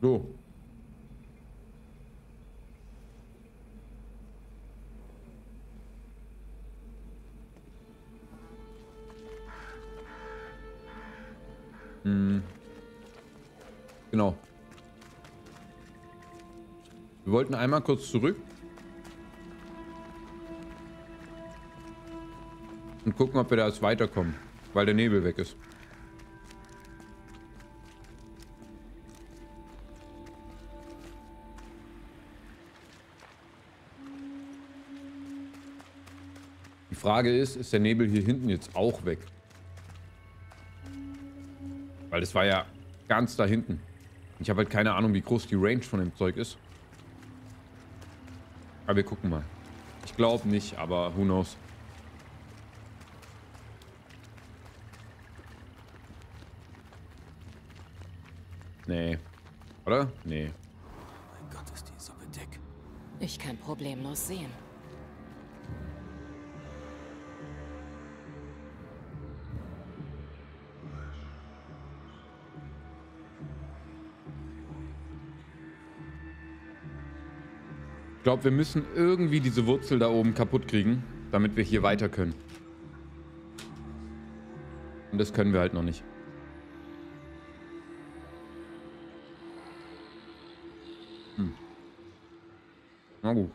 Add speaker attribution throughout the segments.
Speaker 1: So. Hm. Genau. Wir wollten einmal kurz zurück und gucken, ob wir da jetzt weiterkommen, weil der Nebel weg ist. Die Frage ist der Nebel hier hinten jetzt auch weg? Weil das war ja ganz da hinten. Ich habe halt keine Ahnung, wie groß die Range von dem Zeug ist. Aber wir gucken mal. Ich glaube nicht, aber who knows. Nee. Oder? Nee.
Speaker 2: Mein Gott, ist die Suppe dick.
Speaker 3: Ich kann problemlos sehen.
Speaker 1: Ich glaube, wir müssen irgendwie diese Wurzel da oben kaputt kriegen, damit wir hier weiter können. Und das können wir halt noch nicht. Na gut.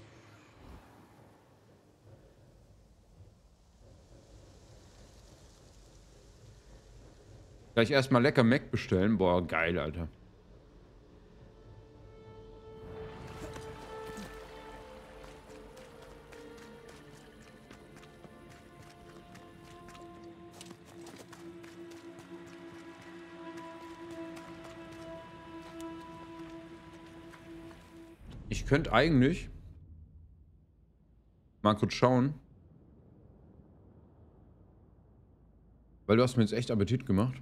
Speaker 1: Gleich erstmal lecker Mac bestellen. Boah, geil, Alter. Ich könnte eigentlich mal kurz schauen. Weil du hast mir jetzt echt Appetit gemacht.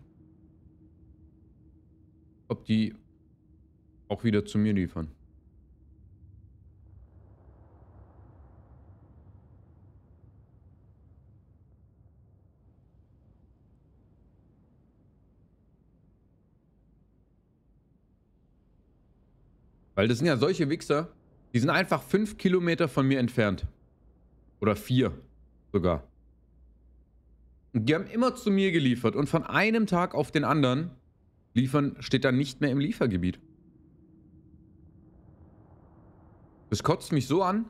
Speaker 1: Ob die auch wieder zu mir liefern. Weil das sind ja solche Wichser, die sind einfach 5 Kilometer von mir entfernt. Oder 4 sogar. Und die haben immer zu mir geliefert. Und von einem Tag auf den anderen liefern steht dann nicht mehr im Liefergebiet. Das kotzt mich so an.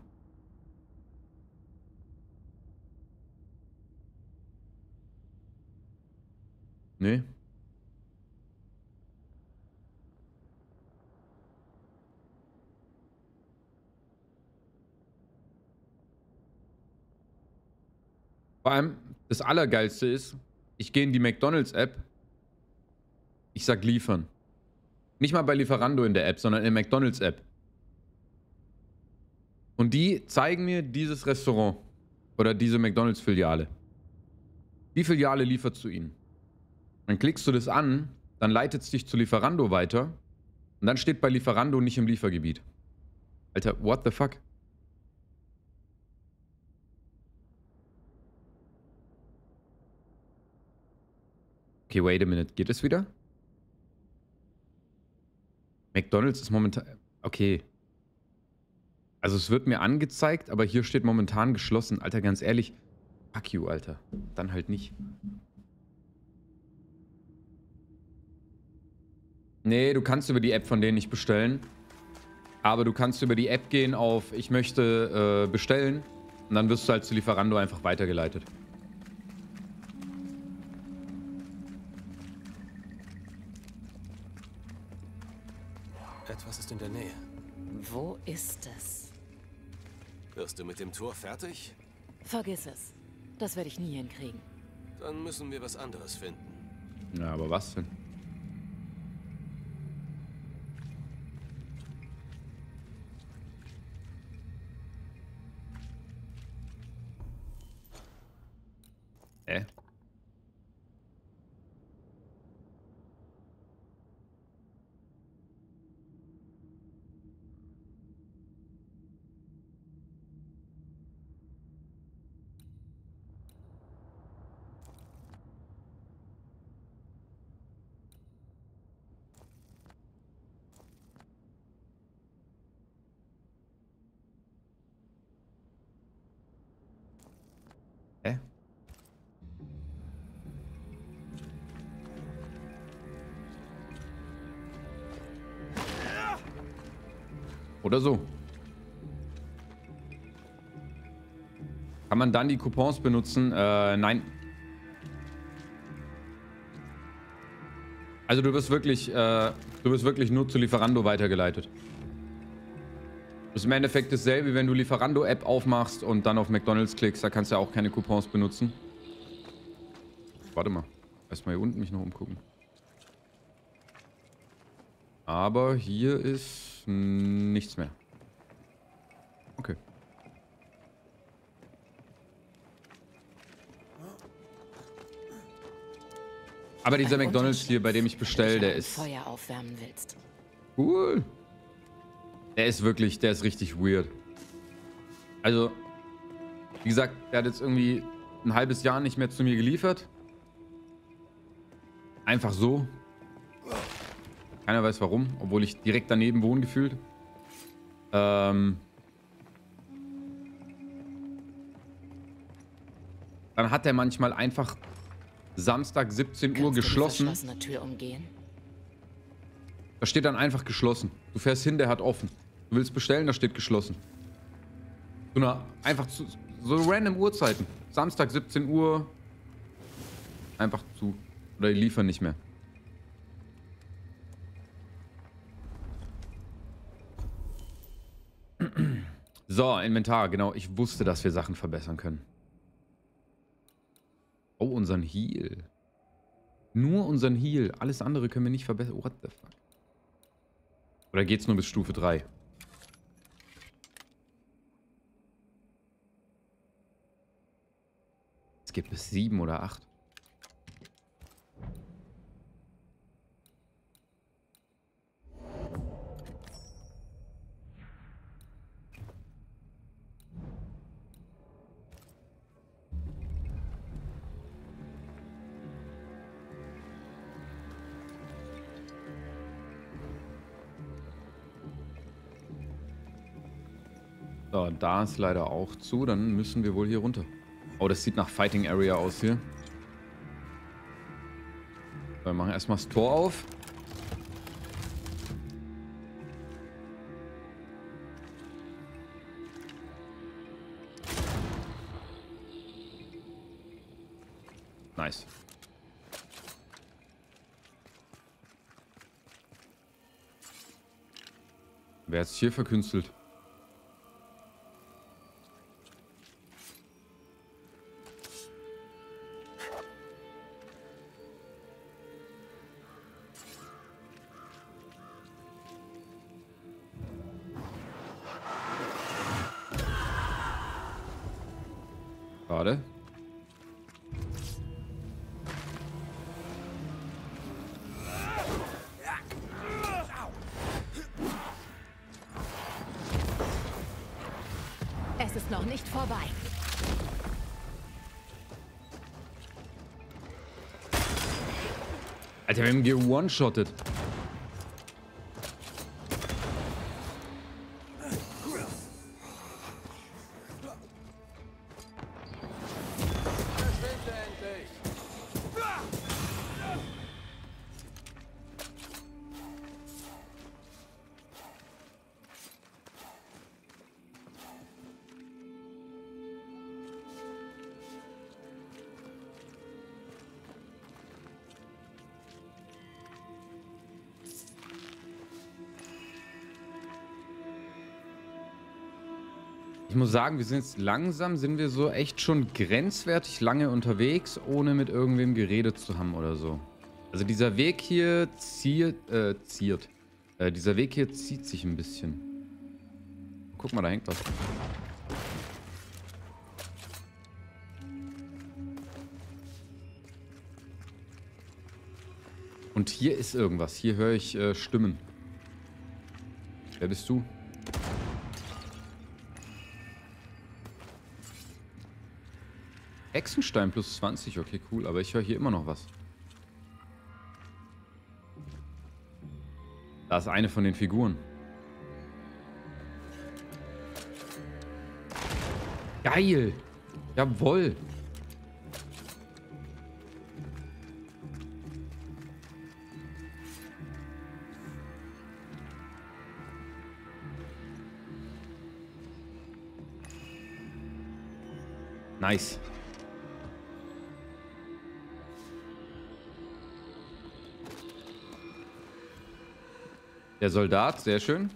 Speaker 1: Nee. Vor allem, das Allergeilste ist, ich gehe in die McDonald's-App. Ich sag liefern. Nicht mal bei Lieferando in der App, sondern in der McDonald's-App. Und die zeigen mir dieses Restaurant. Oder diese McDonald's-Filiale. Die Filiale liefert zu ihnen. Dann klickst du das an, dann leitet es dich zu Lieferando weiter. Und dann steht bei Lieferando nicht im Liefergebiet. Alter, what the fuck? Okay, wait a minute. Geht es wieder? McDonald's ist momentan... Okay. Also es wird mir angezeigt, aber hier steht momentan geschlossen. Alter, ganz ehrlich. Fuck you, Alter. Dann halt nicht. Nee, du kannst über die App von denen nicht bestellen. Aber du kannst über die App gehen auf ich möchte bestellen. Und dann wirst du halt zu Lieferando einfach weitergeleitet.
Speaker 2: Etwas ist in der Nähe.
Speaker 3: Wo ist es?
Speaker 2: Wirst du mit dem Tor fertig?
Speaker 3: Vergiss es. Das werde ich nie hinkriegen.
Speaker 2: Dann müssen wir was anderes finden.
Speaker 1: Ja, aber was denn? Oder so. Kann man dann die Coupons benutzen? Nein. Also du wirst wirklich nur zu Lieferando weitergeleitet. Das ist im Endeffekt dasselbe, wie wenn du Lieferando-App aufmachst und dann auf McDonald's klickst. Da kannst du ja auch keine Coupons benutzen. Warte mal. Erstmal hier unten mich noch umgucken. Aber hier ist nichts mehr. Okay. Aber dieser McDonald's hier, bei dem ich bestelle, der ist...
Speaker 3: Feuer aufwärmen willst.
Speaker 1: Cool. Der ist richtig weird. Also, wie gesagt, der hat jetzt irgendwie ein halbes Jahr nicht mehr zu mir geliefert. Einfach so. Keiner weiß warum, obwohl ich direkt daneben wohne gefühlt. Dann hat er manchmal einfach Samstag 17 Uhr geschlossen.
Speaker 3: Kannst du die verschlossene Tür umgehen?
Speaker 1: Da steht dann einfach geschlossen. Du fährst hin, der hat offen. Du willst bestellen, da steht geschlossen. So random Uhrzeiten. Samstag 17 Uhr. Einfach zu. Oder die liefern nicht mehr. So, Inventar, genau. Ich wusste, dass wir Sachen verbessern können. Oh, unseren Heal. Nur unseren Heal. Alles andere können wir nicht verbessern. What the fuck? Oder geht's nur bis Stufe 3? Es geht bis 7 oder 8. So, da ist leider auch zu. Dann müssen wir wohl hier runter. Oh, das sieht nach Fighting Area aus hier. So, wir machen erstmal das Tor auf. Nice. Wer hat es hier verkünstelt? Schade.
Speaker 3: Es ist noch nicht vorbei.
Speaker 1: Alter, wir haben ge-one-shottet. Ich muss sagen, wir sind jetzt langsam, sind wir so echt schon grenzwertig lange unterwegs, ohne mit irgendwem geredet zu haben oder so. Also dieser Weg hier dieser Weg hier zieht sich ein bisschen. Guck mal, da hängt was. Und hier ist irgendwas. Hier höre ich Stimmen. Wer bist du? Hexenstein plus 20, okay, cool. Aber ich höre hier immer noch was. Da ist eine von den Figuren. Geil! Jawohl! Nice. Der Soldat, sehr schön.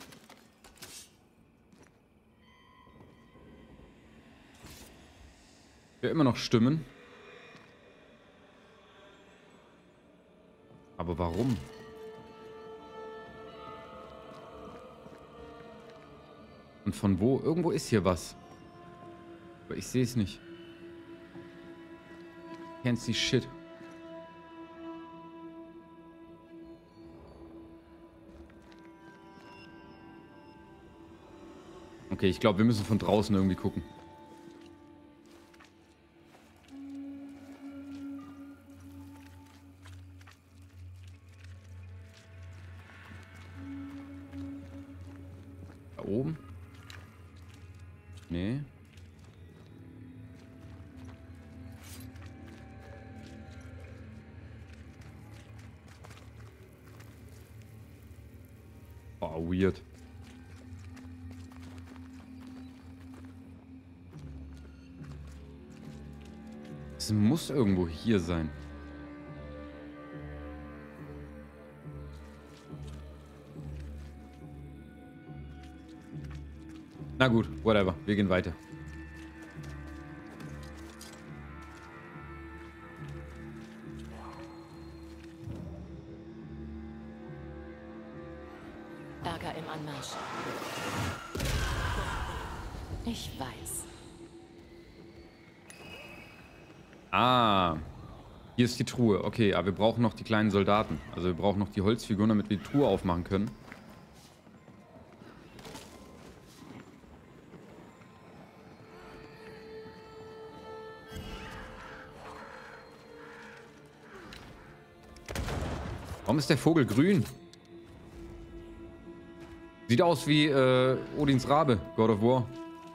Speaker 1: Ja, immer noch Stimmen. Aber warum? Und von wo? Irgendwo ist hier was. Aber ich sehe es nicht. Can't see shit. Okay, ich glaube, wir müssen von draußen irgendwie gucken. Da oben? Nee. Oh, weird. Es muss irgendwo hier sein. Na gut, whatever. Wir gehen weiter.
Speaker 3: Ärger im Anmarsch. Ich weiß.
Speaker 1: Ah. Hier ist die Truhe. Okay, aber wir brauchen noch die kleinen Soldaten. Also wir brauchen noch die Holzfiguren, damit wir die Truhe aufmachen können. Warum ist der Vogel grün? Sieht aus wie Odins Rabe, God of War.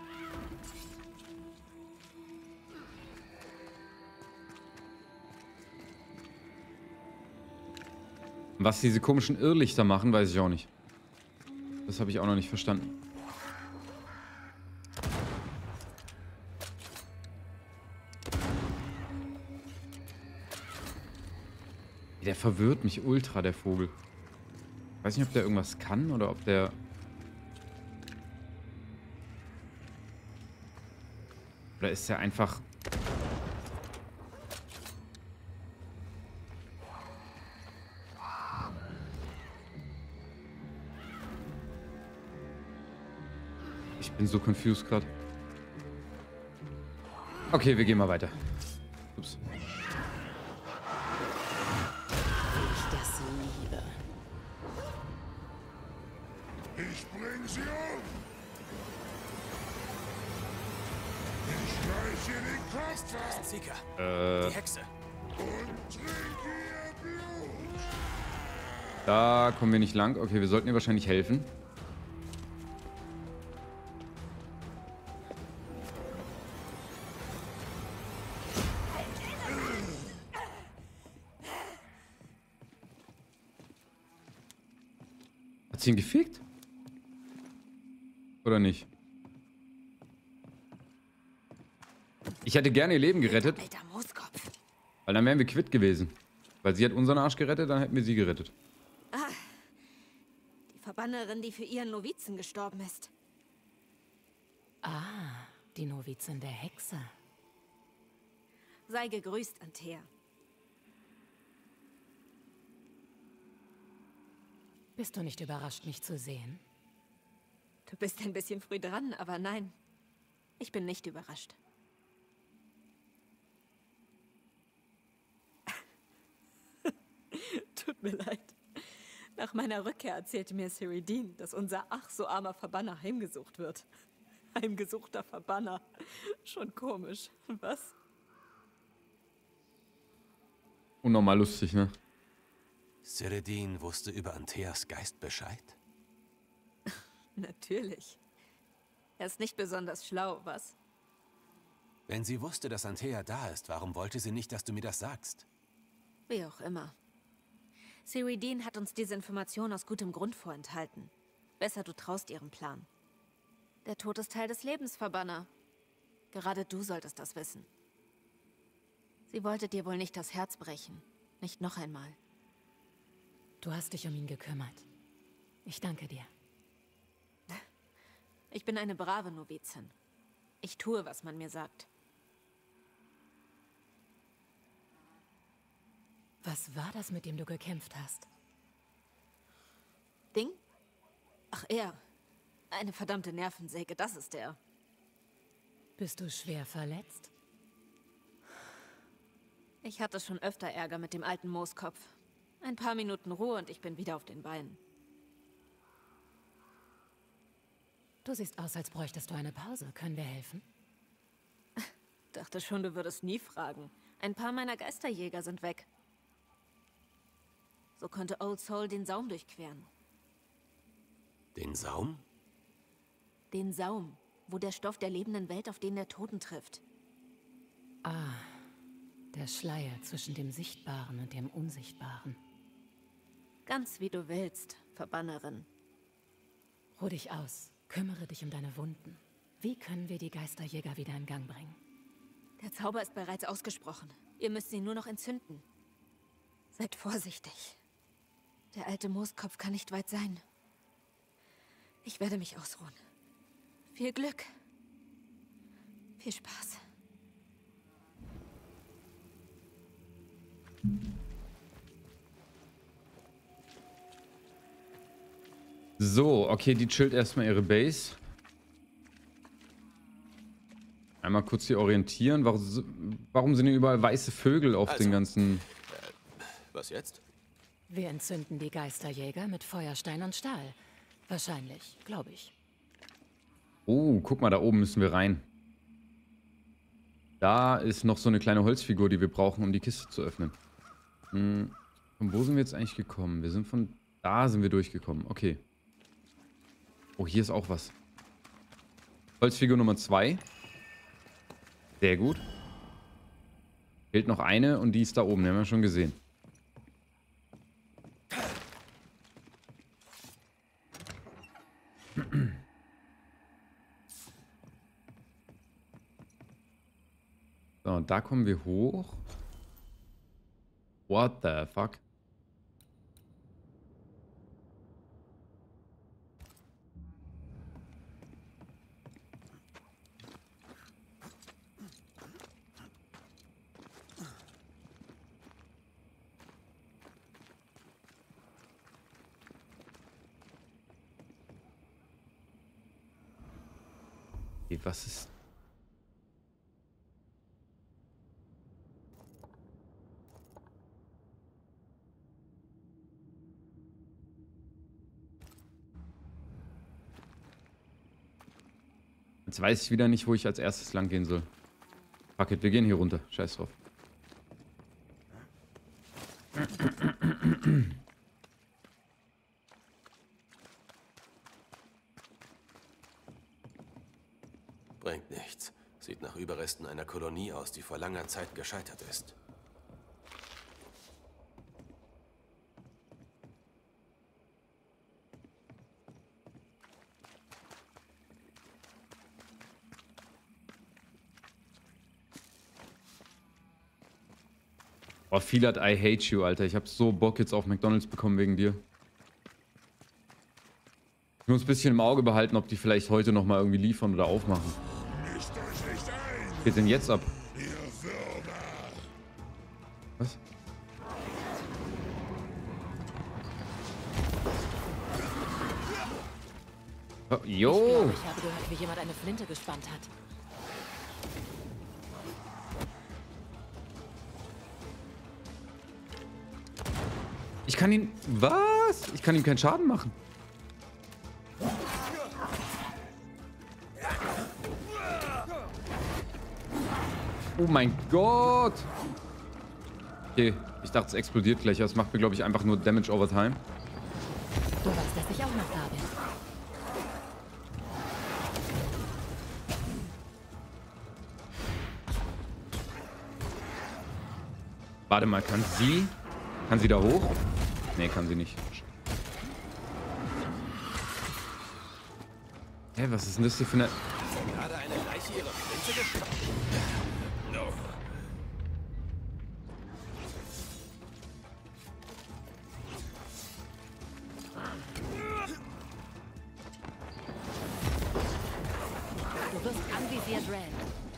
Speaker 1: Was diese komischen Irrlichter machen, weiß ich auch nicht. Das habe ich auch noch nicht verstanden. Der verwirrt mich ultra, der Vogel. Ich weiß nicht, ob der irgendwas kann oder ob der... Oder ist der einfach... Ich bin so confused gerade. Okay, wir gehen mal weiter. Ups.
Speaker 3: Ich das liebe.
Speaker 4: Ich bring sie um! Ich reiche den Kopf ab
Speaker 2: Zika. Die Hexe.
Speaker 4: und trinke ihr Blut!
Speaker 1: Da kommen wir nicht lang. Okay, wir sollten ihr wahrscheinlich helfen. Hat sie ihn gefickt? Oder nicht? Ich hätte gerne ihr Leben gerettet,
Speaker 3: Alter Mooskopf.
Speaker 1: weil dann wären wir quitt gewesen. Weil sie hat unseren Arsch gerettet, dann hätten wir sie gerettet.
Speaker 5: Die Verbannerin, die für ihren Novizen gestorben ist.
Speaker 3: Die Novizin der Hexe.
Speaker 5: Sei gegrüßt, Antea.
Speaker 3: Bist du nicht überrascht, mich zu sehen?
Speaker 5: Du bist ein bisschen früh dran, aber nein. Ich bin nicht überrascht. Tut mir leid. Nach meiner Rückkehr erzählte mir Cyrodiil, dass unser ach so armer Verbanner heimgesucht wird. Heimgesuchter Verbanner. Schon komisch, was?
Speaker 1: Unnormal lustig, ne?
Speaker 2: Cyrodiil wusste über Anteas Geist Bescheid?
Speaker 5: Natürlich. Er ist nicht besonders schlau, was?
Speaker 2: Wenn sie wusste, dass Antea da ist, warum wollte sie nicht, dass du mir das sagst?
Speaker 5: Wie auch immer. Cyrodiil hat uns diese Information aus gutem Grund vorenthalten. Besser, du traust ihrem Plan. Der Tod ist Teil des Lebens, Verbanner. Gerade du solltest das wissen. Sie wollte dir wohl nicht das Herz brechen. Nicht noch einmal.
Speaker 3: Du hast dich um ihn gekümmert. Ich danke dir.
Speaker 5: Ich bin eine brave Novizin. Ich tue, was man mir sagt.
Speaker 3: Was war das, mit dem du gekämpft hast?
Speaker 5: Ding? Ach, er. Eine verdammte Nervensäge, das ist er.
Speaker 3: Bist du schwer verletzt?
Speaker 5: Ich hatte schon öfter Ärger mit dem alten Mooskopf. Ein paar Minuten Ruhe und ich bin wieder auf den Beinen.
Speaker 3: Du siehst aus, als bräuchtest du eine Pause. Können wir helfen?
Speaker 5: Dachte schon, du würdest nie fragen. Ein paar meiner Geisterjäger sind weg. So konnte Old Soul den Saum durchqueren.
Speaker 2: Den Saum?
Speaker 5: Den Saum, wo der Stoff der lebenden Welt auf den der Toten trifft.
Speaker 3: Ah, der Schleier zwischen dem Sichtbaren und dem Unsichtbaren.
Speaker 5: Ganz wie du willst, Verbannerin.
Speaker 3: Ruh dich aus. Kümmere dich um deine Wunden. Wie können wir die Geisterjäger wieder in Gang bringen?
Speaker 5: Der Zauber ist bereits ausgesprochen. Ihr müsst ihn nur noch entzünden. Seid vorsichtig. Der alte Mooskopf kann nicht weit sein. Ich werde mich ausruhen. Viel Glück. Viel Spaß.
Speaker 1: So, okay, die chillt erstmal ihre Base. Einmal kurz hier orientieren. Warum sind hier überall weiße Vögel auf den ganzen...
Speaker 2: Was jetzt?
Speaker 3: Wir entzünden die Geisterjäger mit Feuerstein und Stahl. Wahrscheinlich, glaube ich.
Speaker 1: Oh, guck mal, da oben müssen wir rein. Da ist noch so eine kleine Holzfigur, die wir brauchen, um die Kiste zu öffnen. Von wo sind wir jetzt eigentlich gekommen? Wir sind von... Da sind wir durchgekommen. Okay. Oh, hier ist auch was. Holzfigur Nummer 2. Sehr gut. Fehlt noch eine und die ist da oben. Die haben wir schon gesehen. So, und da kommen wir hoch. What the fuck? Okay, was ist... Jetzt weiß ich wieder nicht, wo ich als erstes lang gehen soll. Fuck it, wir gehen hier runter. Scheiß drauf.
Speaker 2: Bringt nichts. Sieht nach Überresten einer Kolonie aus, die vor langer Zeit gescheitert ist.
Speaker 1: Oh, viel hat I hate you, Alter. Ich hab so Bock jetzt auf McDonald's bekommen wegen dir. Ich muss ein bisschen im Auge behalten, ob die vielleicht heute nochmal irgendwie liefern oder aufmachen.
Speaker 4: Mischt euch nicht ein,
Speaker 1: Was geht denn jetzt ab?
Speaker 4: ihr Würmer!
Speaker 1: Was? Oh, yo!
Speaker 3: Ich habe gehört, wie jemand eine Flinte gespannt hat.
Speaker 1: Ich kann ihn... Was? Ich kann ihm keinen Schaden machen. Oh mein Gott! Okay, ich dachte, es explodiert gleich. Das macht mir, glaube ich, einfach nur Damage over time.
Speaker 3: Du weißt, dass ich auch noch da bin.
Speaker 1: Warte mal, kann sie... Kann sie da hoch? Nee, kann sie nicht. Hä, was ist denn das hier für eine...
Speaker 2: Gerade eine Leiche ihrer Flinte einzige No.
Speaker 3: Du wirst anvisiert, Red.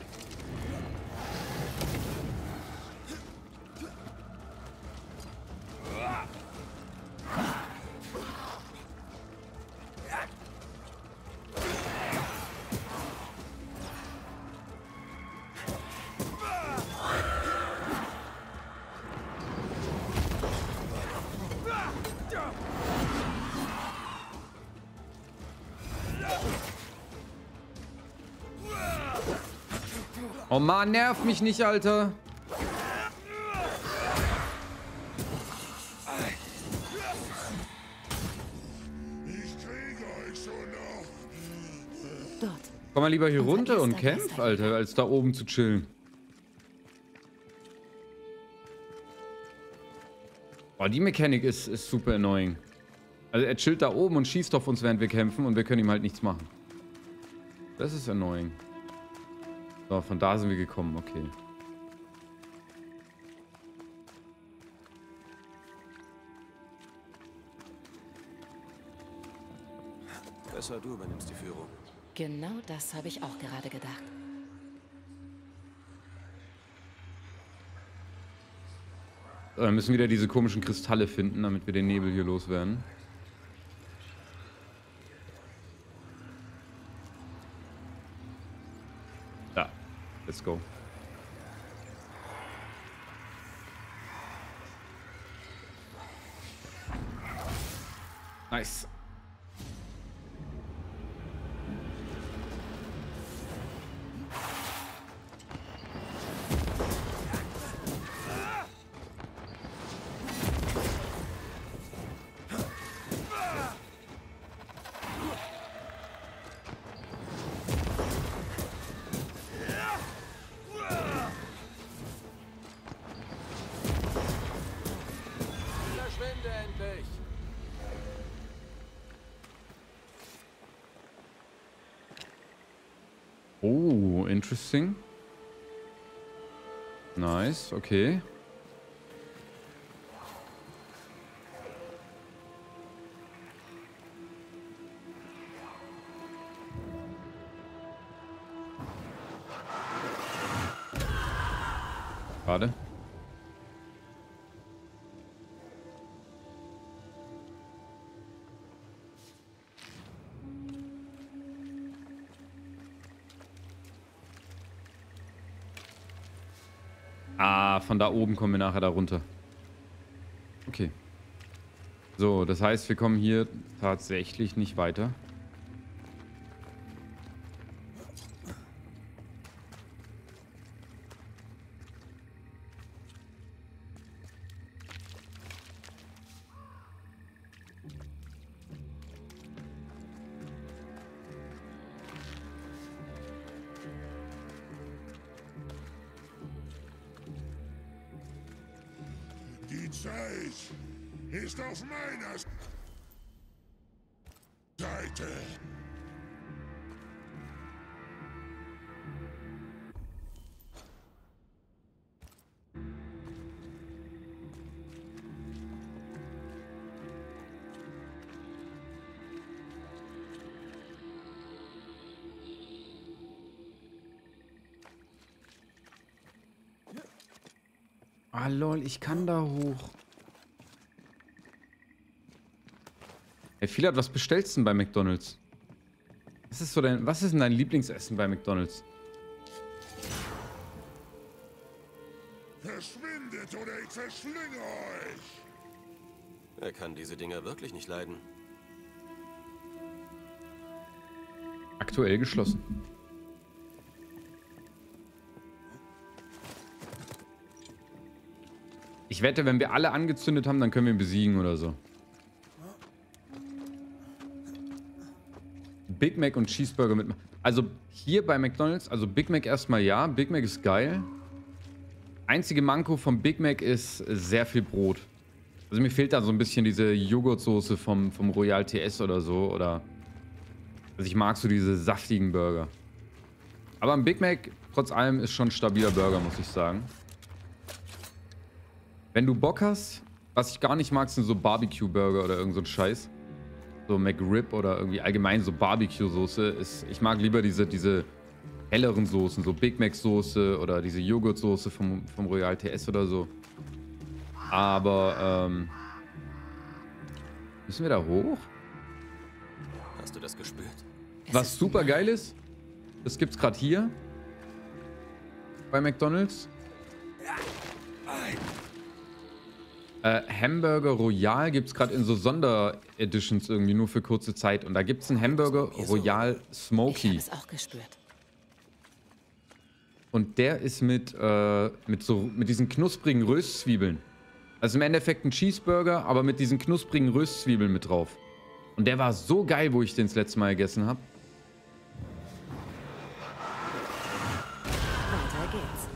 Speaker 1: Oh Mann, nerv mich nicht, Alter.
Speaker 4: Ich kriege euch schon noch.
Speaker 3: Dort.
Speaker 1: Komm mal lieber hier
Speaker 3: Unser
Speaker 1: runter und
Speaker 3: erster
Speaker 1: kämpf,
Speaker 3: Geister.
Speaker 1: Alter, als da oben zu chillen. Oh, die Mechanik ist super annoying. Also er chillt da oben und schießt auf uns, während wir kämpfen und wir können ihm halt nichts machen. Das ist annoying. So, von da sind wir gekommen, okay.
Speaker 2: Besser du übernimmst die Führung.
Speaker 3: Genau das habe ich auch gerade gedacht.
Speaker 1: So, wir müssen wieder diese komischen Kristalle finden, damit wir den Nebel hier loswerden. Da. Let's go. Nice.
Speaker 2: Verschwinde endlich!
Speaker 1: Oh, interesting. Nice, okay. Schade. Ah, von da oben kommen wir nachher da runter. Okay. So, das heißt, wir kommen hier tatsächlich nicht weiter.
Speaker 4: Die Zeit ist auf meiner Seite.
Speaker 1: Ah, lol, ich kann da hoch. Hey, Philad, was bestellst du denn bei McDonald's? Was ist denn dein Lieblingsessen bei McDonald's?
Speaker 4: Verschwindet oder ich verschlinge euch.
Speaker 2: Er kann diese Dinger wirklich nicht leiden.
Speaker 1: Aktuell geschlossen. Ich wette, wenn wir alle angezündet haben, dann können wir ihn besiegen oder so. Big Mac und Cheeseburger mit... Also hier bei McDonald's, also Big Mac erstmal ja. Big Mac ist geil. Einzige Manko vom Big Mac ist sehr viel Brot. Also mir fehlt da so ein bisschen diese Joghurtsoße vom Royal TS oder so. Oder... Also ich mag so diese saftigen Burger. Aber ein Big Mac, trotz allem, ist schon ein stabiler Burger, muss ich sagen. Wenn du Bock hast, was ich gar nicht mag, sind so Barbecue-Burger oder irgend so ein Scheiß. So McRib oder irgendwie allgemein so Barbecue-Soße. Ich mag lieber diese helleren Soßen, so Big Mac-Soße oder diese Joghurtsoße vom Royal TS oder so. Aber, müssen wir da hoch?
Speaker 2: Hast du das gespürt?
Speaker 1: Was super geil ist, das gibt's gerade hier bei McDonald's. Hamburger Royal gibt's gerade in so Sondereditions irgendwie nur für kurze Zeit. Und da gibt's einen Hamburger Royal Smoky.
Speaker 3: Ich habe es auch gespürt.
Speaker 1: Und der ist mit diesen knusprigen Röstzwiebeln. Also im Endeffekt ein Cheeseburger, aber mit diesen knusprigen Röstzwiebeln mit drauf. Und der war so geil, wo ich den das letzte Mal gegessen habe.
Speaker 3: Weiter geht's.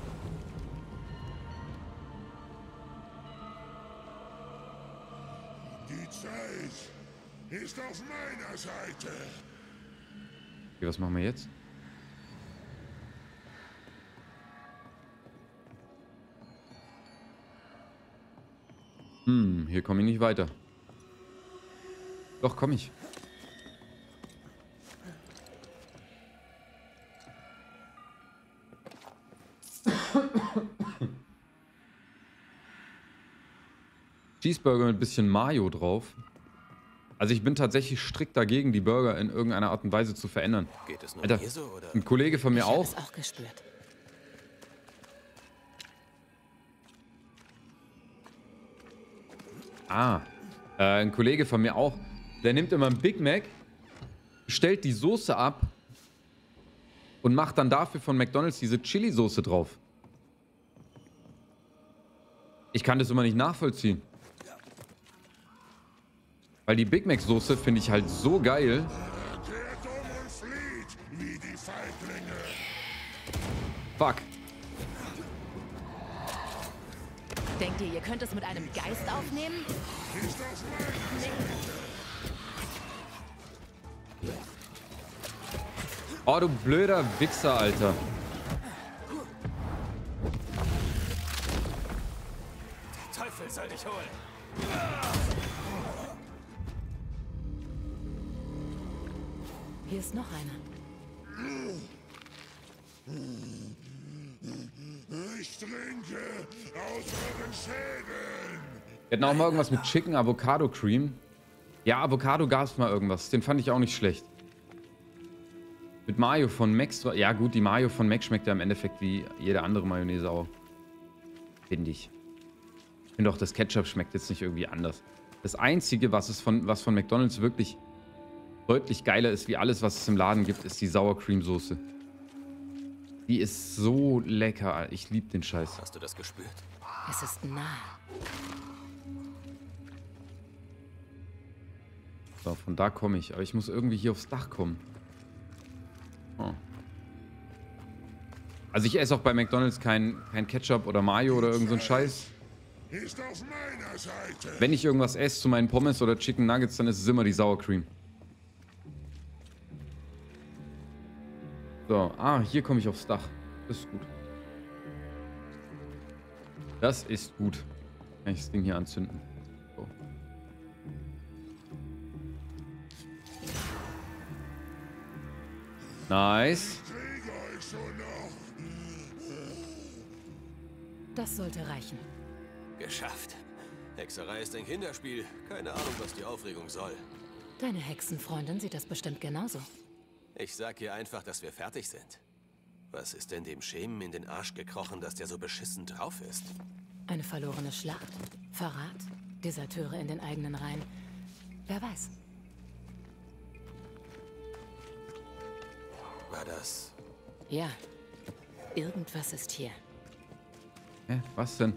Speaker 4: Die Zeit ist auf meiner Seite.
Speaker 1: Okay, was machen wir jetzt? Hier komme ich nicht weiter. Doch, komme ich. Cheeseburger mit ein bisschen Mayo drauf. Also ich bin tatsächlich strikt dagegen, die Burger in irgendeiner Art und Weise zu verändern.
Speaker 2: Geht es nur
Speaker 1: Alter,
Speaker 2: hier so, oder?
Speaker 1: ein Kollege von mir
Speaker 3: Ich habe
Speaker 1: auch.
Speaker 3: es auch gespürt.
Speaker 1: Ein Kollege von mir auch. Der nimmt immer einen Big Mac, stellt die Soße ab und macht dann dafür von McDonald's diese Chili-Soße drauf. Ich kann das immer nicht nachvollziehen. Weil die Big Mac-Soße finde ich halt so geil.
Speaker 4: Kehrt um und flieht wie die Feiglinge.
Speaker 1: Fuck.
Speaker 3: Denkt ihr könnt es mit einem Geist aufnehmen?
Speaker 4: Ist auf meiner Seite.
Speaker 1: Oh, du blöder Wichser, Alter.
Speaker 2: Teufel soll dich holen.
Speaker 3: Hier ist noch einer.
Speaker 4: Ich trinke aus euren Schädeln.
Speaker 1: Wir hatten auch mal irgendwas mit Chicken Avocado Cream. Ja, Avocado gab's mal irgendwas. Den fand ich auch nicht schlecht. Mit Mayo von Max. Ja gut, die Mayo von Max schmeckt ja im Endeffekt wie jede andere Mayonnaise auch. Finde ich. Ich finde auch, das Ketchup schmeckt jetzt nicht irgendwie anders. Das Einzige, was von McDonald's wirklich deutlich geiler ist, wie alles, was es im Laden gibt, ist die Sour Cream Soße. Die ist so lecker. Ich liebe den Scheiß.
Speaker 2: Hast du das gespürt?
Speaker 3: Es ist nah.
Speaker 1: So, von da komme ich. Aber ich muss irgendwie hier aufs Dach kommen. Oh. Also ich esse auch bei McDonald's kein Ketchup oder Mayo oder irgend so ein Scheiß.
Speaker 4: Ist auf meiner Seite.
Speaker 1: Wenn ich irgendwas esse zu meinen Pommes oder Chicken Nuggets, dann ist es immer die Sour Cream. So, hier komme ich aufs Dach. Das ist gut. Das ist gut. Kann ich das Ding hier anzünden. So. Nice.
Speaker 4: Ich kriege euch schon noch.
Speaker 3: Das sollte reichen.
Speaker 2: Geschafft. Hexerei ist ein Kinderspiel. Keine Ahnung, was die Aufregung soll.
Speaker 3: Deine Hexenfreundin sieht das bestimmt genauso.
Speaker 2: Ich sag ihr einfach, dass wir fertig sind. Was ist denn dem Schemen in den Arsch gekrochen, dass der so beschissen drauf ist?
Speaker 3: Eine verlorene Schlacht, Verrat, Deserteure in den eigenen Reihen. Wer weiß.
Speaker 2: War das...
Speaker 3: Ja, irgendwas ist hier.
Speaker 1: Hä? Was denn?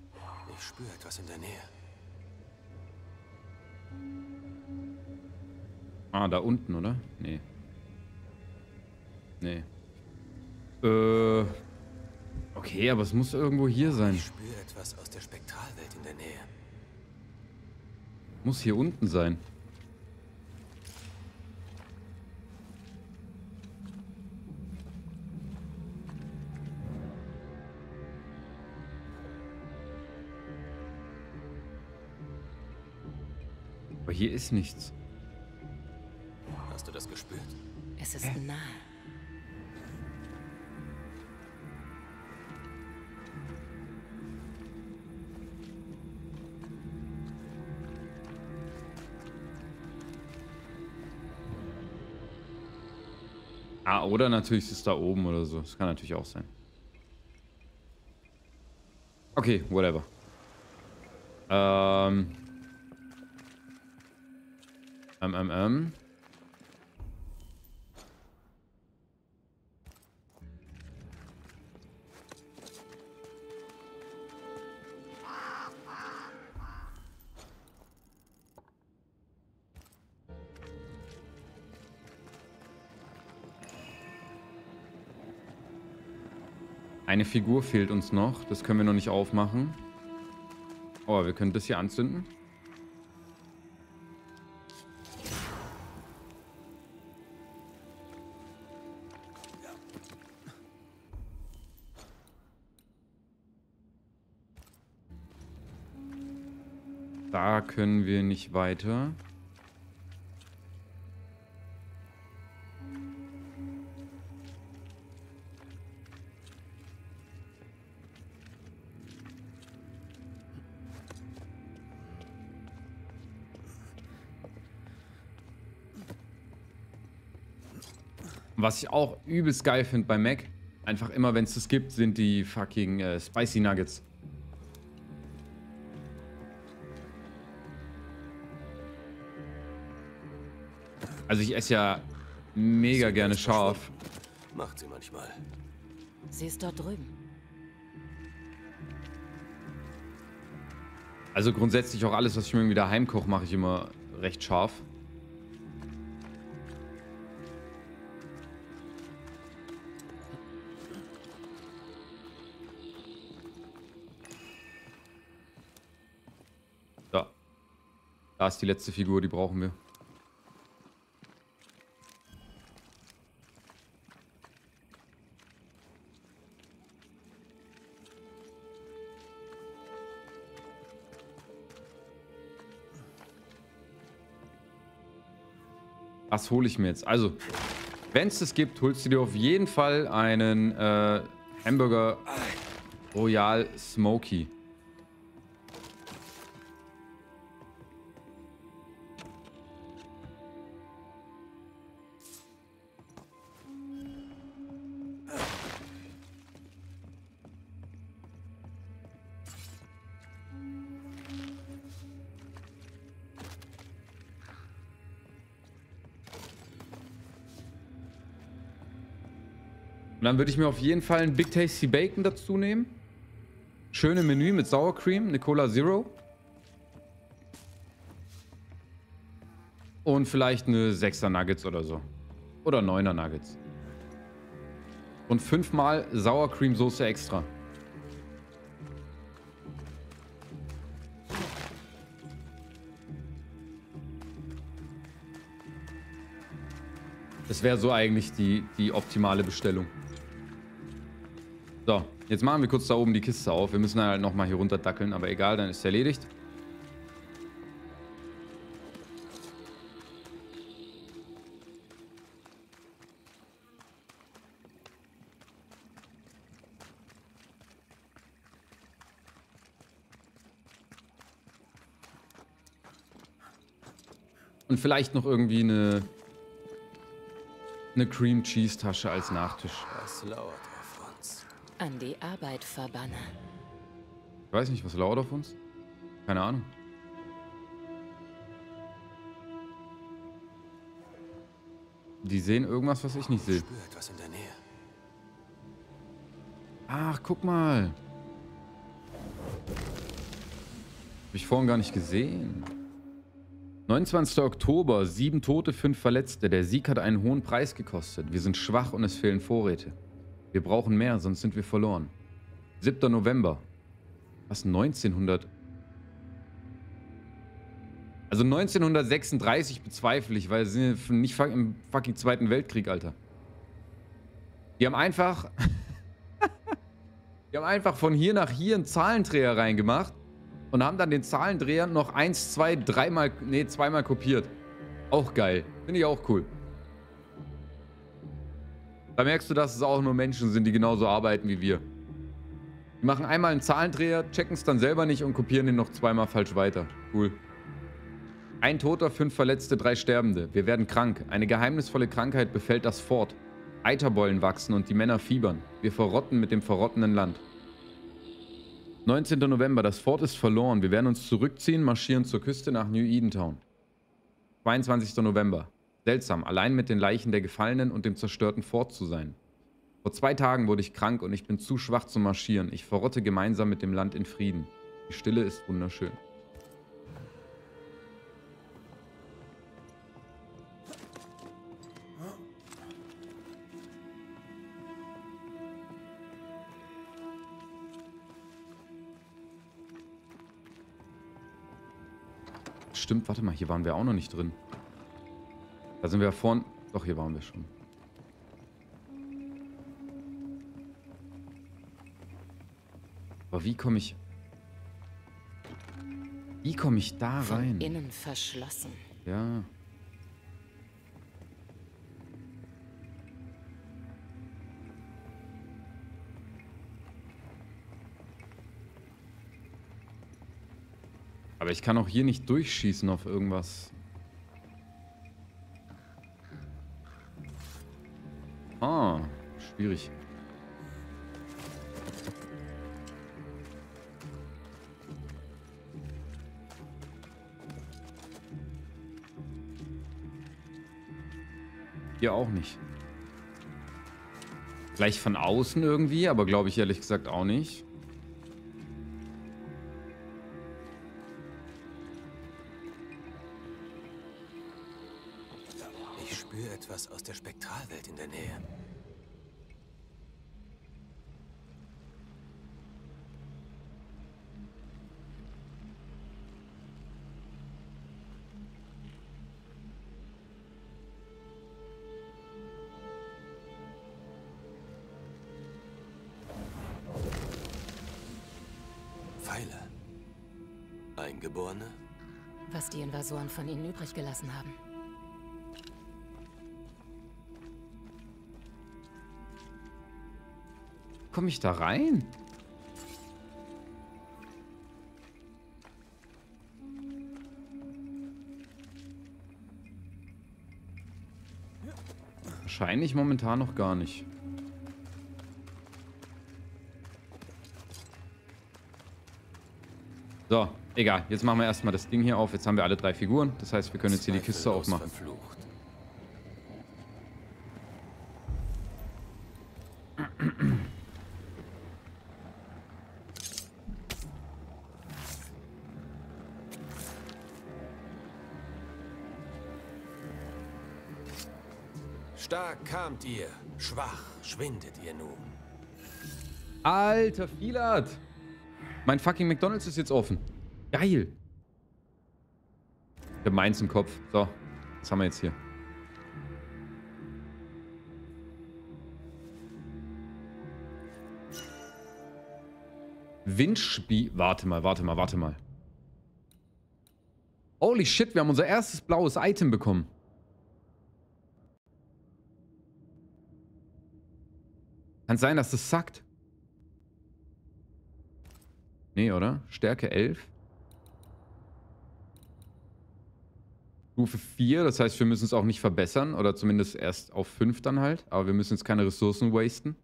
Speaker 2: Ich spüre etwas in der Nähe.
Speaker 1: Ah, da unten, oder? Nee. Nee. Okay, aber es muss irgendwo hier sein.
Speaker 2: Ich spüre etwas aus der Spektralwelt in der Nähe.
Speaker 1: Muss hier unten sein. Aber hier ist nichts.
Speaker 2: Hast du das gespürt?
Speaker 3: Es ist nahe.
Speaker 1: Ah, oder natürlich ist es da oben oder so. Das kann natürlich auch sein. Okay, whatever. Eine Figur fehlt uns noch. Das können wir noch nicht aufmachen. Oh, wir können das hier anzünden. Da können wir nicht weiter. Was ich auch übelst geil finde bei Mac, einfach immer, wenn es das gibt, sind die fucking Spicy Nuggets. Also ich esse ja mega gerne scharf.
Speaker 2: Macht sie manchmal.
Speaker 3: Sie ist dort drüben.
Speaker 1: Also grundsätzlich auch alles, was ich mir irgendwie daheim koche, mache ich immer recht scharf. So. Da ist die letzte Figur, die brauchen wir. Was hole ich mir jetzt? Also, wenn es das gibt, holst du dir auf jeden Fall einen Hamburger Royal Smoky. Und dann würde ich mir auf jeden Fall einen Big Tasty Bacon dazu nehmen. Schöne Menü mit Sour Cream, eine Cola Zero. Und vielleicht eine 6er Nuggets oder so. Oder 9er Nuggets. Und 5-mal Sour Cream Soße extra. Das wäre so eigentlich die optimale Bestellung. So, jetzt machen wir kurz da oben die Kiste auf. Wir müssen halt nochmal hier runter dackeln, aber egal, dann ist es erledigt. Und vielleicht noch irgendwie eine Cream Cheese Tasche als Nachtisch.
Speaker 2: Was lauert auf uns?
Speaker 3: An die Arbeit, Verbanner.
Speaker 1: Ich weiß nicht, was lauert auf uns? Keine Ahnung. Die sehen irgendwas, was ich nicht sehe.
Speaker 2: Ich spüre etwas in der Nähe.
Speaker 1: Ach, guck mal. Hab ich vorhin gar nicht gesehen. 29. Oktober, 7 Tote, 5 Verletzte. Der Sieg hat einen hohen Preis gekostet. Wir sind schwach und es fehlen Vorräte. Wir brauchen mehr, sonst sind wir verloren. 7. November. Was, 1900? Also 1936 bezweifle ich, weil sie sind nicht im fucking Zweiten Weltkrieg, Alter. Die haben einfach... die haben einfach von hier nach hier einen Zahlendreher reingemacht und haben dann den Zahlendreher noch 1, 2, 3-mal, nee, 2-mal kopiert. Auch geil. Finde ich auch cool. Da merkst du, dass es auch nur Menschen sind, die genauso arbeiten wie wir. Die machen einmal einen Zahlendreher, checken es dann selber nicht und kopieren den noch 2-mal falsch weiter. Cool. 1 Toter, 5 Verletzte, 3 Sterbende. Wir werden krank. Eine geheimnisvolle Krankheit befällt das Fort. Eiterbollen wachsen und die Männer fiebern. Wir verrotten mit dem verrottenden Land. 19. November. Das Fort ist verloren. Wir werden uns zurückziehen, marschieren zur Küste nach New Edentown. 22. November. Seltsam, allein mit den Leichen der Gefallenen und dem zerstörten Fort zu sein. Vor 2 Tagen wurde ich krank und ich bin zu schwach zu marschieren. Ich verrotte gemeinsam mit dem Land in Frieden. Die Stille ist wunderschön. Stimmt, warte mal, hier waren wir auch noch nicht drin. Da sind wir ja vorn... Doch, hier waren wir schon. Aber wie komme ich... Wie komme ich da rein?
Speaker 3: Von innen verschlossen.
Speaker 1: Ja. Aber ich kann auch hier nicht durchschießen auf irgendwas. Ah, schwierig. Hier auch nicht. Vielleicht von außen irgendwie, aber glaube ich ehrlich gesagt auch nicht.
Speaker 2: Ich spüre etwas aus der Spektralwelt in der Nähe. Pfeile. Eingeborene?
Speaker 3: Was die Invasoren von ihnen übrig gelassen haben.
Speaker 1: Komme ich da rein? Wahrscheinlich momentan noch gar nicht. So, egal. Jetzt machen wir erstmal das Ding hier auf. Jetzt haben wir alle 3 Figuren. Das heißt, wir können jetzt hier die Kiste aufmachen.
Speaker 2: Verflucht. Stark kamt ihr, schwach schwindet ihr nun.
Speaker 1: Alter, Filat! Mein fucking McDonald's ist jetzt offen. Geil! Ich hab meins im Kopf. So, was haben wir jetzt hier? Windspiel... Warte mal. Holy shit, wir haben unser erstes blaues Item bekommen. Kann sein, dass das sackt. Nee, oder? Stärke 11. Stufe 4, das heißt, wir müssen es auch nicht verbessern. Oder zumindest erst auf 5 dann halt. Aber wir müssen jetzt keine Ressourcen wasten.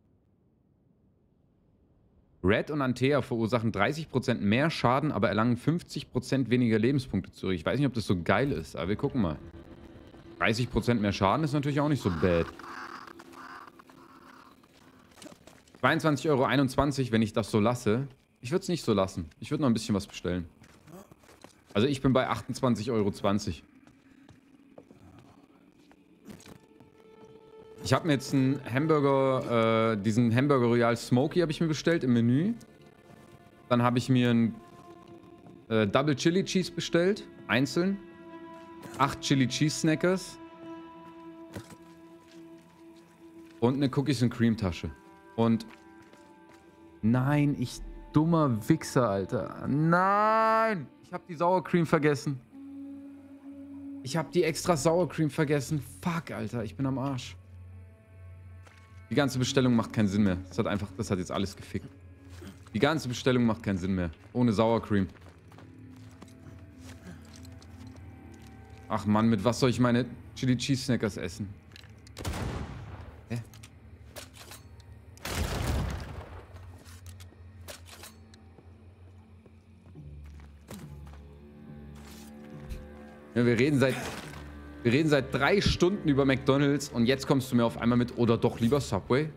Speaker 1: Red und Antea verursachen 30% mehr Schaden, aber erlangen 50% weniger Lebenspunkte zurück. Ich weiß nicht, ob das so geil ist, aber wir gucken mal. 30% mehr Schaden ist natürlich auch nicht so bad. 22,21 €, wenn ich das so lasse. Ich würde es nicht so lassen. Ich würde noch ein bisschen was bestellen. Also ich bin bei 28,20 Euro. Ich habe mir jetzt einen Hamburger, diesen Hamburger Royal Smoky habe ich mir bestellt im Menü. Dann habe ich mir einen Double Chili Cheese bestellt, einzeln. 8 Chili Cheese Snackers. Und eine Cookies and Cream Tasche. Und nein, ich dummer Wichser, Alter. Nein! Ich habe die Sour Cream vergessen. Ich habe die extra Sour Cream vergessen. Fuck, Alter, ich bin am Arsch. Die ganze Bestellung macht keinen Sinn mehr. Das hat jetzt alles gefickt. Die ganze Bestellung macht keinen Sinn mehr. Ohne Sour Cream. Ach Mann, mit was soll ich meine Chili Cheese Snackers essen? Hä? Ja, wir reden seit 3 Stunden über McDonald's und jetzt kommst du mir auf einmal mit, oder doch lieber Subway?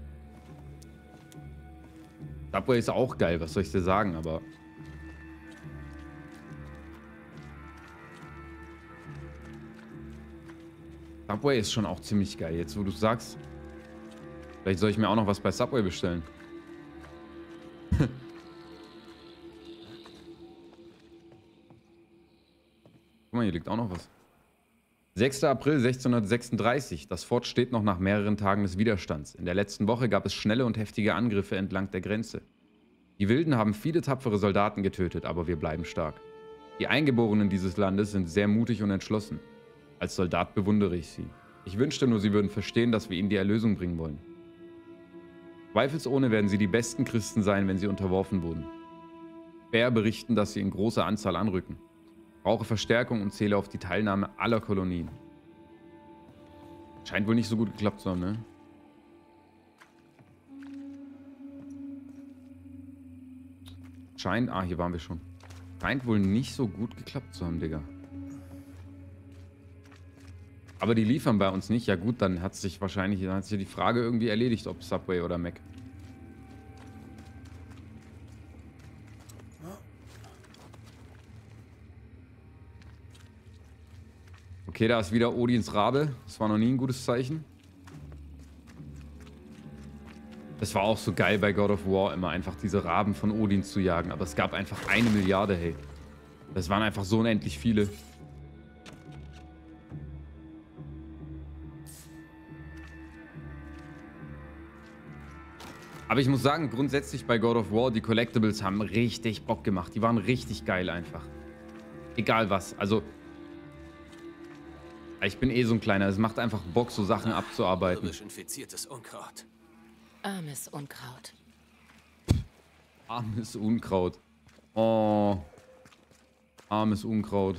Speaker 1: Subway ist auch geil, was soll ich dir sagen, aber... Subway ist schon auch ziemlich geil, jetzt wo du sagst. Vielleicht soll ich mir auch noch was bei Subway bestellen. Guck mal, hier liegt auch noch was. 6. April 1636. Das Fort steht noch nach mehreren Tagen des Widerstands. In der letzten Woche gab es schnelle und heftige Angriffe entlang der Grenze. Die Wilden haben viele tapfere Soldaten getötet, aber wir bleiben stark. Die Eingeborenen dieses Landes sind sehr mutig und entschlossen. Als Soldat bewundere ich sie. Ich wünschte nur, sie würden verstehen, dass wir ihnen die Erlösung bringen wollen. Zweifelsohne werden sie die besten Christen sein, wenn sie unterworfen wurden. Bär berichten, dass sie in großer Anzahl anrücken. Brauche Verstärkung und zähle auf die Teilnahme aller Kolonien. Scheint wohl nicht so gut geklappt zu haben, ne? Hier waren wir schon. Scheint wohl nicht so gut geklappt zu haben, Digga. Aber die liefern bei uns nicht. Ja gut, dann hat sich die Frage irgendwie erledigt, ob Subway oder Mac. Okay, da ist wieder Odins Rabe. Das war noch nie ein gutes Zeichen. Das war auch so geil bei God of War, immer einfach diese Raben von Odin zu jagen. Aber es gab einfach 1 Milliarde, hey. Das waren einfach so unendlich viele. Aber ich muss sagen, grundsätzlich bei God of War, die Collectibles haben richtig Bock gemacht. Die waren richtig geil einfach. Egal was. Also, ich bin eh so ein Kleiner. Es macht einfach Bock, so Sachen abzuarbeiten.
Speaker 2: Infiziertes Unkraut.
Speaker 3: Armes Unkraut.
Speaker 1: Armes Unkraut. Oh. Armes Unkraut.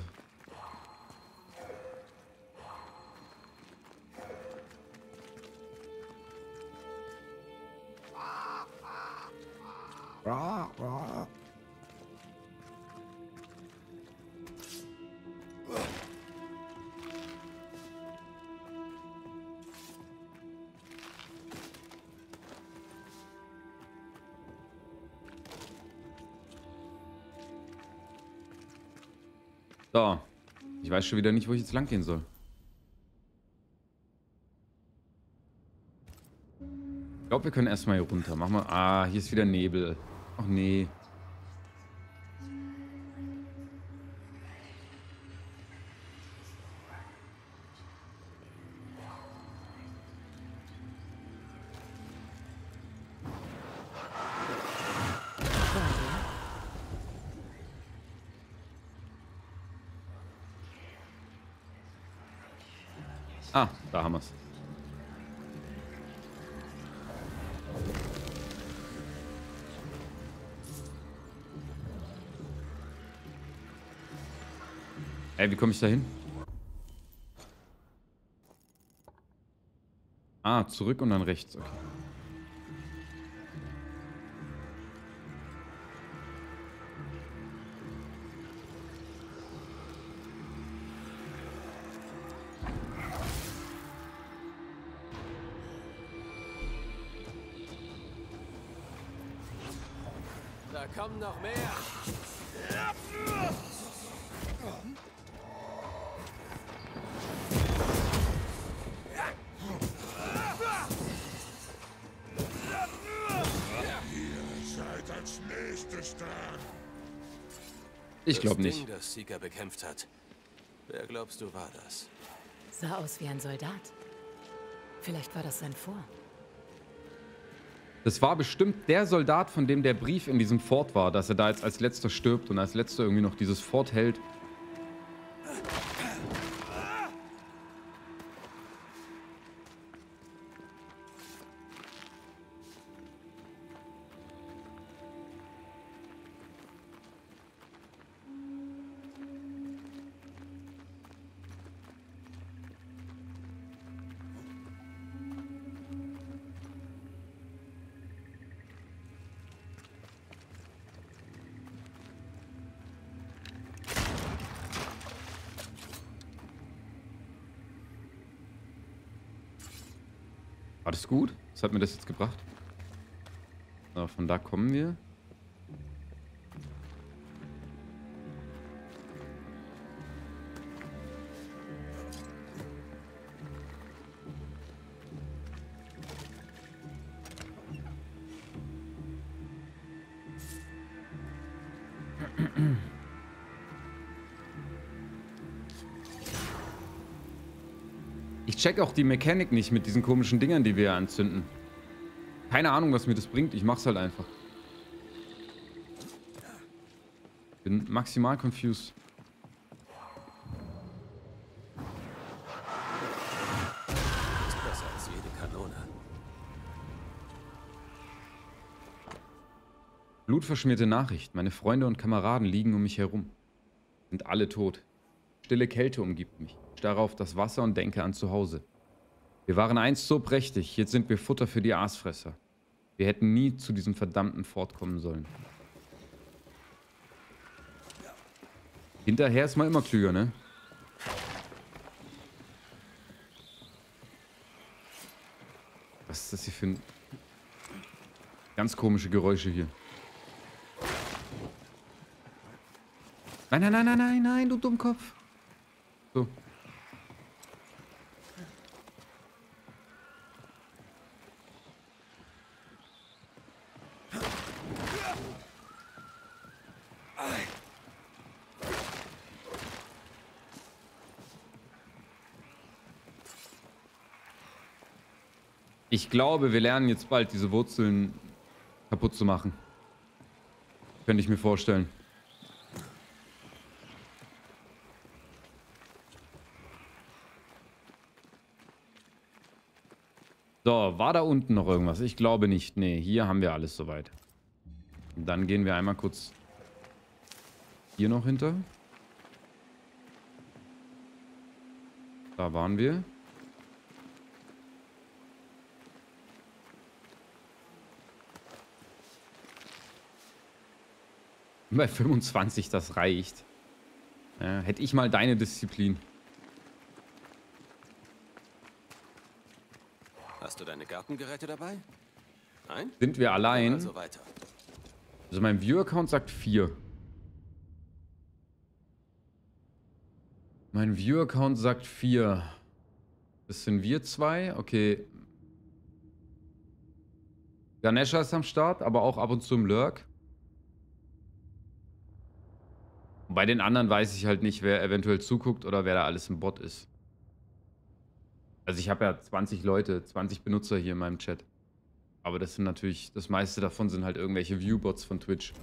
Speaker 1: So. Ich weiß schon wieder nicht, wo ich jetzt lang gehen soll. Ich glaube, wir können erstmal hier runter. Mach mal. Ah, hier ist wieder Nebel. Ach nee. Ah, da haben wir es. Ey, wie komme ich da hin? Ah, zurück und dann rechts. Okay.
Speaker 2: Da kommen noch mehr.
Speaker 1: Ich glaube
Speaker 2: Das
Speaker 1: nicht.
Speaker 2: Ding, das Seeker bekämpft hat. Wer glaubst du war das?
Speaker 3: Sah aus wie ein Soldat. Vielleicht war das sein Vor.
Speaker 1: Das war bestimmt der Soldat, von dem der Brief in diesem Fort war, dass er da jetzt als letzter stirbt und als letzter irgendwie noch dieses Fort hält. War das gut? Was hat mir das jetzt gebracht? So, von da kommen wir. Ich check auch die Mechanik nicht mit diesen komischen Dingern, die wir hier anzünden. Keine Ahnung, was mir das bringt. Ich mach's halt einfach. Bin maximal confused.
Speaker 2: Ist besser als jede Kanone.
Speaker 1: Blutverschmierte Nachricht. Meine Freunde und Kameraden liegen um mich herum. Sind alle tot. Stille Kälte umgibt mich. Ich starre auf das Wasser und denke an zu Hause. Wir waren einst so prächtig, jetzt sind wir Futter für die Aasfresser. Wir hätten nie zu diesem verdammten Fort kommen sollen. Hinterher ist man immer klüger, ne? Was ist das hier für ein... Ganz komische Geräusche hier. Nein, nein, nein, nein, nein, nein, du Dummkopf. So. Ich glaube, wir lernen jetzt bald, diese Wurzeln kaputt zu machen. Könnte ich mir vorstellen. So, war da unten noch irgendwas? Ich glaube nicht. Nee, hier haben wir alles soweit. Und dann gehen wir einmal kurz hier noch hinter. Da waren wir. Bei 25, das reicht. Ja, hätte ich mal deine Disziplin.
Speaker 2: Hast du deine Gartengeräte dabei? Nein?
Speaker 1: Sind wir allein?
Speaker 2: Also weiter.
Speaker 1: Also mein Viewer-Account sagt 4. Mein Viewer-Account sagt 4. Das sind wir zwei. Okay. Ganesha ist am Start, aber auch ab und zu im Lurk. Bei den anderen weiß ich halt nicht, wer eventuell zuguckt oder wer da alles im Bot ist. Also ich habe ja 20 Leute, 20 Benutzer hier in meinem Chat. Aber das sind natürlich, das meiste davon sind halt irgendwelche Viewbots von Twitch.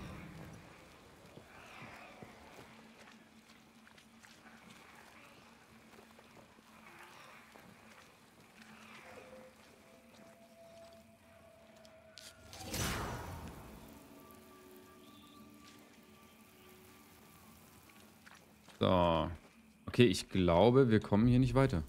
Speaker 1: So. Okay, ich glaube, wir kommen hier nicht weiter.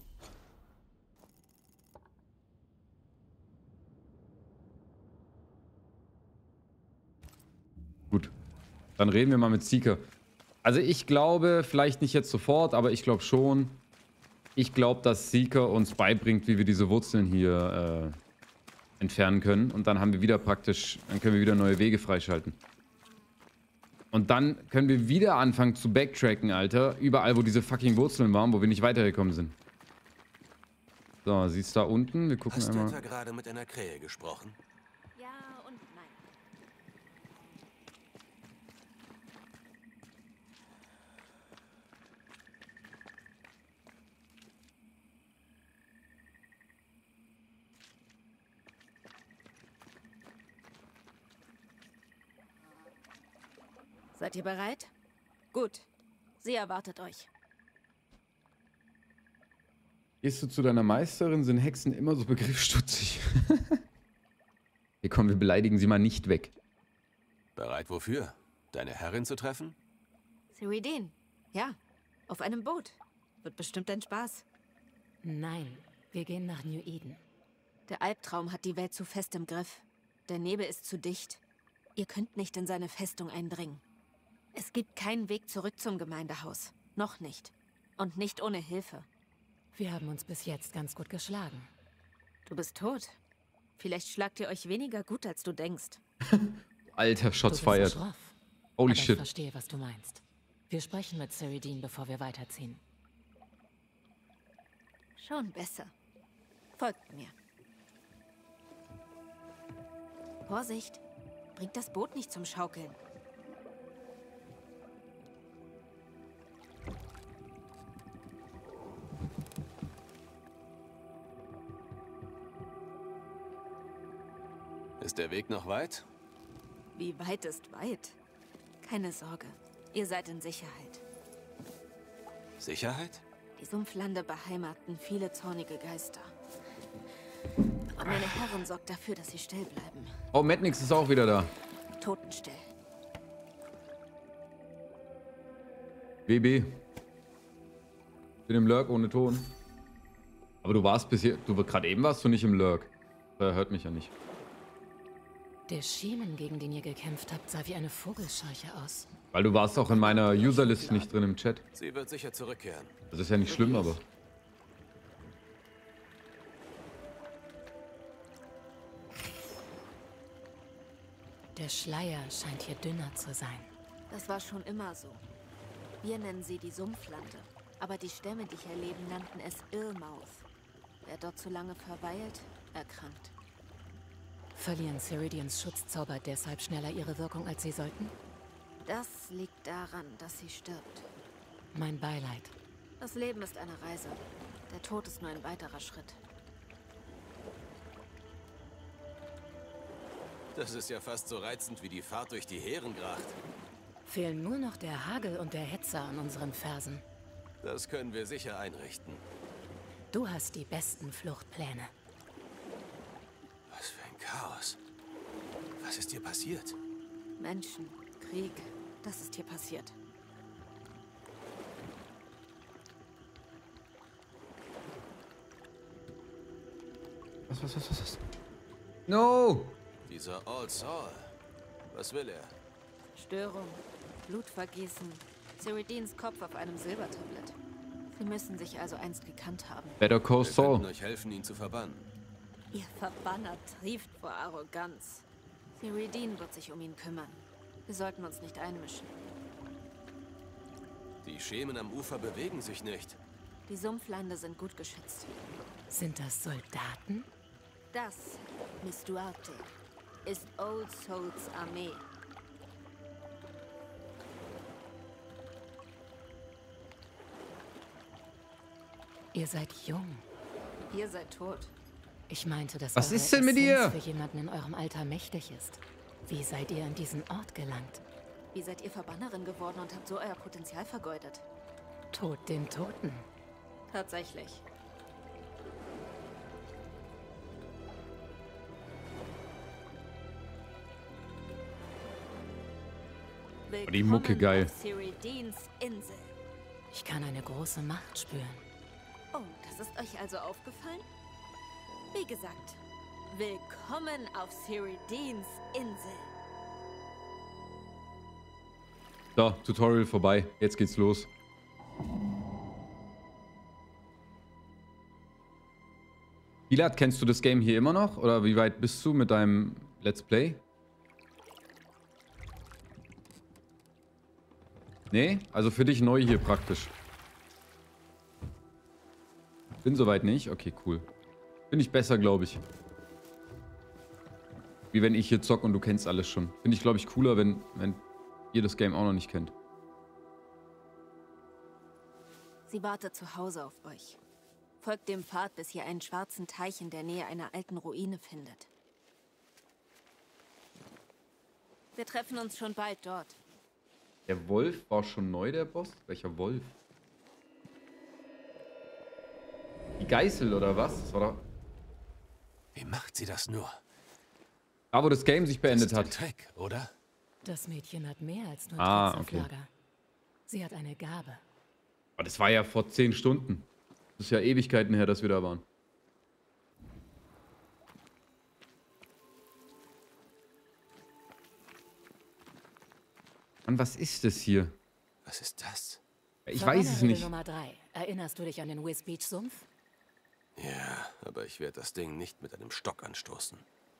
Speaker 1: Gut. Dann reden wir mal mit Seeker. Also ich glaube, vielleicht nicht jetzt sofort, aber ich glaube schon. Ich glaube, dass Seeker uns beibringt, wie wir diese Wurzeln hier entfernen können. Und dann haben wir wieder praktisch, dann können wir wieder neue Wege freischalten. Und dann können wir wieder anfangen zu backtracken, Alter. Überall, wo diese fucking Wurzeln waren, wo wir nicht weitergekommen sind. So, siehst du da unten? Wir gucken
Speaker 2: Hast du
Speaker 1: einmal.
Speaker 2: etwa gerade mit einer Krähe gesprochen?
Speaker 5: Ja und nein. Seid ihr bereit? Gut. Sie erwartet euch.
Speaker 1: Gehst du zu deiner Meisterin, sind Hexen immer so begriffsstutzig. Hier komm, wir beleidigen sie mal nicht weg.
Speaker 2: Bereit wofür? Deine Herrin zu treffen?
Speaker 5: Cyrodiil. Ja, auf einem Boot. Wird bestimmt ein Spaß.
Speaker 3: Nein, wir gehen nach New Eden.
Speaker 5: Der Albtraum hat die Welt zu fest im Griff. Der Nebel ist zu dicht. Ihr könnt nicht in seine Festung eindringen. Es gibt keinen Weg zurück zum Gemeindehaus. Noch nicht. Und nicht ohne Hilfe.
Speaker 3: Wir haben uns bis jetzt ganz gut geschlagen.
Speaker 5: Du bist tot. Vielleicht schlagt ihr euch weniger gut, als du denkst.
Speaker 1: Alter, Shots
Speaker 3: Du bist
Speaker 1: fired.
Speaker 3: so schroff.
Speaker 1: Holy
Speaker 3: Aber ich
Speaker 1: shit.
Speaker 3: verstehe, was du meinst. Wir sprechen mit Cyrodiil, bevor wir weiterziehen.
Speaker 5: Schon besser. Folgt mir. Vorsicht! Bringt das Boot nicht zum Schaukeln.
Speaker 2: Ist der Weg noch weit?
Speaker 5: Wie weit ist weit? Keine Sorge. Ihr seid in Sicherheit.
Speaker 2: Sicherheit?
Speaker 5: Die Sumpflande beheimaten viele zornige Geister. Aber meine Herrin sorgt dafür, dass sie still bleiben.
Speaker 1: Oh, Madnix ist auch wieder da.
Speaker 5: Totenstill.
Speaker 1: WB. Bin im Lurk ohne Ton. Aber du warst bisher. Gerade eben warst du nicht im Lurk. Er hört mich ja nicht.
Speaker 3: Der Schemen, gegen den ihr gekämpft habt, sah wie eine Vogelscheuche aus.
Speaker 1: Weil du warst auch in meiner Userlist nicht drin im Chat.
Speaker 2: Sie wird sicher zurückkehren.
Speaker 1: Das ist ja nicht schlimm, aber.
Speaker 3: Der Schleier scheint hier dünner zu sein.
Speaker 5: Das war schon immer so. Wir nennen sie die Sumpflande. Aber die Stämme, die hier leben, nannten es Illmouth. Wer dort zu lange verweilt, erkrankt.
Speaker 3: Verlieren Cyrodiils Schutzzauber deshalb schneller ihre Wirkung, als sie sollten?
Speaker 5: Das liegt daran, dass sie stirbt.
Speaker 3: Mein Beileid.
Speaker 5: Das Leben ist eine Reise. Der Tod ist nur ein weiterer Schritt.
Speaker 2: Das ist ja fast so reizend wie die Fahrt durch die Heerengracht.
Speaker 3: Fehlen nur noch der Hagel und der Hetzer an unseren Fersen.
Speaker 2: Das können wir sicher einrichten.
Speaker 3: Du hast die besten Fluchtpläne.
Speaker 2: Was für ein Chaos. Was ist hier passiert?
Speaker 5: Menschen, Krieg, das ist hier passiert.
Speaker 1: Was? No!
Speaker 2: Dieser All Saul. Was will er?
Speaker 5: Störung, Blutvergießen, Cyrodiils Kopf auf einem Silbertablett. Sie müssen sich also einst gekannt haben.
Speaker 1: Better Call
Speaker 2: Wir
Speaker 1: Saul.
Speaker 2: könnten euch helfen, ihn zu verbannen.
Speaker 5: Ihr Verbanner trieft vor Arroganz. Cyrodiil wird sich um ihn kümmern. Wir sollten uns nicht einmischen.
Speaker 2: Die Schemen am Ufer bewegen sich nicht.
Speaker 5: Die Sumpflande sind gut geschützt.
Speaker 3: Sind das Soldaten?
Speaker 5: Das, Miss Duarte, ist Old Souls Armee.
Speaker 3: Ihr seid jung.
Speaker 5: Ihr seid tot.
Speaker 3: Ich meinte, dass
Speaker 1: Was
Speaker 3: eure
Speaker 1: ist denn mit
Speaker 3: Essenz
Speaker 1: dir?
Speaker 3: für jemanden in eurem Alter mächtig ist. Wie seid ihr an diesen Ort gelangt?
Speaker 5: Wie seid ihr Verbannerin geworden und habt so euer Potenzial vergeudet?
Speaker 3: Tod den Toten.
Speaker 5: Tatsächlich.
Speaker 1: Die Mucke
Speaker 5: Willkommen
Speaker 1: geil.
Speaker 5: auf Cyrodiils Insel.
Speaker 3: Ich kann eine große Macht spüren.
Speaker 5: Oh, das ist euch also aufgefallen? Wie gesagt, willkommen auf Cyrodiils Insel.
Speaker 1: So, Tutorial vorbei. Jetzt geht's los. Gilad, kennst du das Game hier immer noch? Oder wie weit bist du mit deinem Let's Play? Nee? Also für dich neu hier praktisch. Bin soweit nicht? Okay, cool. Finde ich besser, glaube ich. Wie wenn ich hier zock und du kennst alles schon. Finde ich, glaube ich, cooler, wenn ihr das Game auch noch nicht kennt.
Speaker 5: Sie wartet zu Hause auf euch. Folgt dem Pfad, bis ihr einen schwarzen Teich in der Nähe einer alten Ruine findet. Wir treffen uns schon bald dort.
Speaker 1: Der Wolf war schon neu, der Boss? Welcher Wolf? Die Geißel oder was? Das war doch...
Speaker 2: Wie macht sie das nur?
Speaker 1: Da, wo das Game sich beendet
Speaker 2: Das ist ein
Speaker 1: hat.
Speaker 2: Trick, oder?
Speaker 3: Das Mädchen hat mehr als nur
Speaker 1: Ah,
Speaker 3: Tricks auf
Speaker 1: okay.
Speaker 3: Lager. Sie hat eine Gabe.
Speaker 1: Aber das war ja vor 10 Stunden. Das ist ja Ewigkeiten her, dass wir da waren. Mann, was ist das hier?
Speaker 2: Was ist das?
Speaker 1: Ich weiß es nicht.
Speaker 3: Nummer 3. Erinnerst du dich an den Wiz Beach Sumpf?
Speaker 2: Ja, aber ich werde das Ding nicht mit einem Stock anstoßen.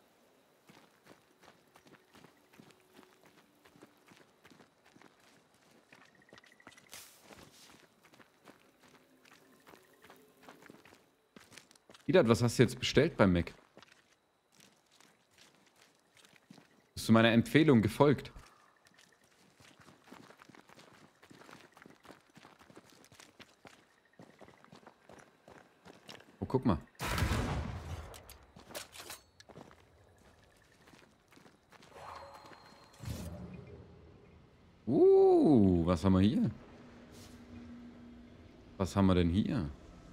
Speaker 1: Idat, was hast du jetzt bestellt beim Mac? Bist du meiner Empfehlung gefolgt? Oh, guck mal. Was haben wir hier? Was haben wir denn hier?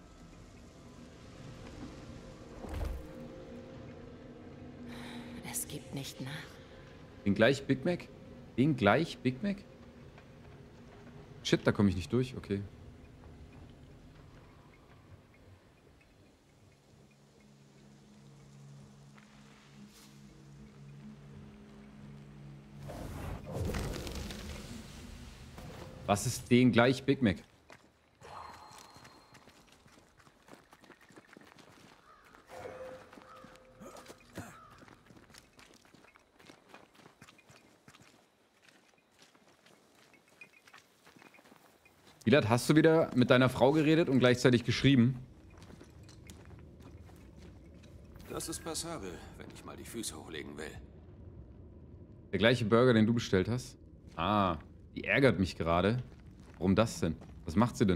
Speaker 3: Es gibt nicht nach.
Speaker 1: Den gleich Big Mac? Den gleich Big Mac? Shit, da komme ich nicht durch. Okay. Was ist den gleich Big Mac? Ilat, hast du wieder mit deiner Frau geredet und gleichzeitig geschrieben?
Speaker 2: Das ist passabel, wenn ich mal die Füße hochlegen will.
Speaker 1: Der gleiche Burger, den du bestellt hast? Ah, die ärgert mich gerade. Warum das denn? Was macht sie denn?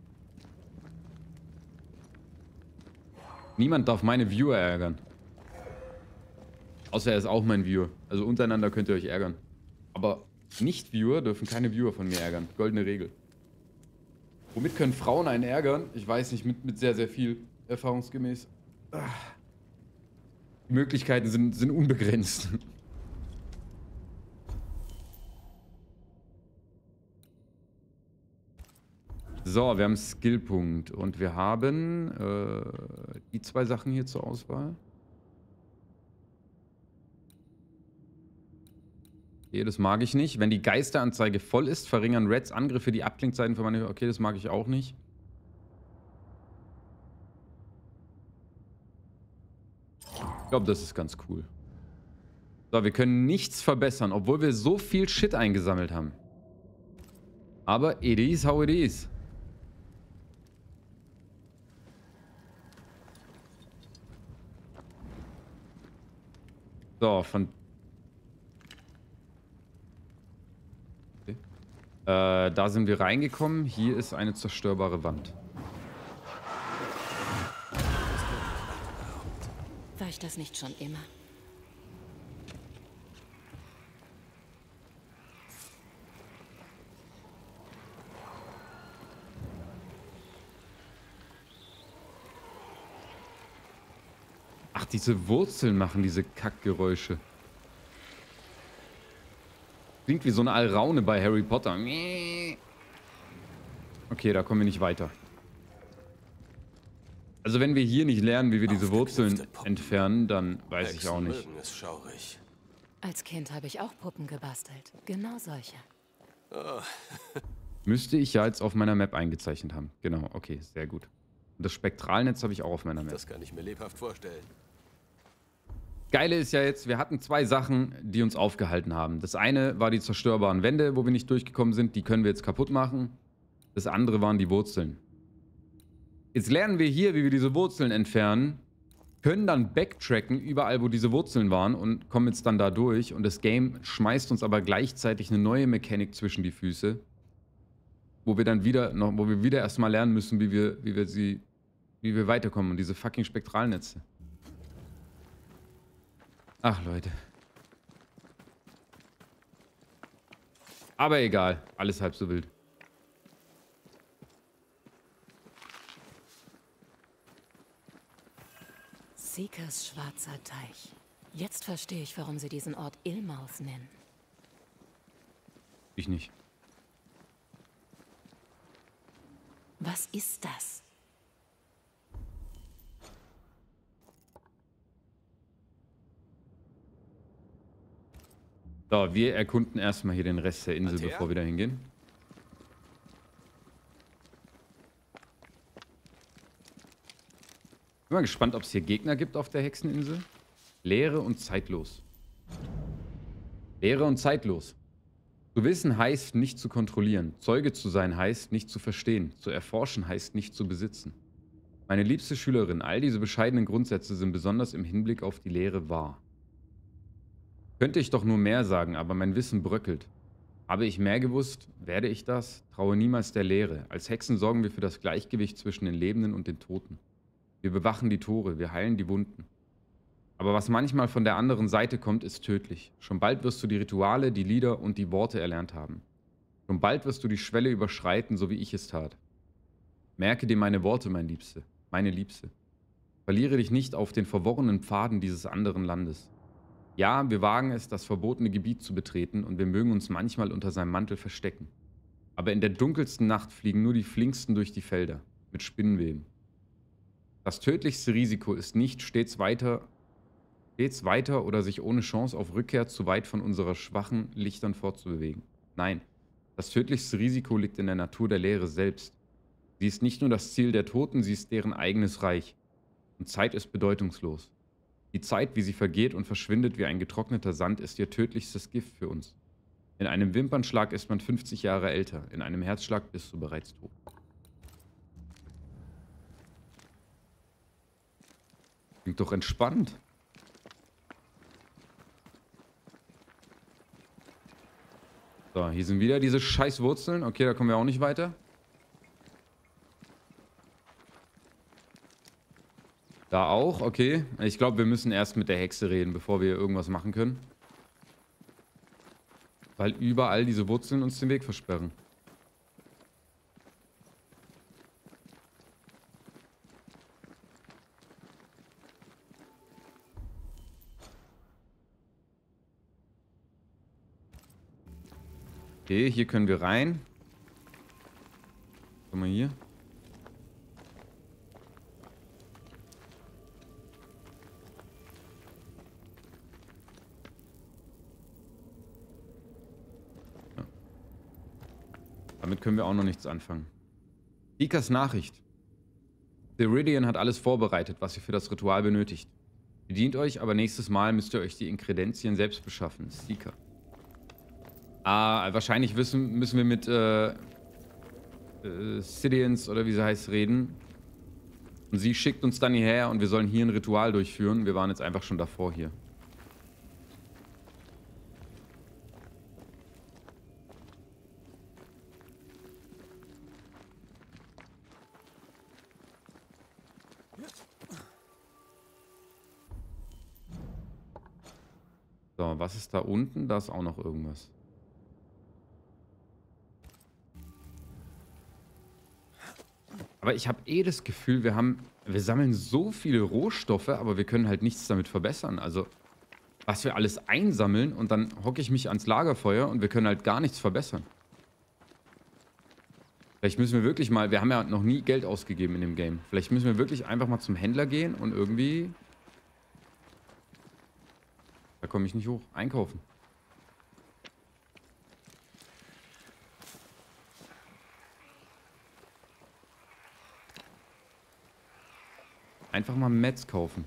Speaker 1: Niemand darf meine Viewer ärgern. Außer er ist auch mein Viewer. Also untereinander könnt ihr euch ärgern. Aber Nicht-Viewer dürfen keine Viewer von mir ärgern. Goldene Regel. Womit können Frauen einen ärgern? Ich weiß nicht, mit sehr, sehr viel. Erfahrungsgemäß. Die Möglichkeiten sind unbegrenzt. So, wir haben Skillpunkt und wir haben die 2 Sachen hier zur Auswahl. Okay, das mag ich nicht. Wenn die Geisteranzeige voll ist, verringern Reds Angriffe die Abklingzeiten für meine... Okay, das mag ich auch nicht. Ich glaube, das ist ganz cool. So, wir können nichts verbessern, obwohl wir so viel Shit eingesammelt haben. Aber it is how it is. So, von... Okay. Da sind wir reingekommen. Hier ist eine zerstörbare Wand.
Speaker 3: War ich das nicht schon immer?
Speaker 1: Ach, diese Wurzeln machen diese Kackgeräusche. Klingt wie so eine Alraune bei Harry Potter. Okay, da kommen wir nicht weiter. Also wenn wir hier nicht lernen, wie wir diese Wurzeln entfernen, dann weiß ich auch nicht.
Speaker 2: Mögen es schaurig.
Speaker 3: Als Kind habe ich auch Puppen gebastelt. Genau solche.
Speaker 1: Müsste ich ja jetzt auf meiner Map eingezeichnet haben. Genau, okay, sehr gut. Und das Spektralnetz habe ich auch auf meiner Map.
Speaker 2: Das kann ich mir lebhaft vorstellen.
Speaker 1: Geile ist ja jetzt, wir hatten 2 Sachen, die uns aufgehalten haben. Das eine war die zerstörbaren Wände, wo wir nicht durchgekommen sind. Die können wir jetzt kaputt machen. Das andere waren die Wurzeln. Jetzt lernen wir hier, wie wir diese Wurzeln entfernen, können dann backtracken überall, wo diese Wurzeln waren und kommen jetzt dann da durch. Und das Game schmeißt uns aber gleichzeitig eine neue Mechanik zwischen die Füße, wo wir dann wieder erstmal lernen müssen, wie wir weiterkommen und diese fucking Spektralnetze. Ach, Leute. Aber egal, alles halb so wild.
Speaker 3: Seekers schwarzer Teich. Jetzt verstehe ich, warum sie diesen Ort Illmouth nennen.
Speaker 1: Ich nicht.
Speaker 3: Was ist das?
Speaker 1: So, wir erkunden erstmal hier den Rest der Insel,
Speaker 2: Alter?
Speaker 1: bevor wir da hingehen. Bin mal gespannt, ob es hier Gegner gibt auf der Hexeninsel. Leere und zeitlos. Leere und zeitlos. Zu wissen heißt nicht zu kontrollieren. Zeuge zu sein heißt nicht zu verstehen. Zu erforschen heißt nicht zu besitzen. Meine liebste Schülerin, all diese bescheidenen Grundsätze sind besonders im Hinblick auf die Lehre wahr. Könnte ich doch nur mehr sagen, aber mein Wissen bröckelt. Habe ich mehr gewusst? Werde ich das? Traue niemals der Lehre. Als Hexen sorgen wir für das Gleichgewicht zwischen den Lebenden und den Toten. Wir bewachen die Tore, wir heilen die Wunden. Aber was manchmal von der anderen Seite kommt, ist tödlich. Schon bald wirst du die Rituale, die Lieder und die Worte erlernt haben. Schon bald wirst du die Schwelle überschreiten, so wie ich es tat. Merke dir meine Worte, mein Liebste, meine Liebste. Verliere dich nicht auf den verworrenen Pfaden dieses anderen Landes. Ja, wir wagen es, das verbotene Gebiet zu betreten, und wir mögen uns manchmal unter seinem Mantel verstecken. Aber in der dunkelsten Nacht fliegen nur die Flinksten durch die Felder, mit Spinnenweben. Das tödlichste Risiko ist nicht stets weiter oder sich ohne Chance auf Rückkehr zu weit von unseren schwachen Lichtern fortzubewegen. Nein, das tödlichste Risiko liegt in der Natur der Lehre selbst. Sie ist nicht nur das Ziel der Toten, sie ist deren eigenes Reich. Und Zeit ist bedeutungslos. Die Zeit, wie sie vergeht und verschwindet wie ein getrockneter Sand, ist ihr tödlichstes Gift für uns. In einem Wimpernschlag ist man 50 Jahre älter, in einem Herzschlag bist du bereits tot. Klingt doch entspannt. So, hier sind wieder diese scheiß Wurzeln. Okay, da kommen wir auch nicht weiter. Da auch, okay. Ich glaube, wir müssen erst mit der Hexe reden, bevor wir irgendwas machen können. Weil überall diese Wurzeln uns den Weg versperren. Okay, hier können wir rein. Guck mal hier. Ja. Damit können wir auch noch nichts anfangen. Ikas Nachricht. Ceridian hat alles vorbereitet, was ihr für das Ritual benötigt. Bedient euch, aber nächstes Mal müsst ihr euch die Inkredenzien selbst beschaffen. Seeker. Wahrscheinlich müssen wir mit Sidians oder wie sie heißt reden. Und sie schickt uns dann hierher und wir sollen hier ein Ritual durchführen. Wir waren jetzt einfach schon davor hier. So, was ist da unten? Da ist auch noch irgendwas. Aber ich habe das Gefühl, wir sammeln so viele Rohstoffe, aber wir können halt nichts damit verbessern. Also, was wir alles einsammeln und dann hocke ich mich ans Lagerfeuer und wir können halt gar nichts verbessern. Vielleicht müssen wir wirklich mal, wir haben ja noch nie Geld ausgegeben in dem Game. Vielleicht müssen wir wirklich einfach mal zum Händler gehen und irgendwie... Da komme ich nicht hoch. Einkaufen. Einfach mal Metz kaufen.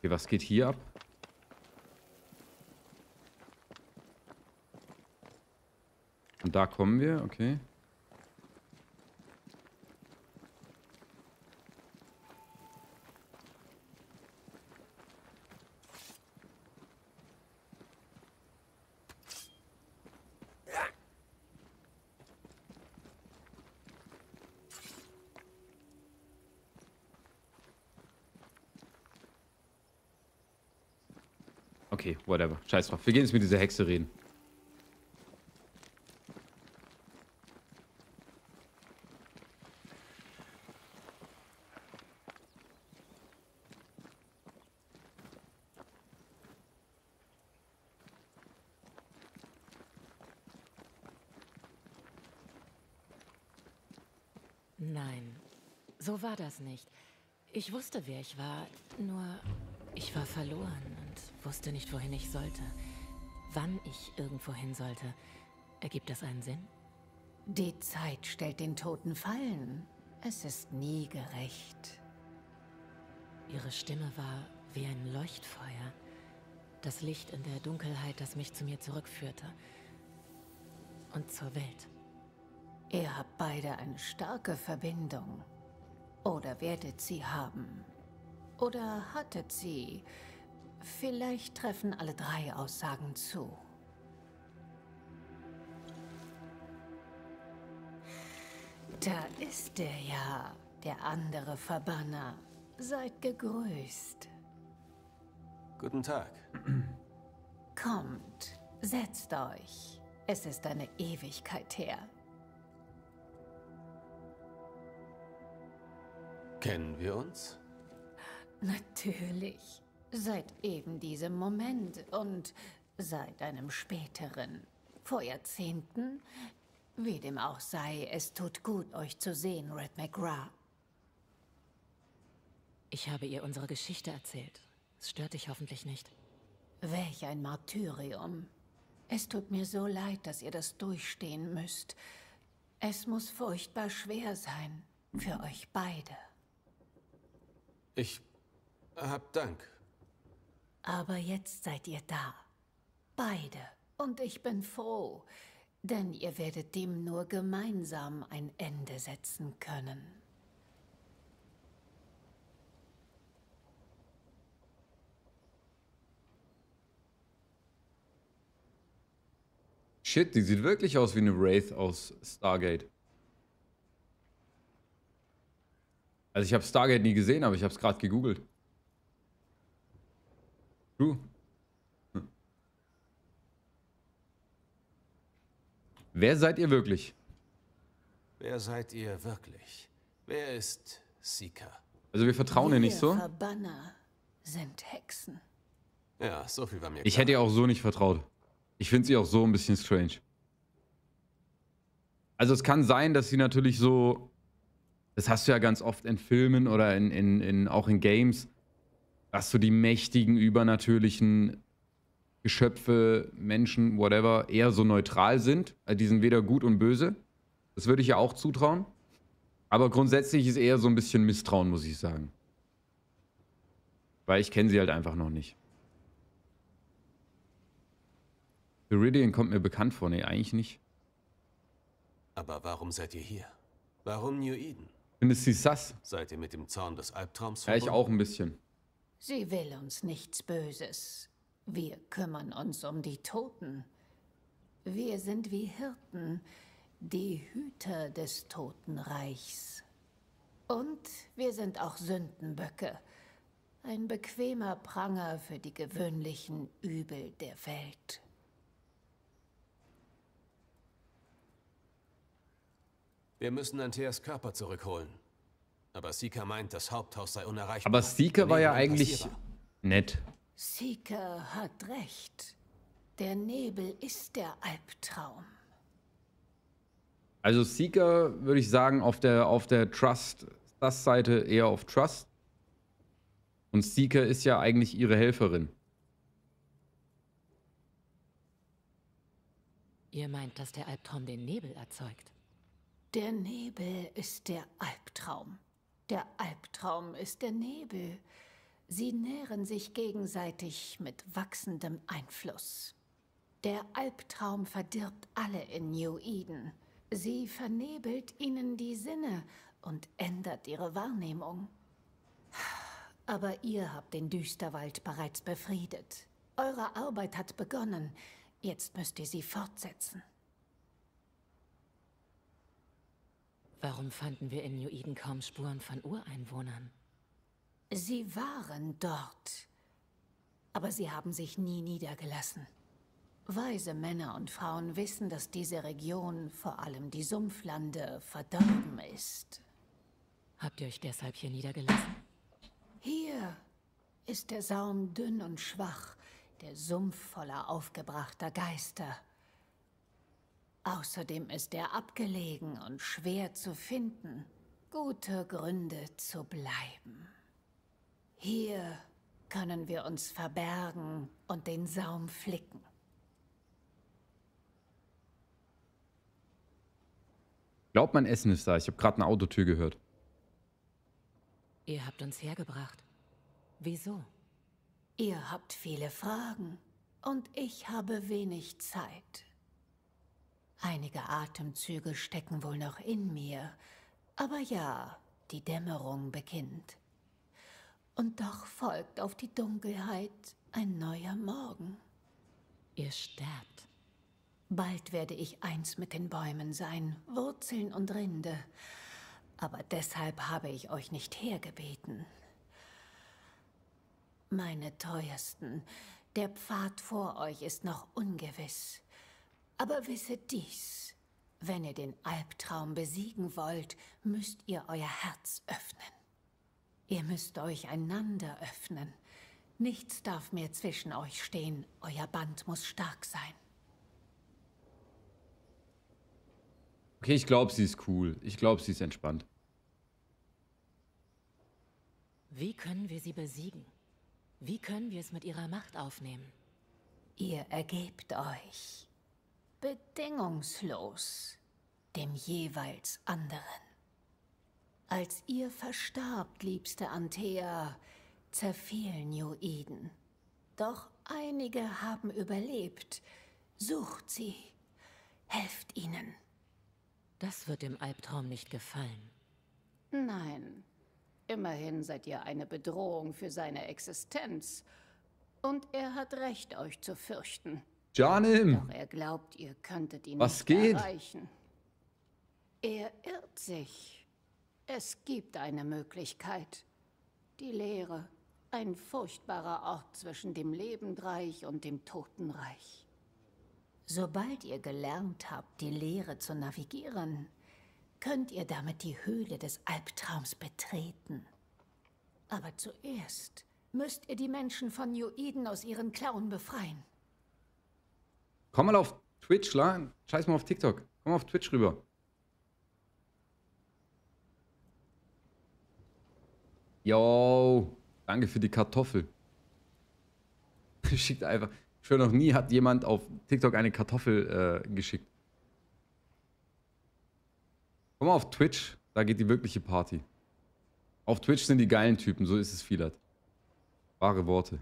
Speaker 1: Okay, was geht hier ab? Und da kommen wir, okay. Okay, whatever. Scheiß drauf. Wir gehen jetzt mit dieser Hexe reden.
Speaker 3: Nein, so war das nicht. Ich wusste, wer ich war, nur ich war verloren und wusste nicht, wohin ich sollte. Wann ich irgendwo hin sollte. Ergibt das einen Sinn?
Speaker 6: Die Zeit stellt den Toten Fallen. Es ist nie gerecht.
Speaker 3: Ihre Stimme war wie ein Leuchtfeuer. Das Licht in der Dunkelheit, das mich zu mir zurückführte. Und zur Welt.
Speaker 6: Ihr habt beide eine starke Verbindung. Oder werdet sie haben. Oder hattet sie. Vielleicht treffen alle drei Aussagen zu. Da ist er ja, der andere Verbanner. Seid gegrüßt.
Speaker 2: Guten Tag.
Speaker 6: Kommt, setzt euch. Es ist eine Ewigkeit her.
Speaker 2: Kennen wir uns?
Speaker 6: Natürlich. Seit eben diesem Moment und seit einem späteren. Vor Jahrzehnten. Wie dem auch sei, es tut gut, euch zu sehen, Red McGrath.
Speaker 3: Ich habe ihr unsere Geschichte erzählt. Es stört dich hoffentlich nicht.
Speaker 6: Welch ein Martyrium. Es tut mir so leid, dass ihr das durchstehen müsst. Es muss furchtbar schwer sein. Für euch beide.
Speaker 2: Ich hab Dank.
Speaker 6: Aber jetzt seid ihr da. Beide. Und ich bin froh. Denn ihr werdet dem nur gemeinsam ein Ende setzen können.
Speaker 1: Shit, die sieht wirklich aus wie eine Wraith aus Stargate. Also ich habe Stargate nie gesehen, aber ich habe es gerade gegoogelt. True. Wer seid ihr wirklich?
Speaker 2: Wer seid ihr wirklich? Wer ist Seeker?
Speaker 1: Also wir vertrauen ihr nicht so.
Speaker 6: Verbanner sind Hexen.
Speaker 2: Ja, so viel war mir
Speaker 1: Ich
Speaker 2: klar.
Speaker 1: hätte ihr auch so nicht vertraut. Ich finde sie auch so ein bisschen strange. Also es kann sein, dass sie natürlich so, das hast du ja ganz oft in Filmen oder auch in Games, dass so die mächtigen, übernatürlichen Geschöpfe, Menschen, whatever, eher so neutral sind. Also die sind weder gut und böse. Das würde ich ja auch zutrauen. Aber grundsätzlich ist eher so ein bisschen Misstrauen, muss ich sagen. Weil ich kenne sie halt einfach noch nicht. Viridian kommt mir bekannt vor. Nee, eigentlich nicht.
Speaker 2: Aber warum seid ihr hier? Warum New Eden?
Speaker 1: Findest du sie sass?
Speaker 2: Seid ihr mit dem Zorn des Albtraums
Speaker 1: Ja, ich
Speaker 2: verbunden?
Speaker 1: auch ein bisschen.
Speaker 6: Sie will uns nichts Böses. Wir kümmern uns um die Toten. Wir sind wie Hirten, die Hüter des Totenreichs. Und wir sind auch Sündenböcke. Ein bequemer Pranger für die gewöhnlichen Übel der Welt.
Speaker 2: Wir müssen Anteas Körper zurückholen. Aber Seeker meint, das Haupthaus sei unerreichbar.
Speaker 1: Aber Seeker war ja
Speaker 2: Nebel
Speaker 1: eigentlich
Speaker 2: unpassierbar.
Speaker 1: nett.
Speaker 6: Seeker hat recht. Der Nebel ist der Albtraum.
Speaker 1: Also Seeker würde ich sagen, auf der Trust-Seite eher auf Trust. Und Seeker ist ja eigentlich ihre Helferin.
Speaker 3: Ihr meint, dass der Albtraum den Nebel erzeugt?
Speaker 6: Der Nebel ist der Albtraum. Der Albtraum ist der Nebel. Sie nähren sich gegenseitig mit wachsendem Einfluss. Der Albtraum verdirbt alle in New Eden. Sie vernebelt ihnen die Sinne und ändert ihre Wahrnehmung. Aber ihr habt den Düsterwald bereits befriedet. Eure Arbeit hat begonnen. Jetzt müsst ihr sie fortsetzen.
Speaker 3: Warum fanden wir in New Eden kaum Spuren von Ureinwohnern?
Speaker 6: Sie waren dort, aber sie haben sich nie niedergelassen. Weise Männer und Frauen wissen, dass diese Region, vor allem die Sumpflande, verdorben ist.
Speaker 3: Habt ihr euch deshalb hier niedergelassen?
Speaker 6: Hier ist der Saum dünn und schwach, der Sumpf voller aufgebrachter Geister. Außerdem ist er abgelegen und schwer zu finden. Gute Gründe zu bleiben. Hier können wir uns verbergen und den Saum flicken.
Speaker 1: Glaubt, mein Essen ist da. Ich habe gerade eine Autotür gehört.
Speaker 3: Ihr habt uns hergebracht. Wieso?
Speaker 6: Ihr habt viele Fragen und ich habe wenig Zeit. Einige Atemzüge stecken wohl noch in mir, aber ja, die Dämmerung beginnt. Und doch folgt auf die Dunkelheit ein neuer Morgen.
Speaker 3: Ihr sterbt.
Speaker 6: Bald werde ich eins mit den Bäumen sein, Wurzeln und Rinde. Aber deshalb habe ich euch nicht hergebeten. Meine Teuersten, der Pfad vor euch ist noch ungewiss. Aber wisset dies, wenn ihr den Albtraum besiegen wollt, müsst ihr euer Herz öffnen. Ihr müsst euch einander öffnen. Nichts darf mehr zwischen euch stehen, euer Band muss stark sein.
Speaker 1: Okay, ich glaube, sie ist cool. Ich glaube, sie ist entspannt.
Speaker 3: Wie können wir sie besiegen? Wie können wir es mit ihrer Macht aufnehmen?
Speaker 6: Ihr ergebt euch. Bedingungslos. Dem jeweils anderen. Als ihr verstarbt, liebste Antea, zerfiel New Eden. Doch einige haben überlebt. Sucht sie. Helft ihnen.
Speaker 3: Das wird dem Albtraum nicht gefallen.
Speaker 6: Nein. Immerhin seid ihr eine Bedrohung für seine Existenz. Und er hat Recht, euch zu fürchten.
Speaker 1: Janim!
Speaker 6: Doch er glaubt, ihr könntet ihn
Speaker 1: Was
Speaker 6: nicht
Speaker 1: geht?
Speaker 6: erreichen. Er irrt sich. Es gibt eine Möglichkeit. Die Leere. Ein furchtbarer Ort zwischen dem Lebendreich und dem Totenreich. Sobald ihr gelernt habt, die Leere zu navigieren, könnt ihr damit die Höhle des Albtraums betreten. Aber zuerst müsst ihr die Menschen von New Eden aus ihren Klauen befreien.
Speaker 1: Komm mal auf Twitch, la. Scheiß mal auf TikTok. Komm mal auf Twitch rüber. Yo, danke für die Kartoffel. Schickt einfach. Ich höre, noch nie hat jemand auf TikTok eine Kartoffel geschickt. Komm mal auf Twitch, da geht die wirkliche Party. Auf Twitch sind die geilen Typen, so ist es vielert. Wahre Worte.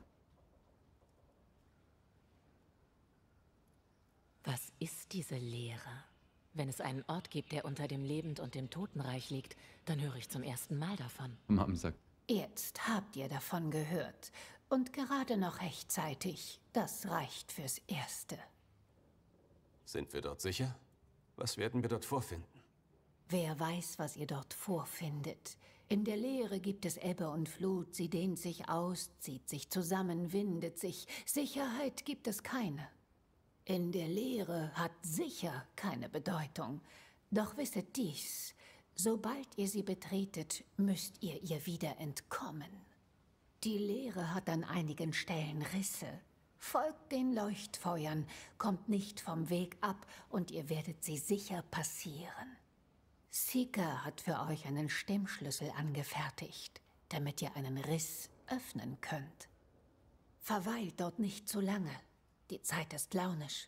Speaker 3: Was ist diese Leere? Wenn es einen Ort gibt, der unter dem Lebend- und dem Totenreich liegt, dann höre ich zum ersten Mal davon.
Speaker 1: Mom sagt.
Speaker 6: Jetzt habt ihr davon gehört. Und gerade noch rechtzeitig. Das reicht fürs Erste.
Speaker 2: Sind wir dort sicher? Was werden wir dort vorfinden?
Speaker 6: Wer weiß, was ihr dort vorfindet. In der Leere gibt es Ebbe und Flut. Sie dehnt sich aus, zieht sich zusammen, windet sich. Sicherheit gibt es keine. In der Leere hat sicher keine Bedeutung. Doch wisset dies. Sobald ihr sie betretet, müsst ihr ihr wieder entkommen. Die Leere hat an einigen Stellen Risse. Folgt den Leuchtfeuern, kommt nicht vom Weg ab und ihr werdet sie sicher passieren. Seeker hat für euch einen Stimmschlüssel angefertigt, damit ihr einen Riss öffnen könnt. Verweilt dort nicht zu lange. Die Zeit ist launisch.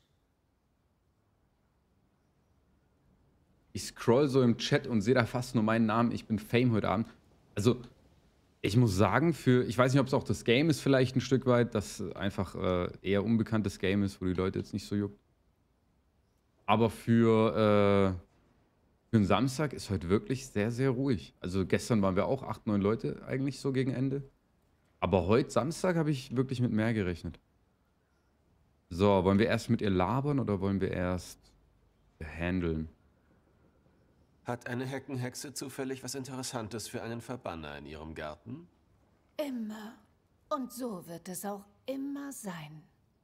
Speaker 1: Ich scroll so im Chat und sehe da fast nur meinen Namen. Ich bin Fame heute Abend. Also, Ich muss sagen, ich weiß nicht, ob es auch das Game ist vielleicht ein Stück weit, das einfach eher unbekanntes Game ist, wo die Leute jetzt nicht so juckt. Aber für einen Samstag ist heute wirklich sehr, sehr ruhig. Also gestern waren wir auch 8, 9 Leute eigentlich so gegen Ende. Aber heute Samstag habe ich wirklich mit mehr gerechnet. So, wollen wir erst mit ihr labern oder wollen wir erst handeln?
Speaker 2: Hat eine Heckenhexe zufällig was Interessantes für einen Verbanner in ihrem Garten?
Speaker 6: Immer. Und so wird es auch immer sein.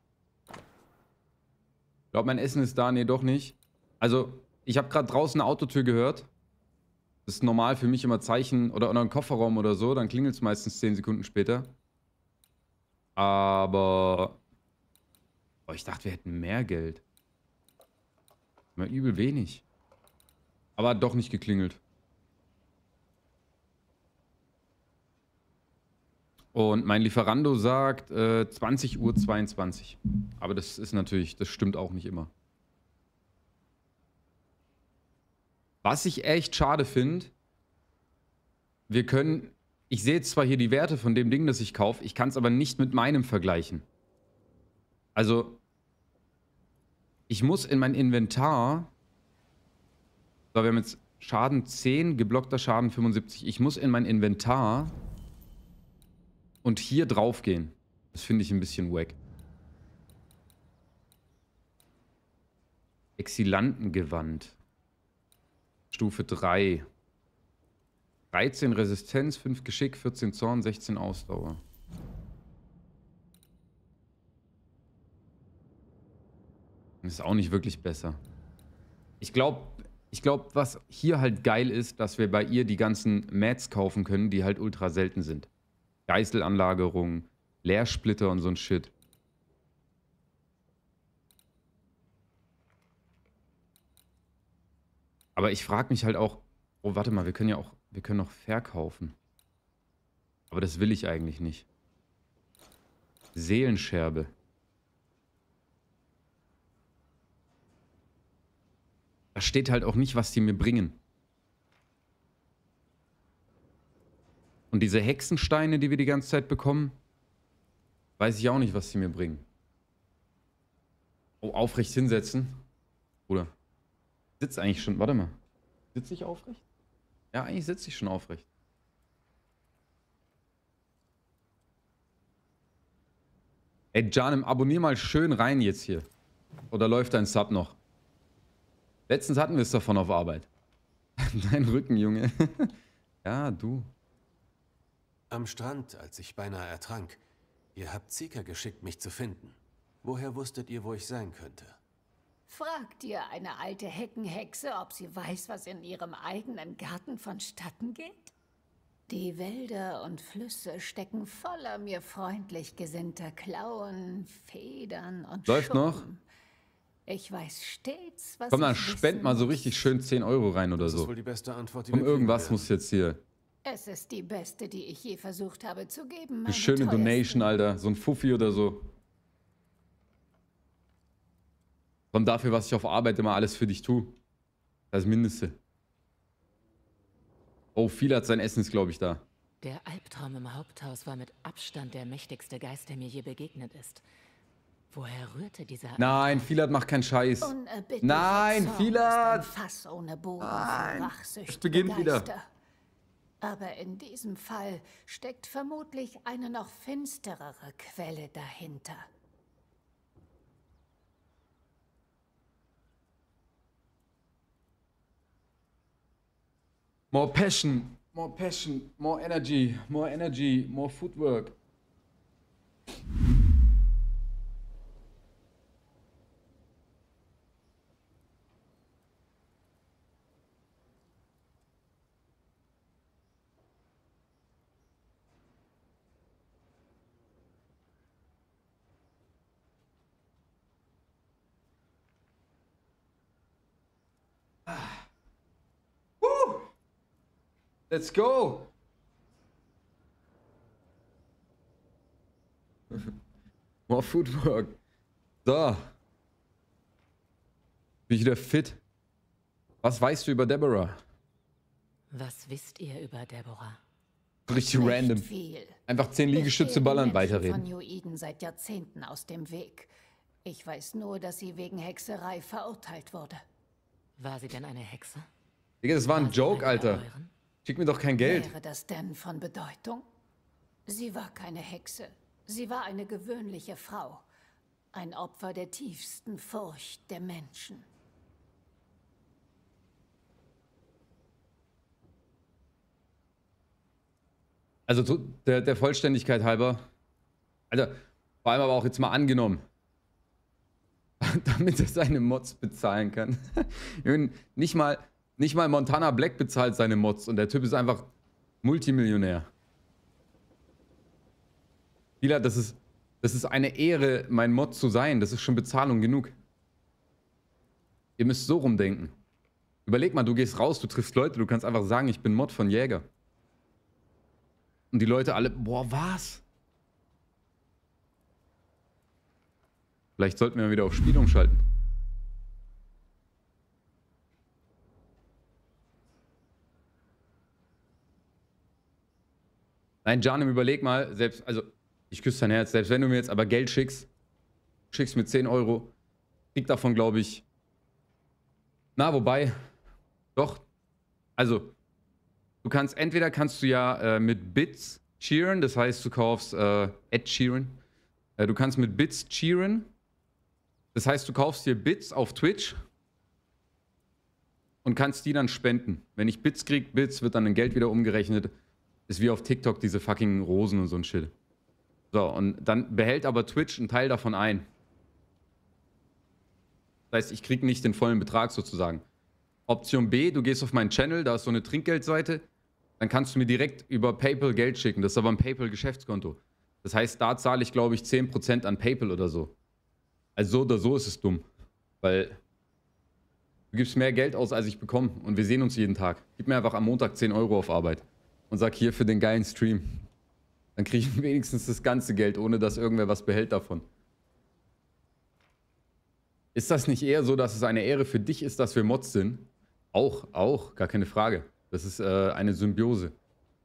Speaker 1: Ich glaube, mein Essen ist da. Nee, doch nicht. Also, ich habe gerade draußen eine Autotür gehört. Das ist normal für mich immer Zeichen oder ein Kofferraum oder so. Dann klingelt es meistens 10 Sekunden später. Aber ich dachte, wir hätten mehr Geld. Mal übel wenig. Aber hat doch nicht geklingelt. Und mein Lieferando sagt 20:22 Uhr. Aber das ist natürlich, das stimmt auch nicht immer. Was ich echt schade finde, ich sehe jetzt zwar hier die Werte von dem Ding, das ich kaufe, ich kann es aber nicht mit meinem vergleichen. Also, ich muss in mein Inventar, so, wir haben jetzt Schaden 10, geblockter Schaden 75. Ich muss in mein Inventar und hier drauf gehen. Das finde ich ein bisschen wack. Exilantengewand. Stufe 3. 13 Resistenz, 5 Geschick, 14 Zorn, 16 Ausdauer. Das ist auch nicht wirklich besser. Ich glaube, was hier halt geil ist, dass wir bei ihr die ganzen Mats kaufen können, die halt ultra selten sind. Geißelanlagerung, Leersplitter und so ein Shit. Aber ich frage mich halt auch, oh, warte mal, wir können noch verkaufen. Aber das will ich eigentlich nicht. Seelenscherbe. Da steht halt auch nicht, was die mir bringen. Und diese Hexensteine, die wir die ganze Zeit bekommen, weiß ich auch nicht, was die mir bringen. Oh, aufrecht hinsetzen. Bruder. Sitzt eigentlich schon, warte mal. Sitze ich aufrecht? Ja, eigentlich sitze ich schon aufrecht. Ey, Janem, abonnier mal schön rein jetzt hier. Oder läuft dein Sub noch? Letztens hatten wir es davon auf Arbeit. Dein Rücken, Junge. Ja, du.
Speaker 2: Am Strand, als ich beinahe ertrank. Ihr habt Zika geschickt, mich zu finden. Woher wusstet ihr, wo ich sein könnte?
Speaker 6: Fragt ihr eine alte Heckenhexe, ob sie weiß, was in ihrem eigenen Garten vonstatten geht? Die Wälder und Flüsse stecken voller mir freundlich gesinnter Klauen, Federn und
Speaker 1: Läuft
Speaker 6: Schuppen.
Speaker 1: noch?
Speaker 6: Ich weiß stets, was
Speaker 1: Komm, dann
Speaker 6: ich
Speaker 1: spend
Speaker 6: wissen
Speaker 1: mal so
Speaker 6: muss.
Speaker 1: richtig schön 10 Euro rein oder
Speaker 2: Das ist
Speaker 1: so.
Speaker 2: wohl die beste Antwort, die
Speaker 1: Komm,
Speaker 2: wir kriegen
Speaker 1: irgendwas
Speaker 2: werden.
Speaker 1: muss jetzt hier.
Speaker 6: Es ist die beste, die ich je versucht habe zu geben.
Speaker 1: Eine
Speaker 6: meine
Speaker 1: schöne
Speaker 6: teuersten.
Speaker 1: Donation, Alter. So ein Fuffi oder so. Komm, dafür, was ich auf Arbeit immer alles für dich tue. Das Mindeste. Oh, viel hat sein Essen, ist, glaube ich, da.
Speaker 3: Der Albtraum im Haupthaus war mit Abstand der mächtigste Geist, der mir je begegnet ist. Woher rührte dieser
Speaker 1: Nein, Filat macht keinen Scheiß.
Speaker 6: Unerbittlicher
Speaker 1: Nein,
Speaker 6: Zorn
Speaker 1: Filat!
Speaker 6: ist ein Fass ohne Boden
Speaker 1: Nein,
Speaker 6: für
Speaker 1: es
Speaker 6: rachsüchtige
Speaker 1: beginnt wieder.
Speaker 6: Geister. Aber in diesem Fall steckt vermutlich eine noch finsterere Quelle dahinter.
Speaker 1: More passion, more energy, more footwork. Let's go! More footwork. So. Bin ich wieder fit. Was weißt du über Deborah?
Speaker 3: Was wisst ihr über Deborah?
Speaker 1: Richtig random.
Speaker 6: Viel.
Speaker 1: Einfach 10 Liegestütze ballern, weiterreden.
Speaker 6: Von Juiden seit Jahrzehnten aus dem Weg. Ich weiß nur, dass sie wegen Hexerei verurteilt wurde.
Speaker 3: War sie denn eine Hexe?
Speaker 1: Digga, das war ein Joke,
Speaker 3: eine
Speaker 1: Alter.
Speaker 3: der euren?
Speaker 1: Schick mir doch kein Geld.
Speaker 6: Wäre das denn von Bedeutung? Sie war keine Hexe. Sie war eine gewöhnliche Frau. Ein Opfer der tiefsten Furcht der Menschen.
Speaker 1: Also der Vollständigkeit halber. Alter, vor allem aber auch jetzt mal angenommen. Damit er seine Mods bezahlen kann. nicht mal Montana Black bezahlt seine Mods und der Typ ist einfach Multimillionär. Spieler, das ist eine Ehre, mein Mod zu sein. Das ist schon Bezahlung genug. Ihr müsst so rumdenken. Überleg mal, du gehst raus, du triffst Leute, du kannst einfach sagen, ich bin Mod von Jäger. Und die Leute alle, boah, was? Vielleicht sollten wir wieder auf Spiel umschalten. Nein, Janem, überleg mal, selbst, also, ich küsse dein Herz, selbst wenn du mir jetzt aber Geld schickst mir 10 Euro, krieg davon, glaube ich, na, wobei, doch, also, entweder kannst du ja mit Bits cheeren, das heißt, du kaufst Ed Sheeran, du kannst mit Bits cheeren, das heißt, du kaufst dir Bits auf Twitch und kannst die dann spenden. Wenn ich Bits krieg, Bits wird dann in Geld wieder umgerechnet. Ist wie auf TikTok diese fucking Rosen und so ein Shit. So, und dann behält aber Twitch einen Teil davon ein. Das heißt, ich krieg nicht den vollen Betrag sozusagen. Option B, du gehst auf meinen Channel, da ist so eine Trinkgeldseite, dann kannst du mir direkt über PayPal Geld schicken. Das ist aber ein PayPal-Geschäftskonto. Das heißt, da zahle ich, glaube ich, 10% an PayPal oder so. Also so oder so ist es dumm. Weil du gibst mehr Geld aus, als ich bekomme. Und wir sehen uns jeden Tag. Gib mir einfach am Montag 10 Euro auf Arbeit. Und sag hier für den geilen Stream. Dann kriege ich wenigstens das ganze Geld, ohne dass irgendwer was behält davon. Ist das nicht eher so, dass es eine Ehre für dich ist, dass wir Mods sind? Auch, gar keine Frage. Das ist eine Symbiose.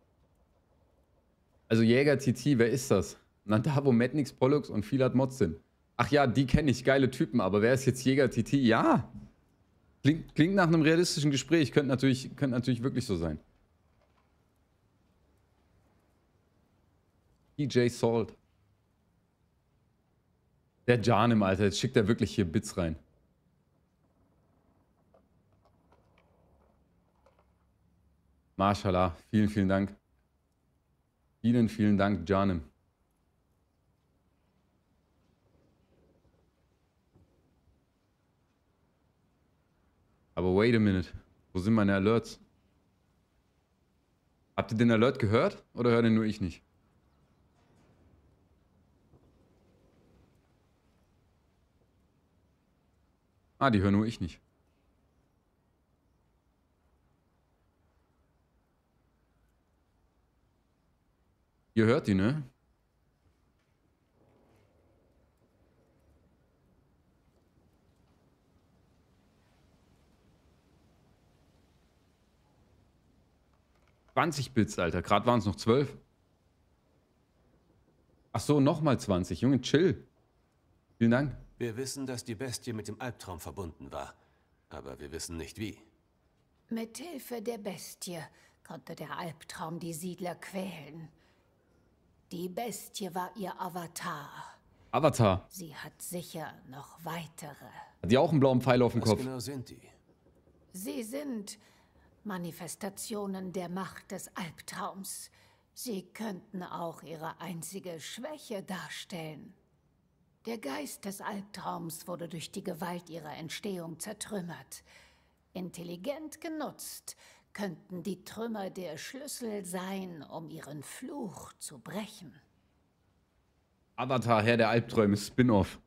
Speaker 1: Also Jäger TT, wer ist das? Na, da wo Madnix, Pollux und Filat Mods sind. Ach ja, die kenne ich, geile Typen, aber wer ist jetzt Jäger TT? Ja! Klingt nach einem realistischen Gespräch, könnte natürlich wirklich so sein. DJ Salt. Der Janem, Alter, jetzt schickt er wirklich hier Bits rein. Mashallah, vielen Dank. Vielen Dank, Janem. Aber wait a minute. Wo sind meine Alerts? Habt ihr den Alert gehört? Oder hört den nur ich nicht? Ah, die höre nur ich nicht. Ihr hört die, ne? Bits, Alter. Gerade waren es noch 12. Ach so, nochmal 20. Junge, chill. Vielen Dank.
Speaker 2: Wir wissen, dass die Bestie mit dem Albtraum verbunden war. Aber wir wissen nicht wie.
Speaker 6: Mit Hilfe der Bestie konnte der Albtraum die Siedler quälen. Die Bestie war ihr Avatar.
Speaker 1: Avatar.
Speaker 6: Sie hat sicher noch weitere.
Speaker 1: Hat die auch einen blauen Pfeil auf dem
Speaker 2: Was
Speaker 1: Kopf?
Speaker 2: genau sind die?
Speaker 6: Sie sind Manifestationen der Macht des Albtraums. Sie könnten auch ihre einzige Schwäche darstellen. Der Geist des Albtraums wurde durch die Gewalt ihrer Entstehung zertrümmert. Intelligent genutzt, könnten die Trümmer der Schlüssel sein, um ihren Fluch zu brechen.
Speaker 1: Avatar, Herr der Albträume, Spin-off.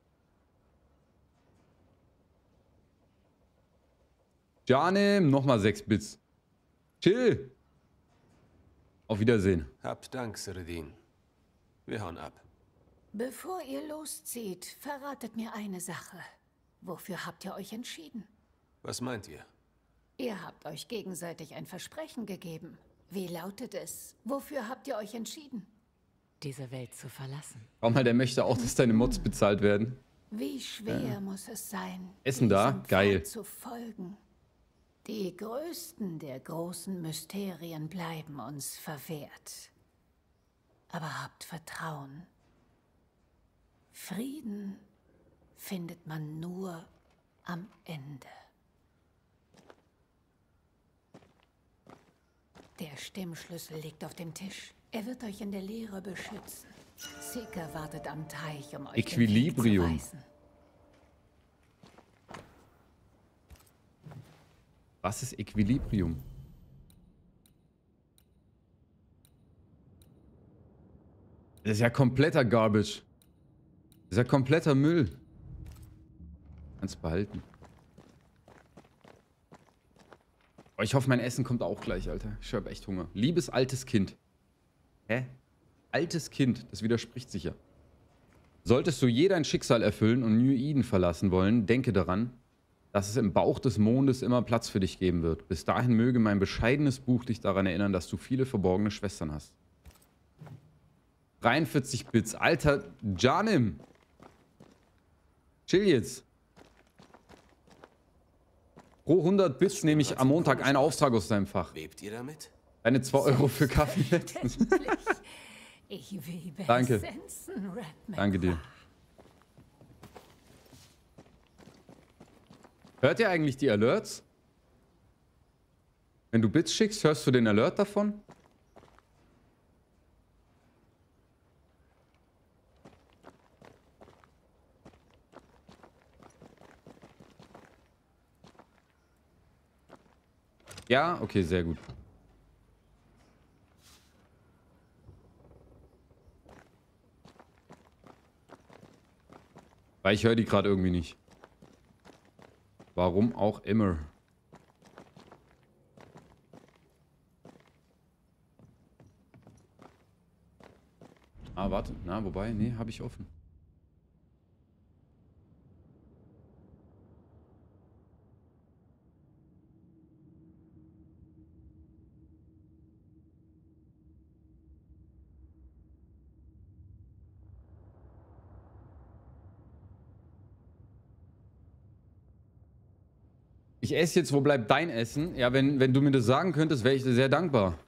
Speaker 1: Janem, nochmal 6 Bits. Chill. Auf Wiedersehen.
Speaker 2: Habt Dank, Seredin. Wir hauen ab.
Speaker 6: Bevor ihr loszieht, verratet mir eine Sache. Wofür habt ihr euch entschieden?
Speaker 2: Was meint ihr?
Speaker 6: Ihr habt euch gegenseitig ein Versprechen gegeben. Wie lautet es? Wofür habt ihr euch entschieden?
Speaker 3: Diese Welt zu verlassen.
Speaker 1: Schau mal, der möchte auch, dass deine Mods bezahlt werden.
Speaker 6: Wie schwer muss es sein,
Speaker 1: Essen da?
Speaker 6: diesem
Speaker 1: Geil.
Speaker 6: Pfad zu folgen? Die größten der großen Mysterien bleiben uns verwehrt. Aber habt Vertrauen. Frieden findet man nur am Ende. Der Stimmschlüssel liegt auf dem Tisch. Er wird euch in der Leere beschützen. Seeker wartet am Teich, um euch
Speaker 1: Equilibrium.
Speaker 6: den Weg zu weisen.
Speaker 1: Was ist Equilibrium? Das ist ja kompletter Garbage. Das ist ja kompletter Müll. Kannst behalten. Oh, ich hoffe, mein Essen kommt auch gleich, Alter. Ich habe echt Hunger. Liebes altes Kind. Hä? Altes Kind, das widerspricht sich ja. Solltest du je dein Schicksal erfüllen und New Eden verlassen wollen, denke daran, dass es im Bauch des Mondes immer Platz für dich geben wird. Bis dahin möge mein bescheidenes Buch dich daran erinnern, dass du viele verborgene Schwestern hast. 43 Bits. Alter, Janim. Chill jetzt. Pro 100 Bits nehme ich am Montag einen Auftrag aus deinem Fach.
Speaker 2: Webt ihr damit?
Speaker 1: Deine 2 Euro für Kaffee.
Speaker 6: Selbstverständlich. Ich webe
Speaker 1: Danke.
Speaker 6: Essenzen, Red
Speaker 1: Danke dir. Hört ihr eigentlich die Alerts? Wenn du Bits schickst, hörst du den Alert davon? Ja, okay, sehr gut. Weil ich höre die gerade irgendwie nicht. Warum auch immer. Ah, warte. Na, wobei, nee, habe ich offen. Ich esse jetzt, wo bleibt dein Essen? Ja, wenn du mir das sagen könntest, wäre ich dir sehr dankbar.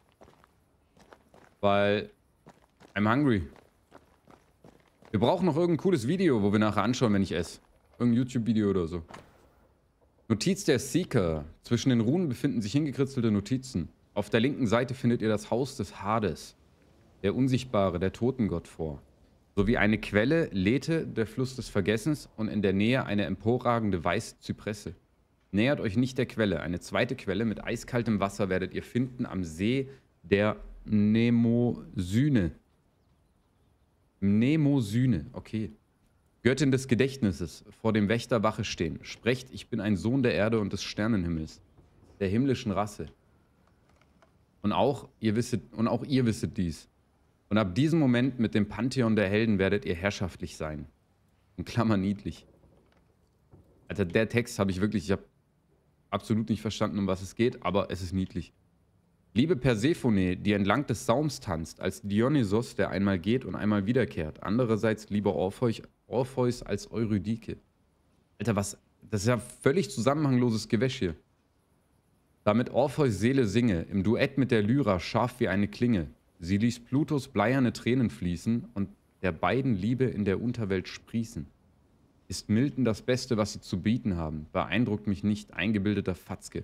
Speaker 1: Weil I'm hungry. Wir brauchen noch irgendein cooles Video, wo wir nachher anschauen, wenn ich esse. Irgendein YouTube-Video oder so. Notiz der Seeker. Zwischen den Runen befinden sich hingekritzelte Notizen. Auf der linken Seite findet ihr das Haus des Hades, der Unsichtbare, der Totengott, vor. Sowie eine Quelle, Lethe, der Fluss des Vergessens und in der Nähe eine emporragende weiße Zypresse. Nähert euch nicht der Quelle. Eine zweite Quelle mit eiskaltem Wasser werdet ihr finden am See der Mnemosyne. Mnemosyne, okay. Göttin des Gedächtnisses, vor dem Wächter Wache stehen. Sprecht, ich bin ein Sohn der Erde und des Sternenhimmels, der himmlischen Rasse. Und auch ihr wisset dies. Und ab diesem Moment mit dem Pantheon der Helden werdet ihr herrschaftlich sein. In Klammern niedlich. Alter, der Text habe ich habe absolut nicht verstanden, um was es geht, aber es ist niedlich. Liebe Persephone, die entlang des Saums tanzt, als Dionysos, der einmal geht und einmal wiederkehrt. Andererseits lieber Orpheus als Eurydike. Alter, was? Das ist ja völlig zusammenhangloses Gewäsch hier. Damit Orpheus Seele singe, im Duett mit der Lyra scharf wie eine Klinge. Sie ließ Plutos bleierne Tränen fließen und der beiden Liebe in der Unterwelt sprießen. Ist Milton das Beste, was sie zu bieten haben? Beeindruckt mich nicht, eingebildeter Fatzke.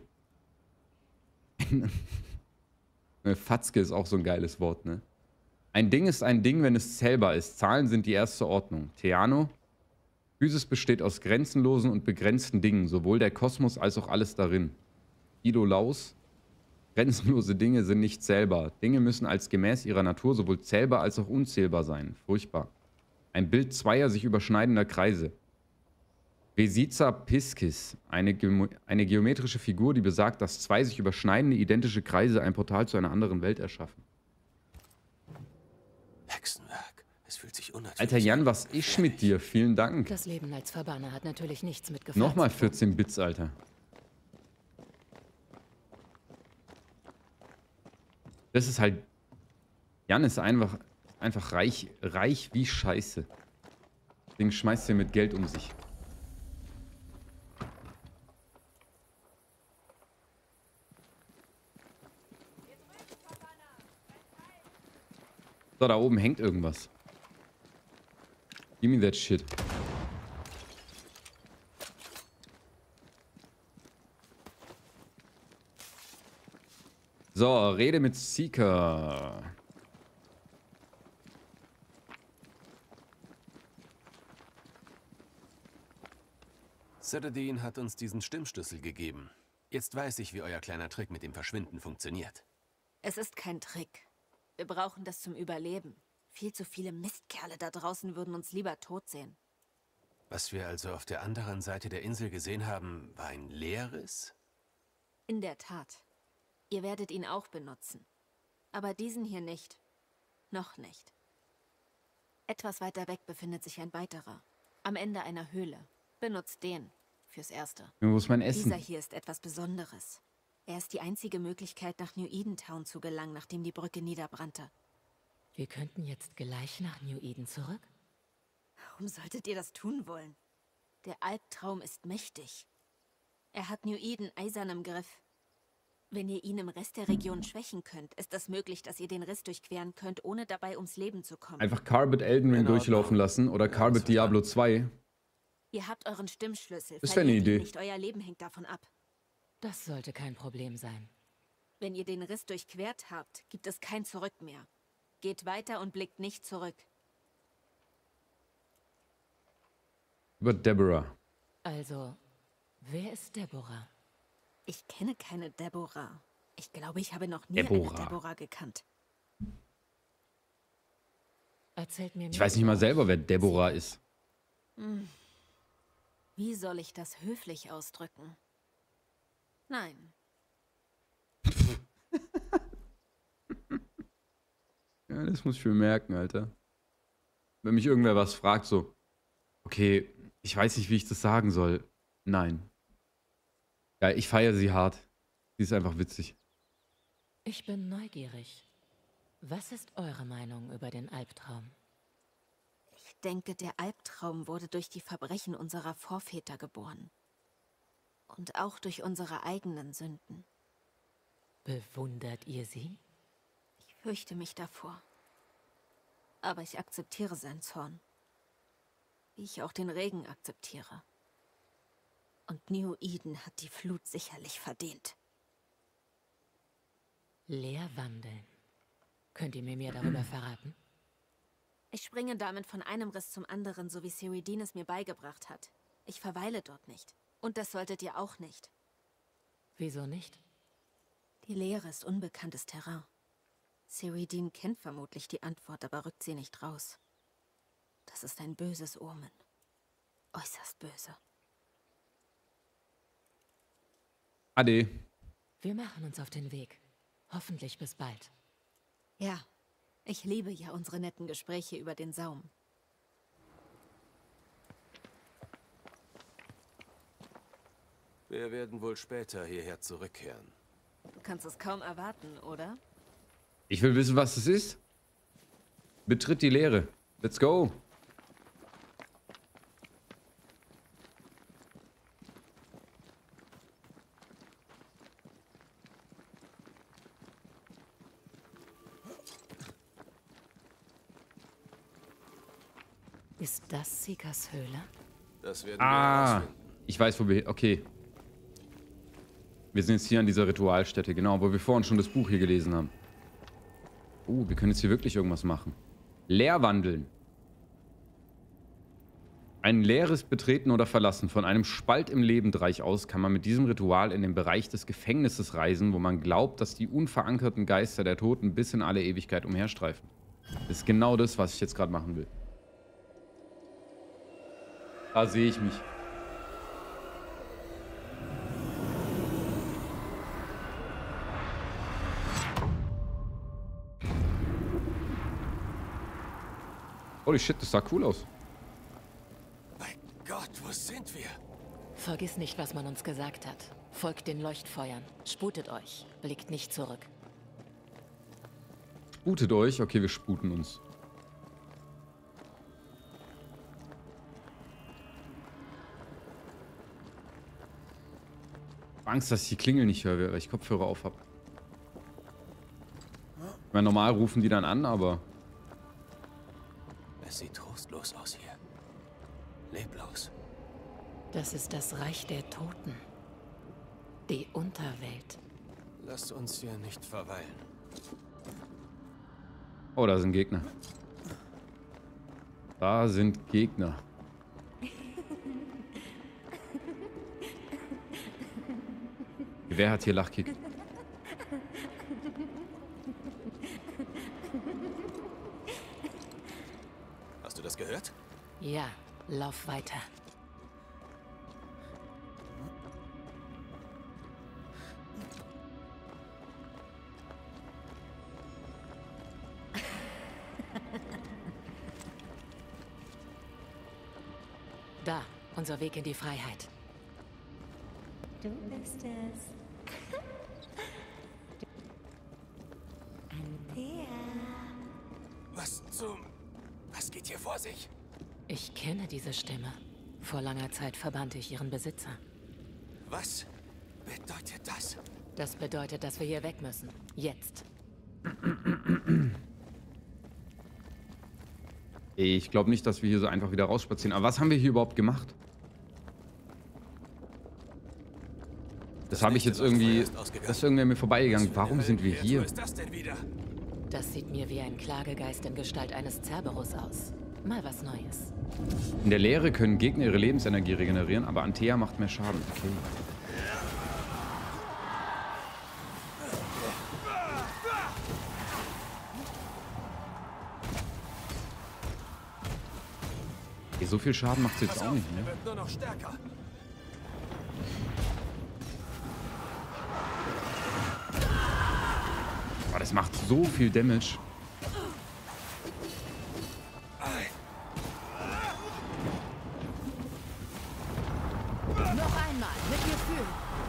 Speaker 1: Fatzke ist auch so ein geiles Wort, ne? Ein Ding ist ein Ding, wenn es zählbar ist. Zahlen sind die erste Ordnung. Theano. Physis besteht aus grenzenlosen und begrenzten Dingen, sowohl der Kosmos als auch alles darin. Idolaus. Grenzenlose Dinge sind nicht zählbar. Dinge müssen als gemäß ihrer Natur sowohl zählbar als auch unzählbar sein. Furchtbar. Ein Bild zweier sich überschneidender Kreise. Vesica Piscis, eine geometrische Figur, die besagt, dass zwei sich überschneidende identische Kreise ein Portal zu einer anderen Welt erschaffen.
Speaker 2: Hexenwerk. Es fühlt sich unnatürlich
Speaker 1: Alter Jan, was ist mit dir? Vielen Dank.
Speaker 3: Das Leben als Verbanner hat natürlich nichts mit Gefahr
Speaker 1: Nochmal
Speaker 3: zu tun.
Speaker 1: 14 Bits, Alter. Das ist halt... Jan ist einfach reich wie Scheiße. Deswegen schmeißt er mit Geld um sich. So, da oben hängt irgendwas. Give me that shit. So, rede mit Seeker.
Speaker 2: Citadine hat uns diesen Stimmschlüssel gegeben. Jetzt weiß ich, wie euer kleiner Trick mit dem Verschwinden funktioniert.
Speaker 5: Es ist kein Trick. Wir brauchen das zum Überleben. Viel zu viele Mistkerle da draußen würden uns lieber tot sehen.
Speaker 2: Was wir also auf der anderen Seite der Insel gesehen haben, war ein Leerriss?
Speaker 5: In der Tat. Ihr werdet ihn auch benutzen. Aber diesen hier nicht. Noch nicht. Etwas weiter weg befindet sich ein weiterer. Am Ende einer Höhle. Benutzt den. Fürs Erste.
Speaker 1: Wo ist mein Essen?
Speaker 5: Dieser hier ist etwas Besonderes. Er ist die einzige Möglichkeit, nach New Eden Town zu gelangen, nachdem die Brücke niederbrannte.
Speaker 3: Wir könnten jetzt gleich nach New Eden zurück.
Speaker 5: Warum solltet ihr das tun wollen? Der Albtraum ist mächtig. Er hat New Eden eisern im Griff. Wenn ihr ihn im Rest der Region schwächen könnt, ist es möglich, dass ihr den Riss durchqueren könnt, ohne dabei ums Leben zu kommen.
Speaker 1: Einfach Carbet Elden Ring durchlaufen lassen oder Carbet Diablo 2.
Speaker 5: Ihr habt euren Stimmschlüssel.
Speaker 1: Das wäre eine Idee.
Speaker 5: Nicht euer Leben hängt davon ab.
Speaker 3: Das sollte kein Problem sein.
Speaker 5: Wenn ihr den Riss durchquert habt, gibt es kein Zurück mehr. Geht weiter und blickt nicht zurück.
Speaker 1: Über Deborah.
Speaker 3: Also, wer ist Deborah?
Speaker 5: Ich kenne keine Deborah. Ich glaube, ich habe noch nie eine Deborah gekannt.
Speaker 3: Erzählt mir mehr.
Speaker 1: Ich weiß nicht mal selber, wer Deborah ist.
Speaker 5: Wie soll ich das höflich ausdrücken? Nein.
Speaker 1: Ja, das muss ich mir merken, Alter. Wenn mich irgendwer was fragt, so, okay, ich weiß nicht, wie ich das sagen soll. Nein. Ja, ich feiere sie hart. Sie ist einfach witzig.
Speaker 3: Ich bin neugierig. Was ist eure Meinung über den Albtraum?
Speaker 5: Ich denke, der Albtraum wurde durch die Verbrechen unserer Vorväter geboren. Und auch durch unsere eigenen Sünden.
Speaker 3: Bewundert ihr sie?
Speaker 5: Ich fürchte mich davor. Aber ich akzeptiere seinen Zorn. Wie ich auch den Regen akzeptiere. Und New Eden hat die Flut sicherlich verdient.
Speaker 3: Leer wandeln. Könnt ihr mir mehr darüber verraten?
Speaker 5: Ich springe damit von einem Riss zum anderen, so wie Citadine es mir beigebracht hat. Ich verweile dort nicht. Und das solltet ihr auch nicht.
Speaker 3: Wieso nicht?
Speaker 5: Die Leere ist unbekanntes Terrain. Citadine kennt vermutlich die Antwort, aber rückt sie nicht raus. Das ist ein böses Omen. Äußerst böse.
Speaker 1: Ade.
Speaker 3: Wir machen uns auf den Weg. Hoffentlich bis bald.
Speaker 5: Ja, ich liebe ja unsere netten Gespräche über den Saum.
Speaker 2: Wir werden wohl später hierher zurückkehren.
Speaker 5: Du kannst es kaum erwarten, oder?
Speaker 1: Ich will wissen, was es ist. Betritt die Leere. Let's go.
Speaker 3: Ist das Seekers Höhle?
Speaker 2: Das werden wir herausfinden.
Speaker 1: Ich weiß, wo wir... Okay. Wir sind jetzt hier an dieser Ritualstätte, genau, wo wir vorhin schon das Buch hier gelesen haben. Wir können jetzt hier wirklich irgendwas machen. Leer wandeln. Ein leeres Betreten oder Verlassen von einem Spalt im Lebendreich aus kann man mit diesem Ritual in den Bereich des Gefängnisses reisen, wo man glaubt, dass die unverankerten Geister der Toten bis in alle Ewigkeit umherstreifen. Das ist genau das, was ich jetzt gerade machen will. Da sehe ich mich. Holy shit, das sah cool aus.
Speaker 2: Mein Gott, wo sind wir?
Speaker 3: Vergiss nicht, was man uns gesagt hat. Folgt den Leuchtfeuern. Sputet euch. Blickt nicht zurück.
Speaker 1: Sputet euch. Okay, wir sputen uns. Angst, dass ich die Klingel nicht höre, weil ich Kopfhörer auf habe. Ich meine, normal rufen die dann an, aber...
Speaker 2: Es sieht trostlos aus hier. Leblos.
Speaker 3: Das ist das Reich der Toten. Die Unterwelt.
Speaker 2: Lasst uns hier nicht verweilen.
Speaker 1: Oh, da sind Gegner. Da sind Gegner. Wer hat hier Lachkick?
Speaker 2: Hast du das gehört?
Speaker 3: Ja, lauf weiter. Da, unser Weg in die Freiheit.
Speaker 7: Du bist es. Antea.
Speaker 2: Was geht hier vor sich?
Speaker 3: Ich kenne diese Stimme. Vor langer Zeit verbannte ich ihren Besitzer.
Speaker 2: Was bedeutet das?
Speaker 3: Das bedeutet, dass wir hier weg müssen. Jetzt.
Speaker 1: Ich glaube nicht, dass wir hier so einfach wieder rausspazieren. Aber was haben wir hier überhaupt gemacht? Das habe ich jetzt irgendwie... Das ist irgendwie an mir vorbeigegangen. Warum sind wir hier?
Speaker 2: Was ist das denn wieder?
Speaker 3: Das sieht mir wie ein Klagegeist in Gestalt eines Cerberus aus. Mal was Neues.
Speaker 1: In der Leere können Gegner ihre Lebensenergie regenerieren, aber Antea macht mehr Schaden. Okay. Okay, so viel Schaden macht sie jetzt auch nicht,
Speaker 2: Er
Speaker 1: ne?
Speaker 2: wird nur noch stärker.
Speaker 1: Boah, das macht so viel Damage.
Speaker 3: Noch einmal, mit Gefühl.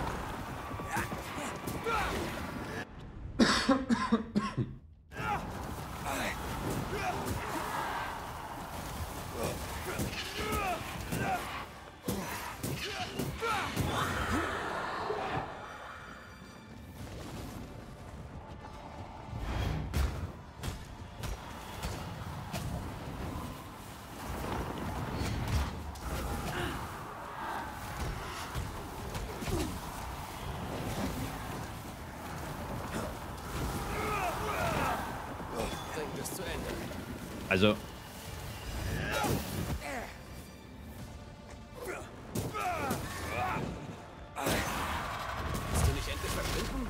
Speaker 2: Bringt es zu Ende.
Speaker 1: Also,
Speaker 2: Willst du nicht endlich verschwinden?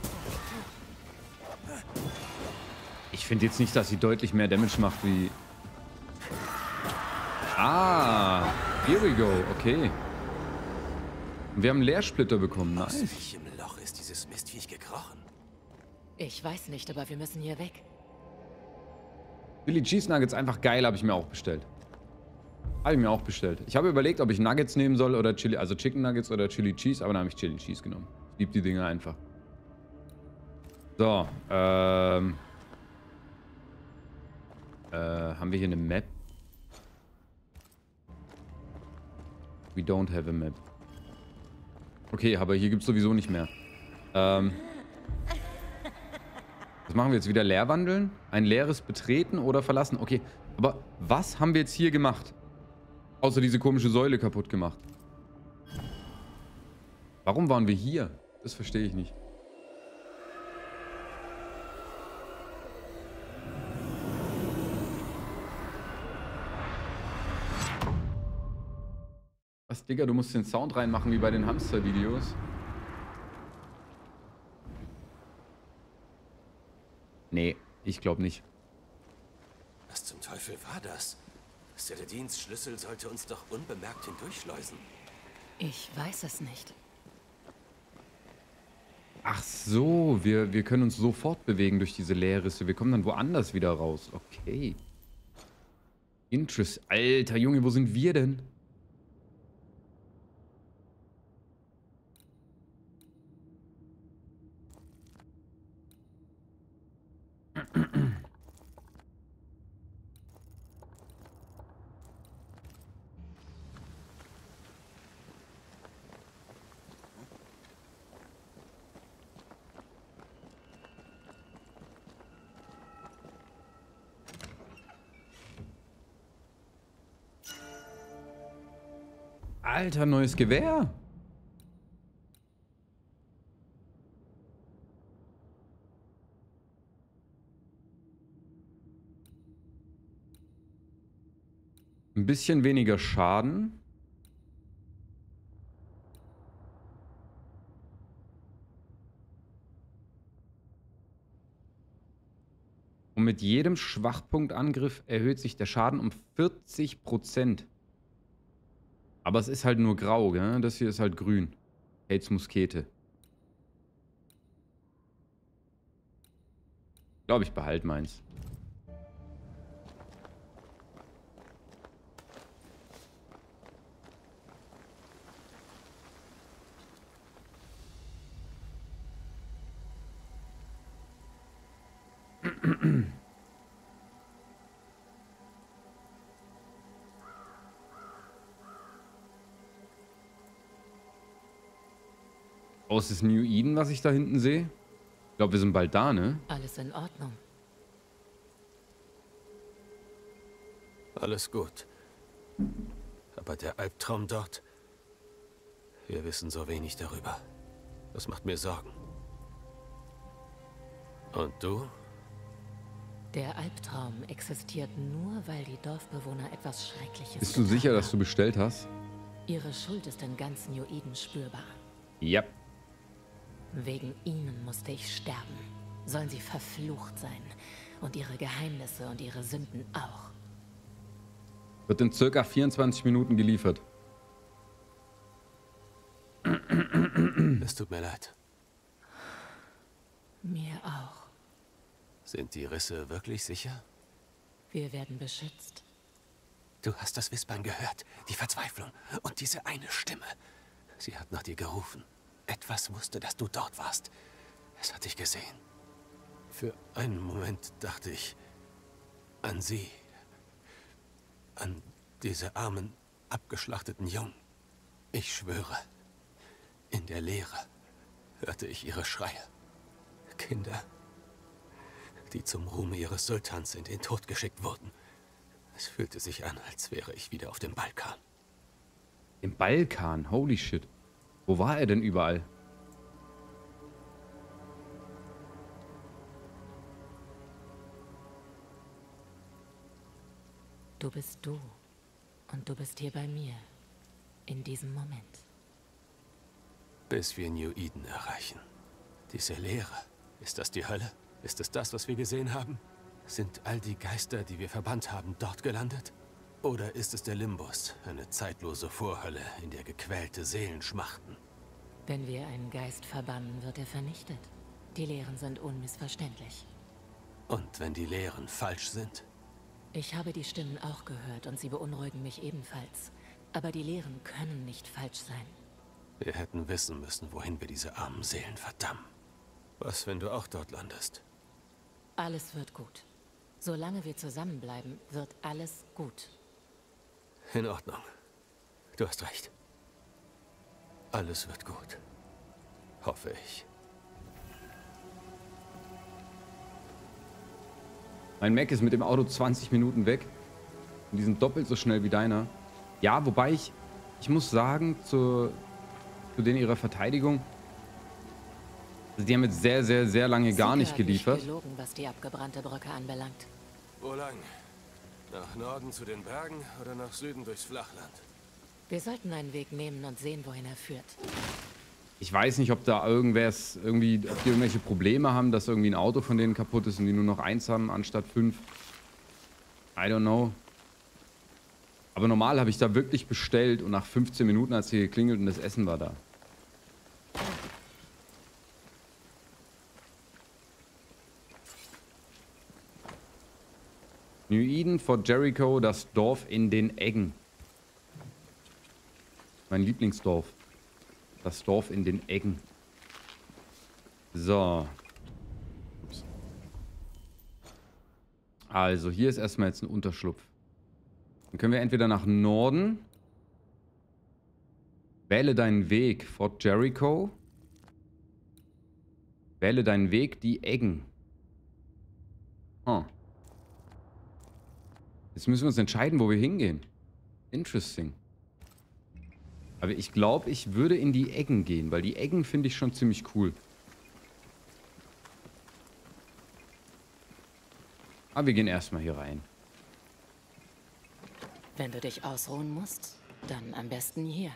Speaker 1: ich finde jetzt nicht, dass sie deutlich mehr Damage macht wie... Ah, here we go. Okay. Und wir haben einen Leersplitter bekommen.
Speaker 2: Aus
Speaker 1: Nice.
Speaker 2: welchem Loch ist dieses Mistviech gekrochen?
Speaker 3: Ich weiß nicht, aber wir müssen hier weg.
Speaker 1: Chili Cheese Nuggets einfach geil, habe ich mir auch bestellt. Habe ich mir auch bestellt. Ich habe überlegt, ob ich Nuggets nehmen soll oder Chili, also Chicken Nuggets oder Chili Cheese, aber dann habe ich Chili Cheese genommen. Ich liebe die Dinger einfach. So, haben wir hier eine Map? We don't have a map. Okay, aber hier gibt es sowieso nicht mehr. Was machen wir jetzt? Wieder leer wandeln? Ein leeres Betreten oder verlassen? Okay, aber was haben wir jetzt hier gemacht? Außer diese komische Säule kaputt gemacht. Warum waren wir hier? Das verstehe ich nicht. Was, Digga? Du musst den Sound reinmachen wie bei den Hamster-Videos. Nee, ich glaube nicht.
Speaker 2: Was zum Teufel war das? Seledins Schlüssel sollte uns doch unbemerkt hindurchschleusen.
Speaker 3: Ich weiß es nicht.
Speaker 1: Ach so, wir können uns so fortbewegen durch diese Leerrisse. Wir kommen dann woanders wieder raus. Okay. Interest. Alter Junge, wo sind wir denn? Alter, neues Gewehr. Ein bisschen weniger Schaden. Und mit jedem Schwachpunktangriff erhöht sich der Schaden um 40%. Aber es ist halt nur grau, gell? Das hier ist halt grün. Hates Muskete. Ich glaube, ich behalte meins. Oh, ist das New Eden, was ich da hinten sehe? Ich glaube, wir sind bald da, ne?
Speaker 3: Alles in Ordnung.
Speaker 2: Alles gut. Aber der Albtraum dort... Wir wissen so wenig darüber. Das macht mir Sorgen. Und du?
Speaker 3: Der Albtraum existiert nur, weil die Dorfbewohner etwas Schreckliches
Speaker 1: Bist du sicher, dass du bestellt hast?
Speaker 3: Ihre Schuld ist in ganz New Eden spürbar.
Speaker 1: Ja.
Speaker 3: Wegen ihnen musste ich sterben. Sollen sie verflucht sein. Und ihre Geheimnisse und ihre Sünden auch.
Speaker 1: Wird in circa 24 Minuten geliefert.
Speaker 2: Es tut mir leid.
Speaker 3: Mir auch.
Speaker 2: Sind die Risse wirklich sicher?
Speaker 3: Wir werden beschützt.
Speaker 2: Du hast das Wispern gehört, die Verzweiflung und diese eine Stimme. Sie hat nach dir gerufen. Etwas wusste, dass du dort warst. Es hat dich gesehen. Für einen Moment dachte ich an sie. An diese armen, abgeschlachteten Jungen. Ich schwöre, in der Leere hörte ich ihre Schreie. Kinder, die zum Ruhme ihres Sultans in den Tod geschickt wurden. Es fühlte sich an, als wäre ich wieder auf dem Balkan.
Speaker 1: Im Balkan? Holy shit. Wo war er denn überall?
Speaker 3: Du bist du. Und du bist hier bei mir. In diesem Moment.
Speaker 2: Bis wir New Eden erreichen. Diese Leere. Ist das die Hölle? Ist es das, was wir gesehen haben? Sind all die Geister, die wir verbannt haben, dort gelandet? Oder ist es der Limbus, eine zeitlose Vorhölle, in der gequälte Seelen schmachten?
Speaker 3: Wenn wir einen Geist verbannen, wird er vernichtet. Die Lehren sind unmissverständlich.
Speaker 2: Und wenn die Lehren falsch sind?
Speaker 3: Ich habe die Stimmen auch gehört und sie beunruhigen mich ebenfalls. Aber die Lehren können nicht falsch sein.
Speaker 2: Wir hätten wissen müssen, wohin wir diese armen Seelen verdammen. Was, wenn du auch dort landest?
Speaker 3: Alles wird gut. Solange wir zusammenbleiben, wird alles gut.
Speaker 2: In Ordnung. Du hast recht. Alles wird gut. Hoffe ich.
Speaker 1: Mein Mac ist mit dem Auto 20 Minuten weg. Und die sind doppelt so schnell wie deiner. Ja, wobei ich muss sagen, zu denen ihrer Verteidigung, also die haben jetzt sehr, sehr, sehr lange gar nicht geliefert.
Speaker 3: Gelogen, was die abgebrannte Brücke anbelangt.
Speaker 2: Wo lang? Nach Norden zu den Bergen oder nach Süden durchs Flachland?
Speaker 3: Wir sollten einen Weg nehmen und sehen, wohin er führt.
Speaker 1: Ich weiß nicht, ob da ob die irgendwelche Probleme haben, dass irgendwie ein Auto von denen kaputt ist und die nur noch 1 haben anstatt 5. I don't know. Aber normal habe ich da wirklich bestellt und nach 15 Minuten hat es hier geklingelt und das Essen war da. New Eden, Fort Jericho, das Dorf in den Eggen. Mein Lieblingsdorf. Das Dorf in den Eggen. So. Ups. Also, hier ist erstmal jetzt ein Unterschlupf. Dann können wir entweder nach Norden. Wähle deinen Weg, Fort Jericho. Wähle deinen Weg, die Eggen. Oh. Jetzt müssen wir uns entscheiden, wo wir hingehen. Interesting. Aber ich glaube, ich würde in die Eggen gehen, weil die Eggen finde ich schon ziemlich cool. Aber wir gehen erstmal hier rein.
Speaker 3: Wenn du dich ausruhen musst, dann am besten hier.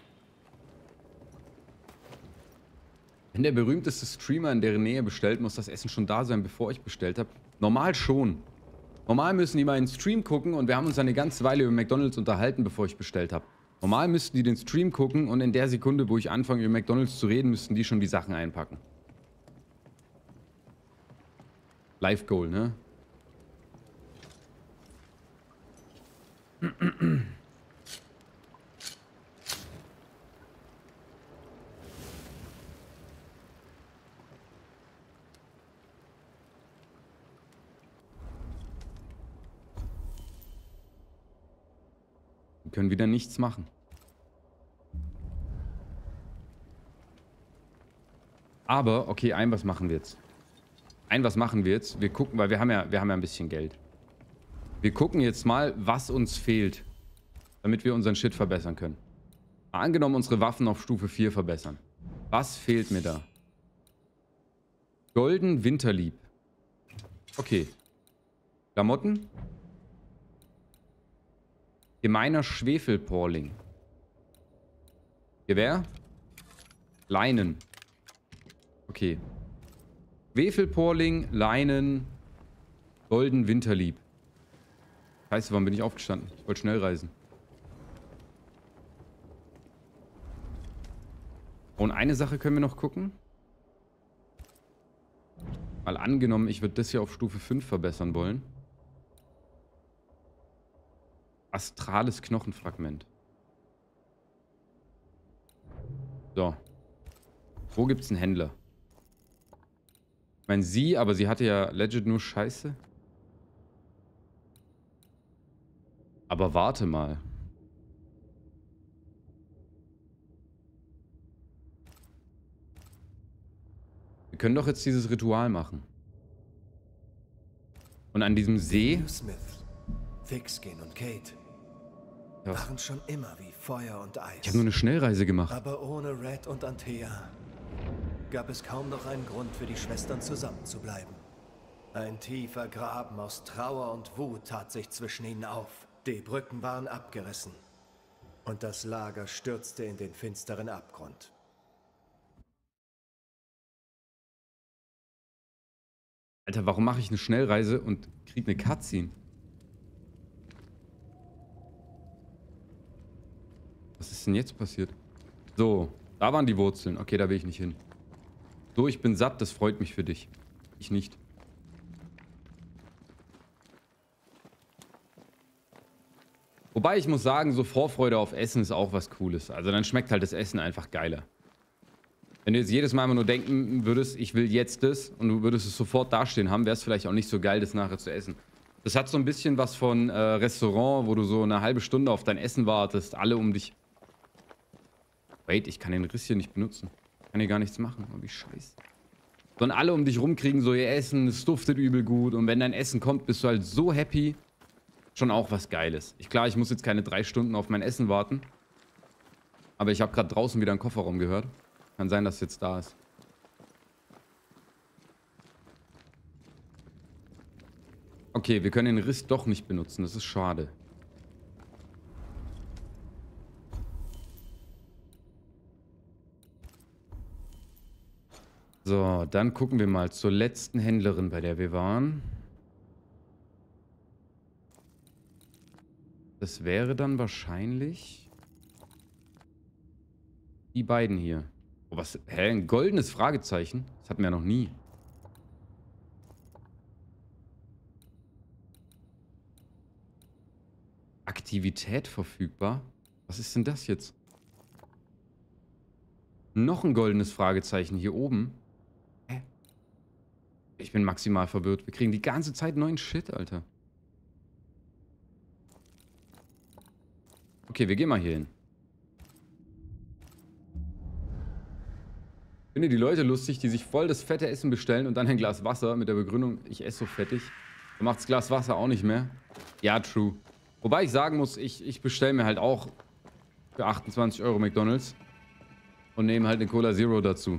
Speaker 1: Wenn der berühmteste Streamer in deren Nähe bestellt, muss das Essen schon da sein, bevor ich bestellt habe. Normal schon. Normal müssen die mal in den Stream gucken und wir haben uns eine ganze Weile über McDonald's unterhalten, bevor ich bestellt habe. Normal müssten die den Stream gucken und in der Sekunde, wo ich anfange, über McDonald's zu reden, müssten die schon die Sachen einpacken. Live Goal, ne? Wir können wieder nichts machen. Aber, okay, was machen wir jetzt? Was machen wir jetzt? Wir gucken, weil wir haben ja ein bisschen Geld. Wir gucken jetzt mal, was uns fehlt, damit wir unseren Shit verbessern können. Mal angenommen, unsere Waffen auf Stufe 4 verbessern. Was fehlt mir da? Golden Winterlieb. Okay. Klamotten. Gemeiner Schwefelporling. Gewehr. Leinen. Okay. Schwefelporling, Leinen, Golden Winterlieb. Scheiße, warum bin ich aufgestanden? Ich wollte schnell reisen. Und eine Sache können wir noch gucken. Mal angenommen, ich würde das hier auf Stufe 5 verbessern wollen. Astrales Knochenfragment. So. Wo gibt's einen Händler? Ich meine, aber sie hatte ja legit nur Scheiße. Aber warte mal. Wir können doch jetzt dieses Ritual machen. Und an diesem See...
Speaker 8: Smith, Thickskin und Kate waren schon immer wie Feuer und Eis.
Speaker 1: Ich habe nur eine Schnellreise gemacht.
Speaker 8: Aber ohne Red und Antea gab es kaum noch einen Grund für die Schwestern zusammenzubleiben. Ein tiefer Graben aus Trauer und Wut tat sich zwischen ihnen auf. Die Brücken waren abgerissen und das Lager stürzte in den finsteren Abgrund.
Speaker 1: Alter, warum mache ich eine Schnellreise und krieg eine Cutscene? Was ist denn jetzt passiert? So, da waren die Wurzeln. Okay, da will ich nicht hin. So, ich bin satt, das freut mich für dich. Ich nicht. Wobei ich muss sagen, so Vorfreude auf Essen ist auch was Cooles. Also dann schmeckt halt das Essen einfach geiler. Wenn du jetzt jedes Mal immer nur denken würdest, ich will jetzt das und du würdest es sofort dastehen haben, wäre es vielleicht auch nicht so geil, das nachher zu essen. Das hat so ein bisschen was von Restaurant, wo du so eine halbe Stunde auf dein Essen wartest, alle um dich... Wait, ich kann den Riss hier nicht benutzen. Ich kann hier gar nichts machen. Oh, wie scheiße. Sondern alle um dich rumkriegen, so ihr Essen, es duftet übel gut. Und wenn dein Essen kommt, bist du halt so happy. Schon auch was Geiles. Klar, ich muss jetzt keine 3 Stunden auf mein Essen warten. Aber ich habe gerade draußen wieder einen Kofferraum gehört. Kann sein, dass es jetzt da ist. Okay, wir können den Riss doch nicht benutzen. Das ist schade. So, dann gucken wir mal zur letzten Händlerin, bei der wir waren. Das wäre dann wahrscheinlich die beiden hier. Oh, was? Hä? Ein goldenes Fragezeichen? Das hatten wir ja noch nie. Aktivität verfügbar? Was ist denn das jetzt? Noch ein goldenes Fragezeichen hier oben. Hä? Ich bin maximal verwirrt. Wir kriegen die ganze Zeit neuen Shit, Alter. Okay, wir gehen mal hier hin. Ich finde die Leute lustig, die sich voll das fette Essen bestellen und dann ein Glas Wasser mit der Begründung, ich esse so fettig. Dann macht das Glas Wasser auch nicht mehr. Ja, true. Wobei ich sagen muss, ich bestelle mir halt auch für 28 Euro McDonald's und nehmen halt eine Cola Zero dazu.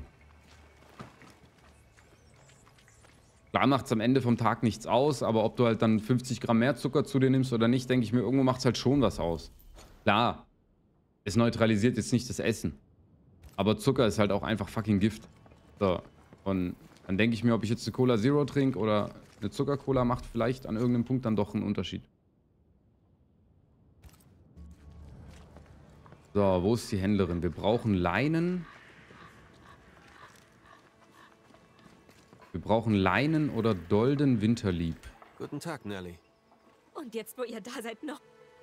Speaker 1: Klar macht es am Ende vom Tag nichts aus, aber ob du halt dann 50 Gramm mehr Zucker zu dir nimmst oder nicht, denke ich mir, irgendwo macht es halt schon was aus. Klar, es neutralisiert jetzt nicht das Essen. Aber Zucker ist halt auch einfach fucking Gift. So, und dann denke ich mir, ob ich jetzt eine Cola Zero trinke oder eine Zucker-Cola, macht vielleicht an irgendeinem Punkt dann doch einen Unterschied. So, wo ist die Händlerin? Wir brauchen Leinen. Wir brauchen Leinen oder Dolden Winterlieb.
Speaker 2: Guten Tag, Nelly.
Speaker 5: Und jetzt, wo ihr da seid, noch...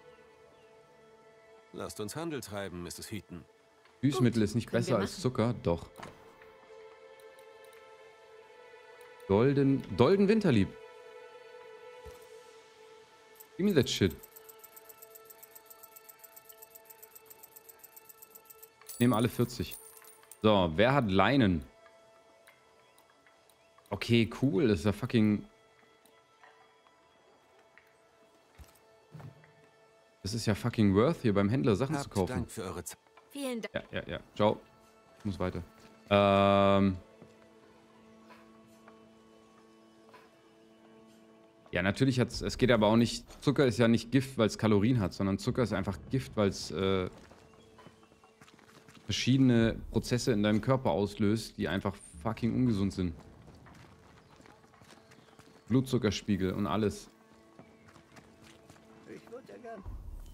Speaker 2: Lasst uns Handel treiben, Mrs. Heaton.
Speaker 1: Süßmittel ist nicht besser als Zucker? Doch. Dolden Winterlieb. Give me that shit. Ich nehme alle 40. So, wer hat Leinen? Okay, cool. Das ist ja fucking... Das ist ja fucking worth, hier beim Händler Sachen zu kaufen.
Speaker 2: Dank für eure Zeit.
Speaker 5: Vielen Dank.
Speaker 1: Ja. Ciao. Ich muss weiter. Ja, natürlich hat es geht aber auch nicht... Zucker ist ja nicht Gift, weil es Kalorien hat, sondern Zucker ist einfach Gift, weil es verschiedene Prozesse in deinem Körper auslöst, die einfach fucking ungesund sind. Blutzuckerspiegel und alles.
Speaker 9: Ich würde ja gern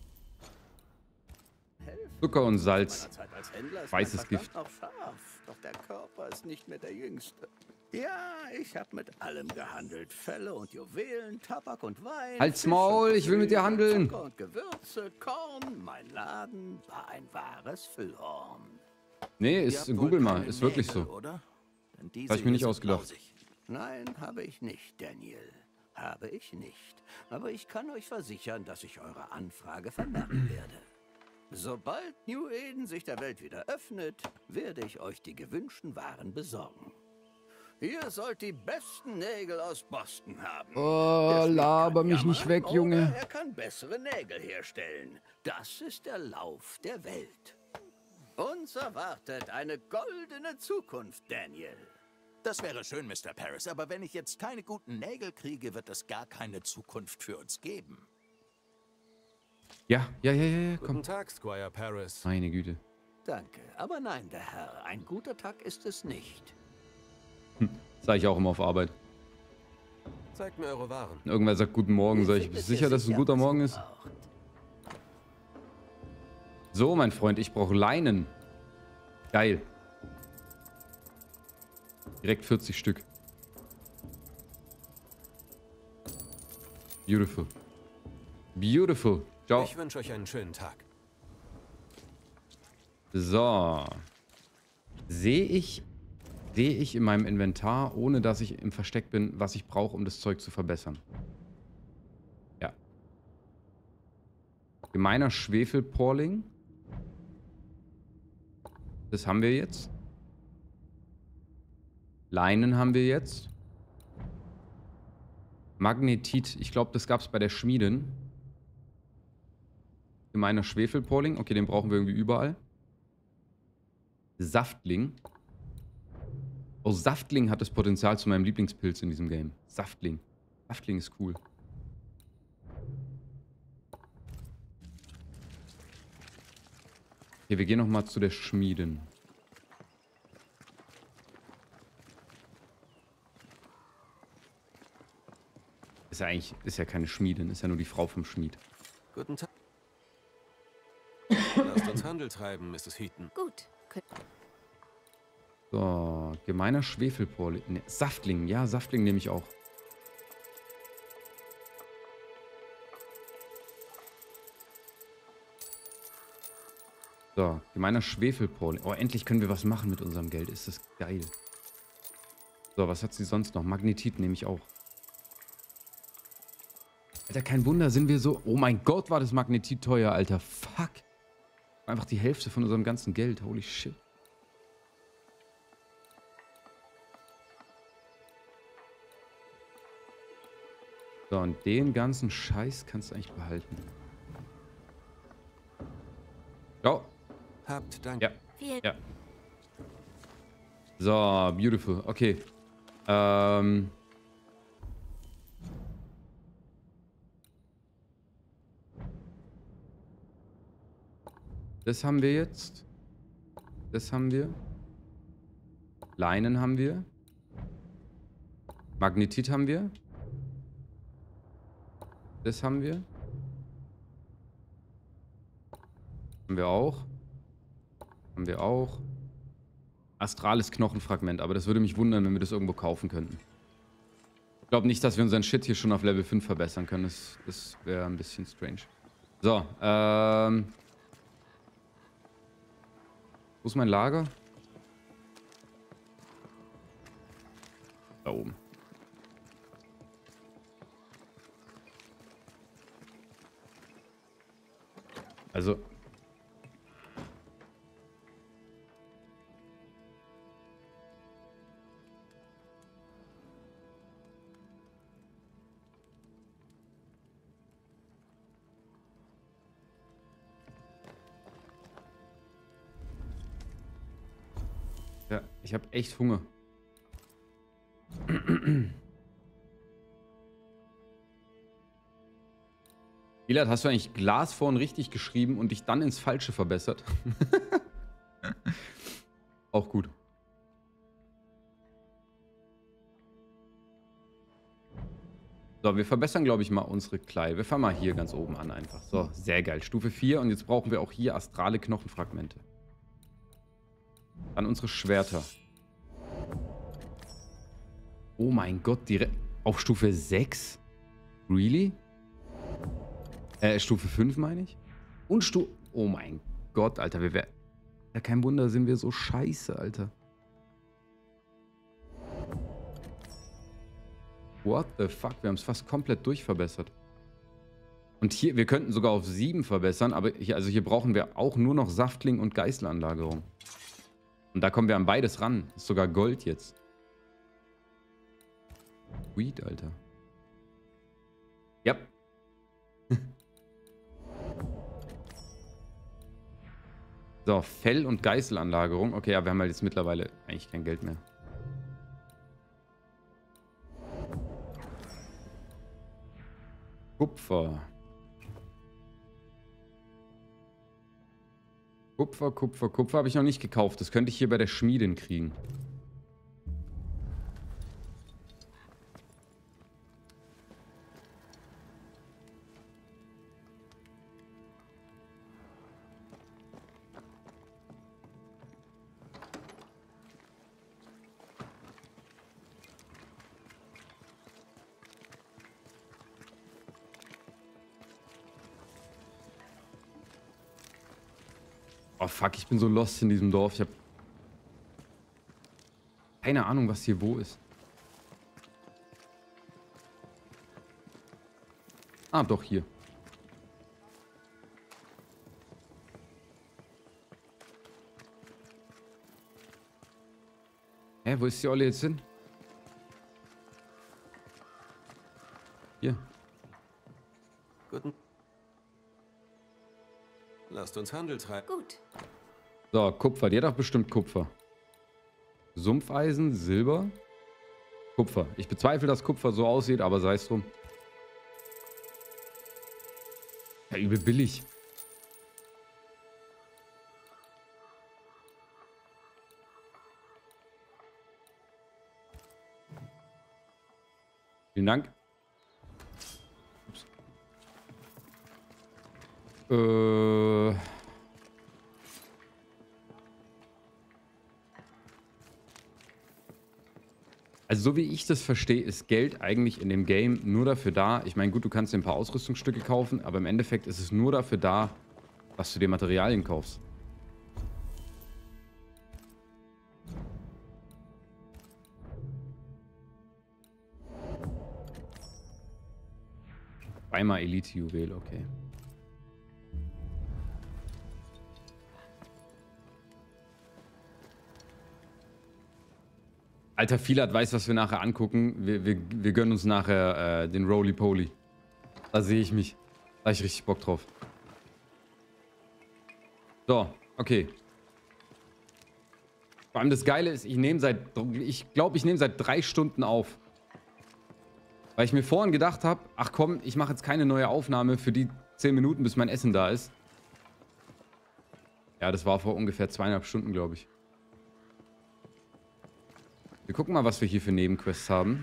Speaker 9: helfen.
Speaker 1: Zucker und Salz.
Speaker 9: Meiner Zeit als Händler ist
Speaker 1: Weißes
Speaker 9: mein Verstand
Speaker 1: Gift.
Speaker 9: noch scharf, doch der Körper ist nicht mehr der jüngste. Ja, ich habe mit allem gehandelt. Felle und Juwelen, Tabak und Wein.
Speaker 1: Halt's
Speaker 9: Fisch
Speaker 1: Maul,
Speaker 9: und
Speaker 1: ich will mit dir
Speaker 9: Öl,
Speaker 1: handeln.
Speaker 9: Zucker und Gewürze, Korn. Mein Laden war ein wahres Füllhorn.
Speaker 1: Nee,
Speaker 9: Ihr
Speaker 1: ist,
Speaker 9: habt wohl
Speaker 1: google mal,
Speaker 9: keine
Speaker 1: ist wirklich
Speaker 9: Nägel,
Speaker 1: so.
Speaker 9: oder? Denn diese
Speaker 1: Hab ich mir nicht
Speaker 9: hier sind
Speaker 1: ausgedacht.
Speaker 9: lausig. Nein, habe ich nicht, Daniel. Habe ich nicht. Aber ich kann euch versichern, dass ich eure Anfrage vermerken werde. Sobald New Eden sich der Welt wieder öffnet, werde ich euch die gewünschten Waren besorgen. Ihr sollt die besten Nägel aus Boston haben.
Speaker 1: Oh,
Speaker 9: Der Schmied
Speaker 1: laber
Speaker 9: kann
Speaker 1: mich nicht
Speaker 9: jammern,
Speaker 1: weg,
Speaker 9: oder
Speaker 1: Junge.
Speaker 9: Er kann bessere Nägel herstellen. Das ist der Lauf der Welt. Uns erwartet eine goldene Zukunft, Daniel.
Speaker 10: Das wäre schön, Mr. Paris, aber wenn ich jetzt keine guten Nägel kriege, wird es gar keine Zukunft für uns geben.
Speaker 1: Ja, komm.
Speaker 2: Guten Tag, Squire Paris.
Speaker 1: Meine Güte.
Speaker 9: Danke, aber nein, der Herr, ein guter Tag ist es nicht.
Speaker 1: Sag ich auch immer auf Arbeit.
Speaker 2: Zeigt mir eure Waren.
Speaker 1: Wenn irgendwer sagt Guten Morgen, sag ich,
Speaker 9: Findet
Speaker 1: bist
Speaker 9: ihr
Speaker 1: sicher, dass es ein
Speaker 9: sicher,
Speaker 1: guter
Speaker 9: was ihr
Speaker 1: Morgen ist?
Speaker 9: braucht?
Speaker 1: So, mein Freund, ich brauche Leinen. Geil. Direkt 40 Stück. Beautiful. Beautiful. Ciao.
Speaker 2: Ich wünsche euch einen schönen Tag.
Speaker 1: So. Sehe ich in meinem Inventar, ohne dass ich im Versteck bin, was ich brauche, um das Zeug zu verbessern? Ja. Gemeiner Schwefelporling. Das haben wir jetzt. Leinen haben wir jetzt. Magnetit. Ich glaube, das gab es bei der Schmiedin. Gemeiner Schwefelporling. Okay, den brauchen wir irgendwie überall. Saftling. Oh, Saftling hat das Potenzial zu meinem Lieblingspilz in diesem Game. Saftling. Saftling ist cool. Okay, wir gehen nochmal zu der Schmiedin. Ist ja keine Schmiedin, ist ja nur die Frau vom Schmied.
Speaker 2: Guten Tag. Lasst uns Handel treiben, Mrs. Heaton.
Speaker 5: Gut.
Speaker 1: So, gemeiner Schwefelporling. Ne, Saftling, ja, Saftling nehme ich auch. So, gemeiner Schwefelporling. Oh, endlich können wir was machen mit unserem Geld. Ist das geil. So, was hat sie sonst noch? Magnetit nehme ich auch. Alter, kein Wunder, sind wir so... Oh mein Gott, war das Magnetit teuer, Alter. Fuck. Einfach die Hälfte von unserem ganzen Geld. Holy shit. So, und den ganzen Scheiß kannst du eigentlich behalten. Ciao.
Speaker 2: Habt Dank.
Speaker 1: Ja. Ja. So, beautiful. Okay. Das haben wir jetzt. Das haben wir. Leinen haben wir. Magnetit haben wir. Das haben wir. Haben wir auch. Haben wir auch. Astrales Knochenfragment, aber das würde mich wundern, wenn wir das irgendwo kaufen könnten. Ich glaube nicht, dass wir unseren Shit hier schon auf Level 5 verbessern können. Das wäre ein bisschen strange. So, wo ist mein Lager? Da oben. Also. Ja, ich habe echt Hunger. Gilad, hast du eigentlich Glas vorhin richtig geschrieben und dich dann ins Falsche verbessert? Auch gut. So, wir verbessern, glaube ich, mal unsere Kleidung. Wir fangen mal hier ganz oben an einfach. So, sehr geil. Stufe 4 und jetzt brauchen wir auch hier astrale Knochenfragmente. Dann unsere Schwerter. Oh mein Gott, direkt auf Stufe 6? Really? Stufe 5 meine ich? Und oh mein Gott, Alter, wir werden... Ja, kein Wunder, sind wir so scheiße, Alter. What the fuck? Wir haben es fast komplett durchverbessert. Und hier, wir könnten sogar auf 7 verbessern, aber hier brauchen wir auch nur noch Saftling und Geißelanlagerung. Und da kommen wir an beides ran. Das ist sogar Gold jetzt. Sweet, Alter. Ja. So, Fell- und Geißelanlagerung. Okay, ja, wir haben halt jetzt mittlerweile eigentlich kein Geld mehr. Kupfer. Kupfer habe ich noch nicht gekauft. Das könnte ich hier bei der Schmiedin kriegen. Oh fuck, ich bin so lost in diesem Dorf. Ich habe keine Ahnung, was hier wo ist. Ah, doch, hier. Hä, wo ist die Olle jetzt hin? Hier.
Speaker 2: Guten. Lasst uns Handel treiben.
Speaker 5: Gut.
Speaker 1: So, Kupfer. Die hat doch bestimmt Kupfer. Sumpfeisen, Silber, Kupfer. Ich bezweifle, dass Kupfer so aussieht, aber sei es drum. Ja, übel billig. Vielen Dank. Ups. Also so wie ich das verstehe, ist Geld eigentlich in dem Game nur dafür da. Ich meine, gut, du kannst dir ein paar Ausrüstungsstücke kaufen, aber im Endeffekt ist es nur dafür da, dass du dir Materialien kaufst. Zweimal Elite-Juwel, okay. Alter, Filat weiß, was wir nachher angucken. Wir gönnen uns nachher den Roly-Poly. Da sehe ich mich. Da habe ich richtig Bock drauf. So, Okay. Vor allem das Geile ist, ich glaube, ich nehme seit 3 Stunden auf. Weil ich mir vorhin gedacht habe, ach komm, ich mache jetzt keine neue Aufnahme für die 10 Minuten, bis mein Essen da ist. Ja, das war vor ungefähr 2,5 Stunden, glaube ich. Wir gucken mal, was wir hier für Nebenquests haben.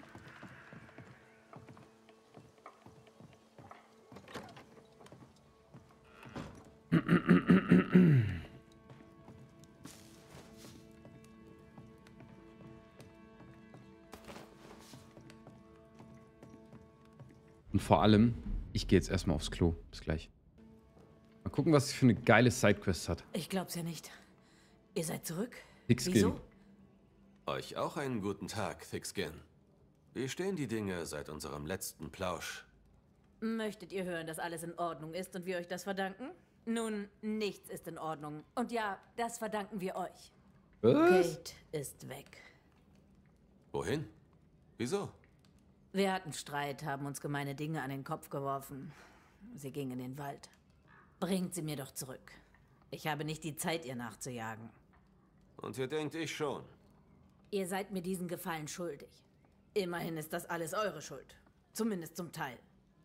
Speaker 1: Und vor allem, ich gehe jetzt erstmal aufs Klo. Bis gleich. Mal gucken, was sie für eine geile Sidequest hat.
Speaker 3: Ich glaub's ja nicht. Ihr seid zurück?
Speaker 1: Thickskin.
Speaker 3: Wieso?
Speaker 2: Euch auch einen guten Tag, Thickskin. Wie stehen die Dinge seit unserem letzten Plausch?
Speaker 3: Möchtet ihr hören, dass alles in Ordnung ist und wir euch das verdanken? Nun, nichts ist in Ordnung. Und ja, das verdanken wir euch.
Speaker 1: Was?
Speaker 3: Kate ist weg.
Speaker 2: Wohin? Wieso?
Speaker 3: Wir hatten Streit, haben uns gemeine Dinge an den Kopf geworfen. Sie ging in den Wald. Bringt sie mir doch zurück. Ich habe nicht die Zeit, ihr nachzujagen.
Speaker 2: Und ihr denkt, ich schon.
Speaker 3: Ihr seid mir diesen Gefallen schuldig. Immerhin ist das alles eure Schuld. Zumindest zum Teil.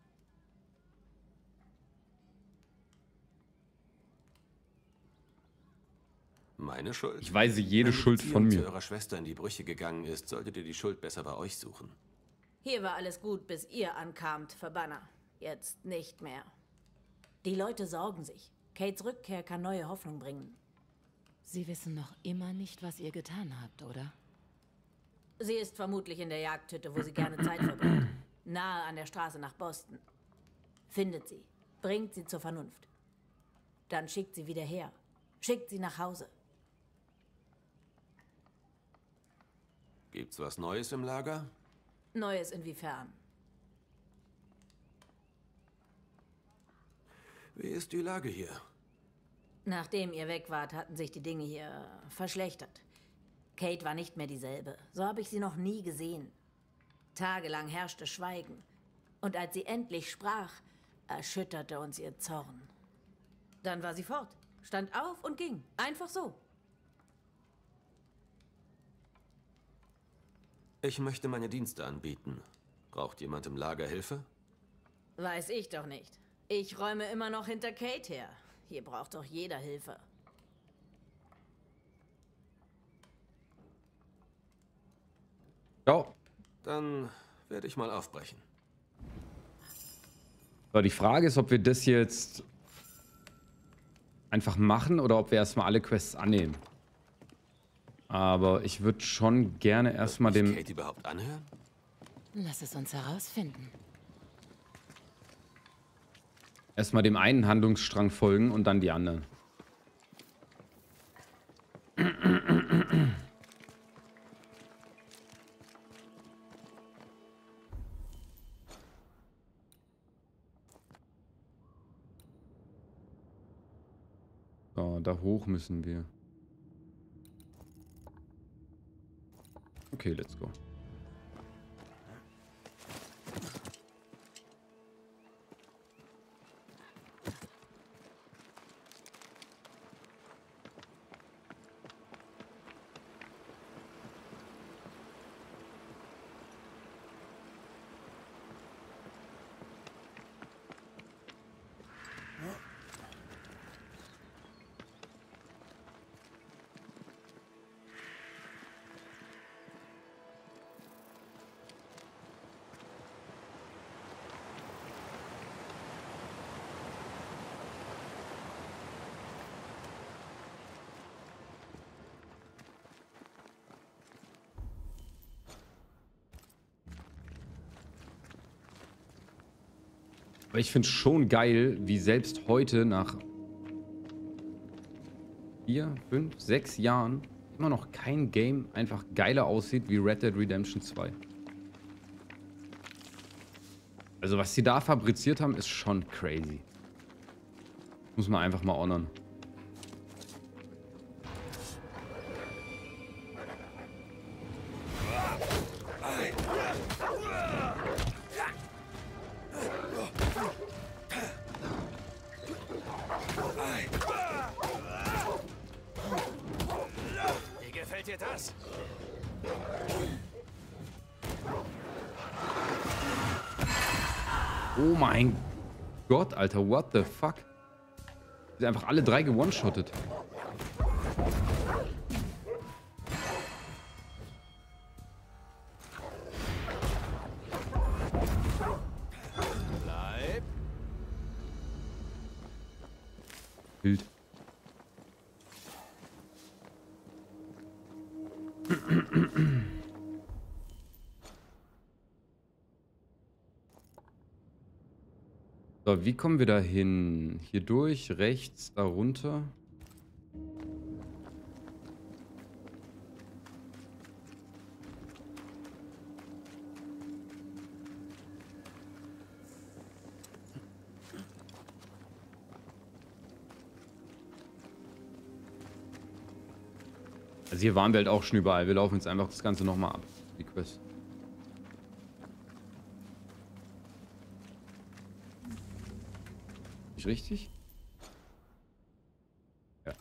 Speaker 2: Meine Schuld?
Speaker 1: Ich weise jede
Speaker 2: Wenn die
Speaker 1: Schuld von
Speaker 2: Beziehung zu
Speaker 1: mir.
Speaker 2: eurer Schwester in die Brüche gegangen ist, solltet ihr die Schuld besser bei euch suchen.
Speaker 3: Hier war alles gut, bis ihr ankamt, Verbanner. Jetzt nicht mehr. Die Leute sorgen sich. Kates Rückkehr kann neue Hoffnung bringen.
Speaker 11: Sie wissen noch immer nicht, was ihr getan habt, oder?
Speaker 3: Sie ist vermutlich in der Jagdhütte, wo sie gerne Zeit verbringt. Nahe an der Straße nach Boston. Findet sie. Bringt sie zur Vernunft. Dann schickt sie wieder her. Schickt sie nach Hause.
Speaker 2: Gibt's was Neues im Lager?
Speaker 3: Neues inwiefern?
Speaker 2: Wie ist die Lage hier?
Speaker 3: Nachdem ihr weg wart, hatten sich die Dinge hier verschlechtert. Kate war nicht mehr dieselbe. So habe ich sie noch nie gesehen. Tagelang herrschte Schweigen. Und als sie endlich sprach, erschütterte uns ihr Zorn. Dann war sie fort, stand auf und ging. Einfach so.
Speaker 2: Ich möchte meine Dienste anbieten. Braucht jemand im Lager Hilfe?
Speaker 3: Weiß ich doch nicht. Ich räume immer noch hinter Kate her. Hier braucht doch jeder Hilfe.
Speaker 1: Ja.
Speaker 2: Dann werde ich mal aufbrechen.
Speaker 1: So, die Frage ist, ob wir das jetzt einfach machen oder ob wir erstmal alle Quests annehmen. Aber ich würde schon gerne erstmal dem...
Speaker 2: Kate überhaupt anhören?
Speaker 11: Lass es uns herausfinden.
Speaker 1: Erstmal dem einen Handlungsstrang folgen und dann die anderen. So, da hoch müssen wir. Okay, let's go. Aber ich finde es schon geil, wie selbst heute nach 4, 5, 6 Jahren immer noch kein Game einfach geiler aussieht wie Red Dead Redemption 2. Also was sie da fabriziert haben, ist schon crazy. Muss man einfach mal honern.
Speaker 2: Seht ihr das?
Speaker 1: Oh mein Gott, Alter, what the fuck? Die sind einfach alle 3 gewone-shottet.
Speaker 2: Bleib.
Speaker 1: Bild. So, wie kommen wir da hin? Hier durch, rechts, da runter. Also hier waren wir halt auch schon überall. Wir laufen jetzt einfach das Ganze nochmal ab. Die Quest. Nicht richtig? Ja.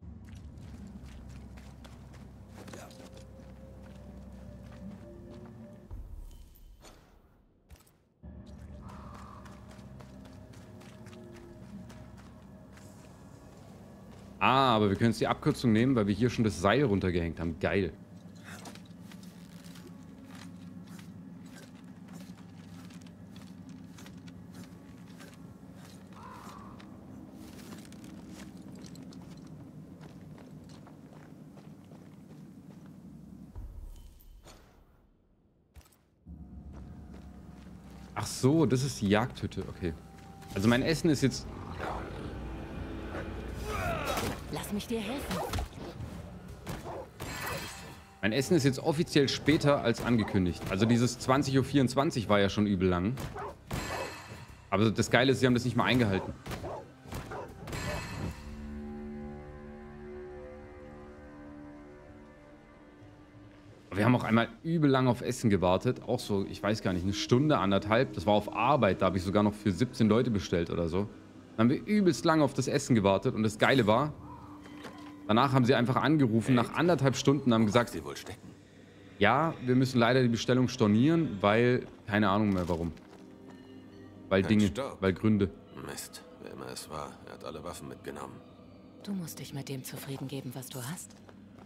Speaker 1: Ah, aber wir können jetzt die Abkürzung nehmen, weil wir hier schon das Seil runtergehängt haben. Geil. Ach so, das ist die Jagdhütte. Okay. Also mein Essen ist jetzt...
Speaker 3: Lass mich dir helfen.
Speaker 1: Mein Essen ist jetzt offiziell später als angekündigt. Also dieses 20:24 Uhr war ja schon übel lang. Aber das Geile ist, sie haben das nicht mal eingehalten. Wir haben auch einmal übel lang auf Essen gewartet. Auch so, ich weiß gar nicht, 1 Stunde, 1,5. Das war auf Arbeit. Da habe ich sogar noch für 17 Leute bestellt oder so. Dann haben wir übelst lang auf das Essen gewartet. Und das Geile war, danach haben sie einfach angerufen, nach 1,5 Stunden, haben gesagt,
Speaker 2: Sie wohl stecken.
Speaker 1: ja, wir müssen leider die Bestellung stornieren, weil, keine Ahnung mehr warum. Weil Dinge, weil Gründe.
Speaker 2: Mist, wer immer es war, er hat alle Waffen mitgenommen.
Speaker 3: Du musst dich mit dem zufrieden geben, was du hast.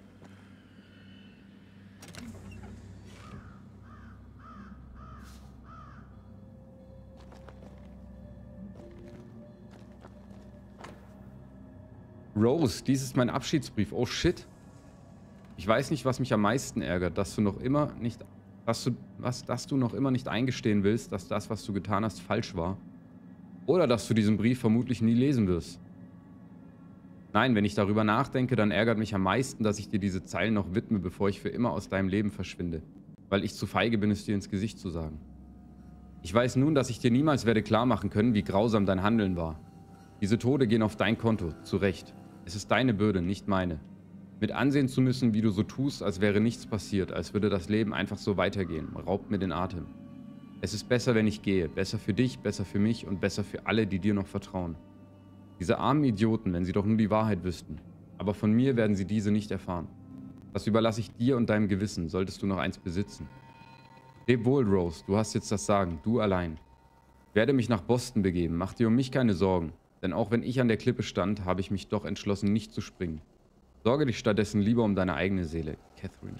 Speaker 1: Rose, dies ist mein Abschiedsbrief. Oh shit. Ich weiß nicht, was mich am meisten ärgert, dass du noch immer nicht, dass du noch immer nicht eingestehen willst, dass das, was du getan hast, falsch war. Oder dass du diesen Brief vermutlich nie lesen wirst. Nein, wenn ich darüber nachdenke, dann ärgert mich am meisten, dass ich dir diese Zeilen noch widme, bevor ich für immer aus deinem Leben verschwinde. Weil ich zu feige bin, es dir ins Gesicht zu sagen. Ich weiß nun, dass ich dir niemals werde klar machen können, wie grausam dein Handeln war. Diese Tode gehen auf dein Konto, zu Recht. Es ist deine Bürde, nicht meine. Mit ansehen zu müssen, wie du so tust, als wäre nichts passiert, als würde das Leben einfach so weitergehen, raubt mir den Atem. Es ist besser, wenn ich gehe. Besser für dich, besser für mich und besser für alle, die dir noch vertrauen. Diese armen Idioten, wenn sie doch nur die Wahrheit wüssten. Aber von mir werden sie diese nicht erfahren. Das überlasse ich dir und deinem Gewissen, solltest du noch eins besitzen. Leb wohl, Rose, du hast jetzt das Sagen, du allein. Ich werde mich nach Boston begeben, mach dir um mich keine Sorgen. Denn auch wenn ich an der Klippe stand, habe ich mich doch entschlossen, nicht zu springen. Sorge dich stattdessen lieber um deine eigene Seele, Catherine.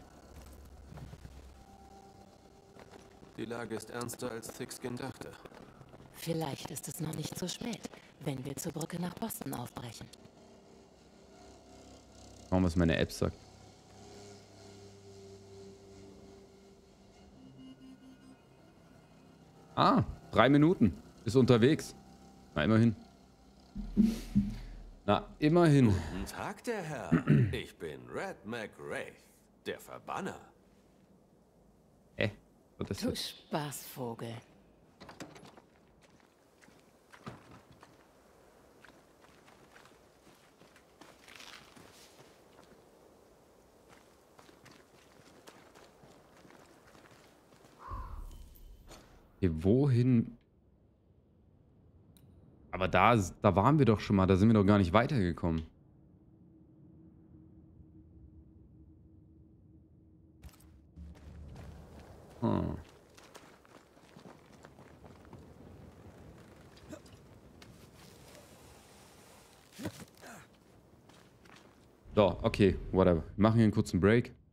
Speaker 2: Die Lage ist ernster, als Thickskin dachte.
Speaker 3: Vielleicht ist es noch nicht zu spät, wenn wir zur Brücke nach Boston aufbrechen.
Speaker 1: Schauen, was meine App sagt. Ah, 3 Minuten. Ist unterwegs. Na, immerhin. Na, immerhin.
Speaker 2: Guten Tag, der Herr. Ich bin Red McRae, der Verbanner.
Speaker 1: Was ist
Speaker 3: Du
Speaker 1: das?
Speaker 3: Spaßvogel.
Speaker 1: Hier, wohin? Aber da waren wir doch schon mal. Da sind wir doch gar nicht weitergekommen. Hm. So, okay, whatever. Wir machen hier einen kurzen Break.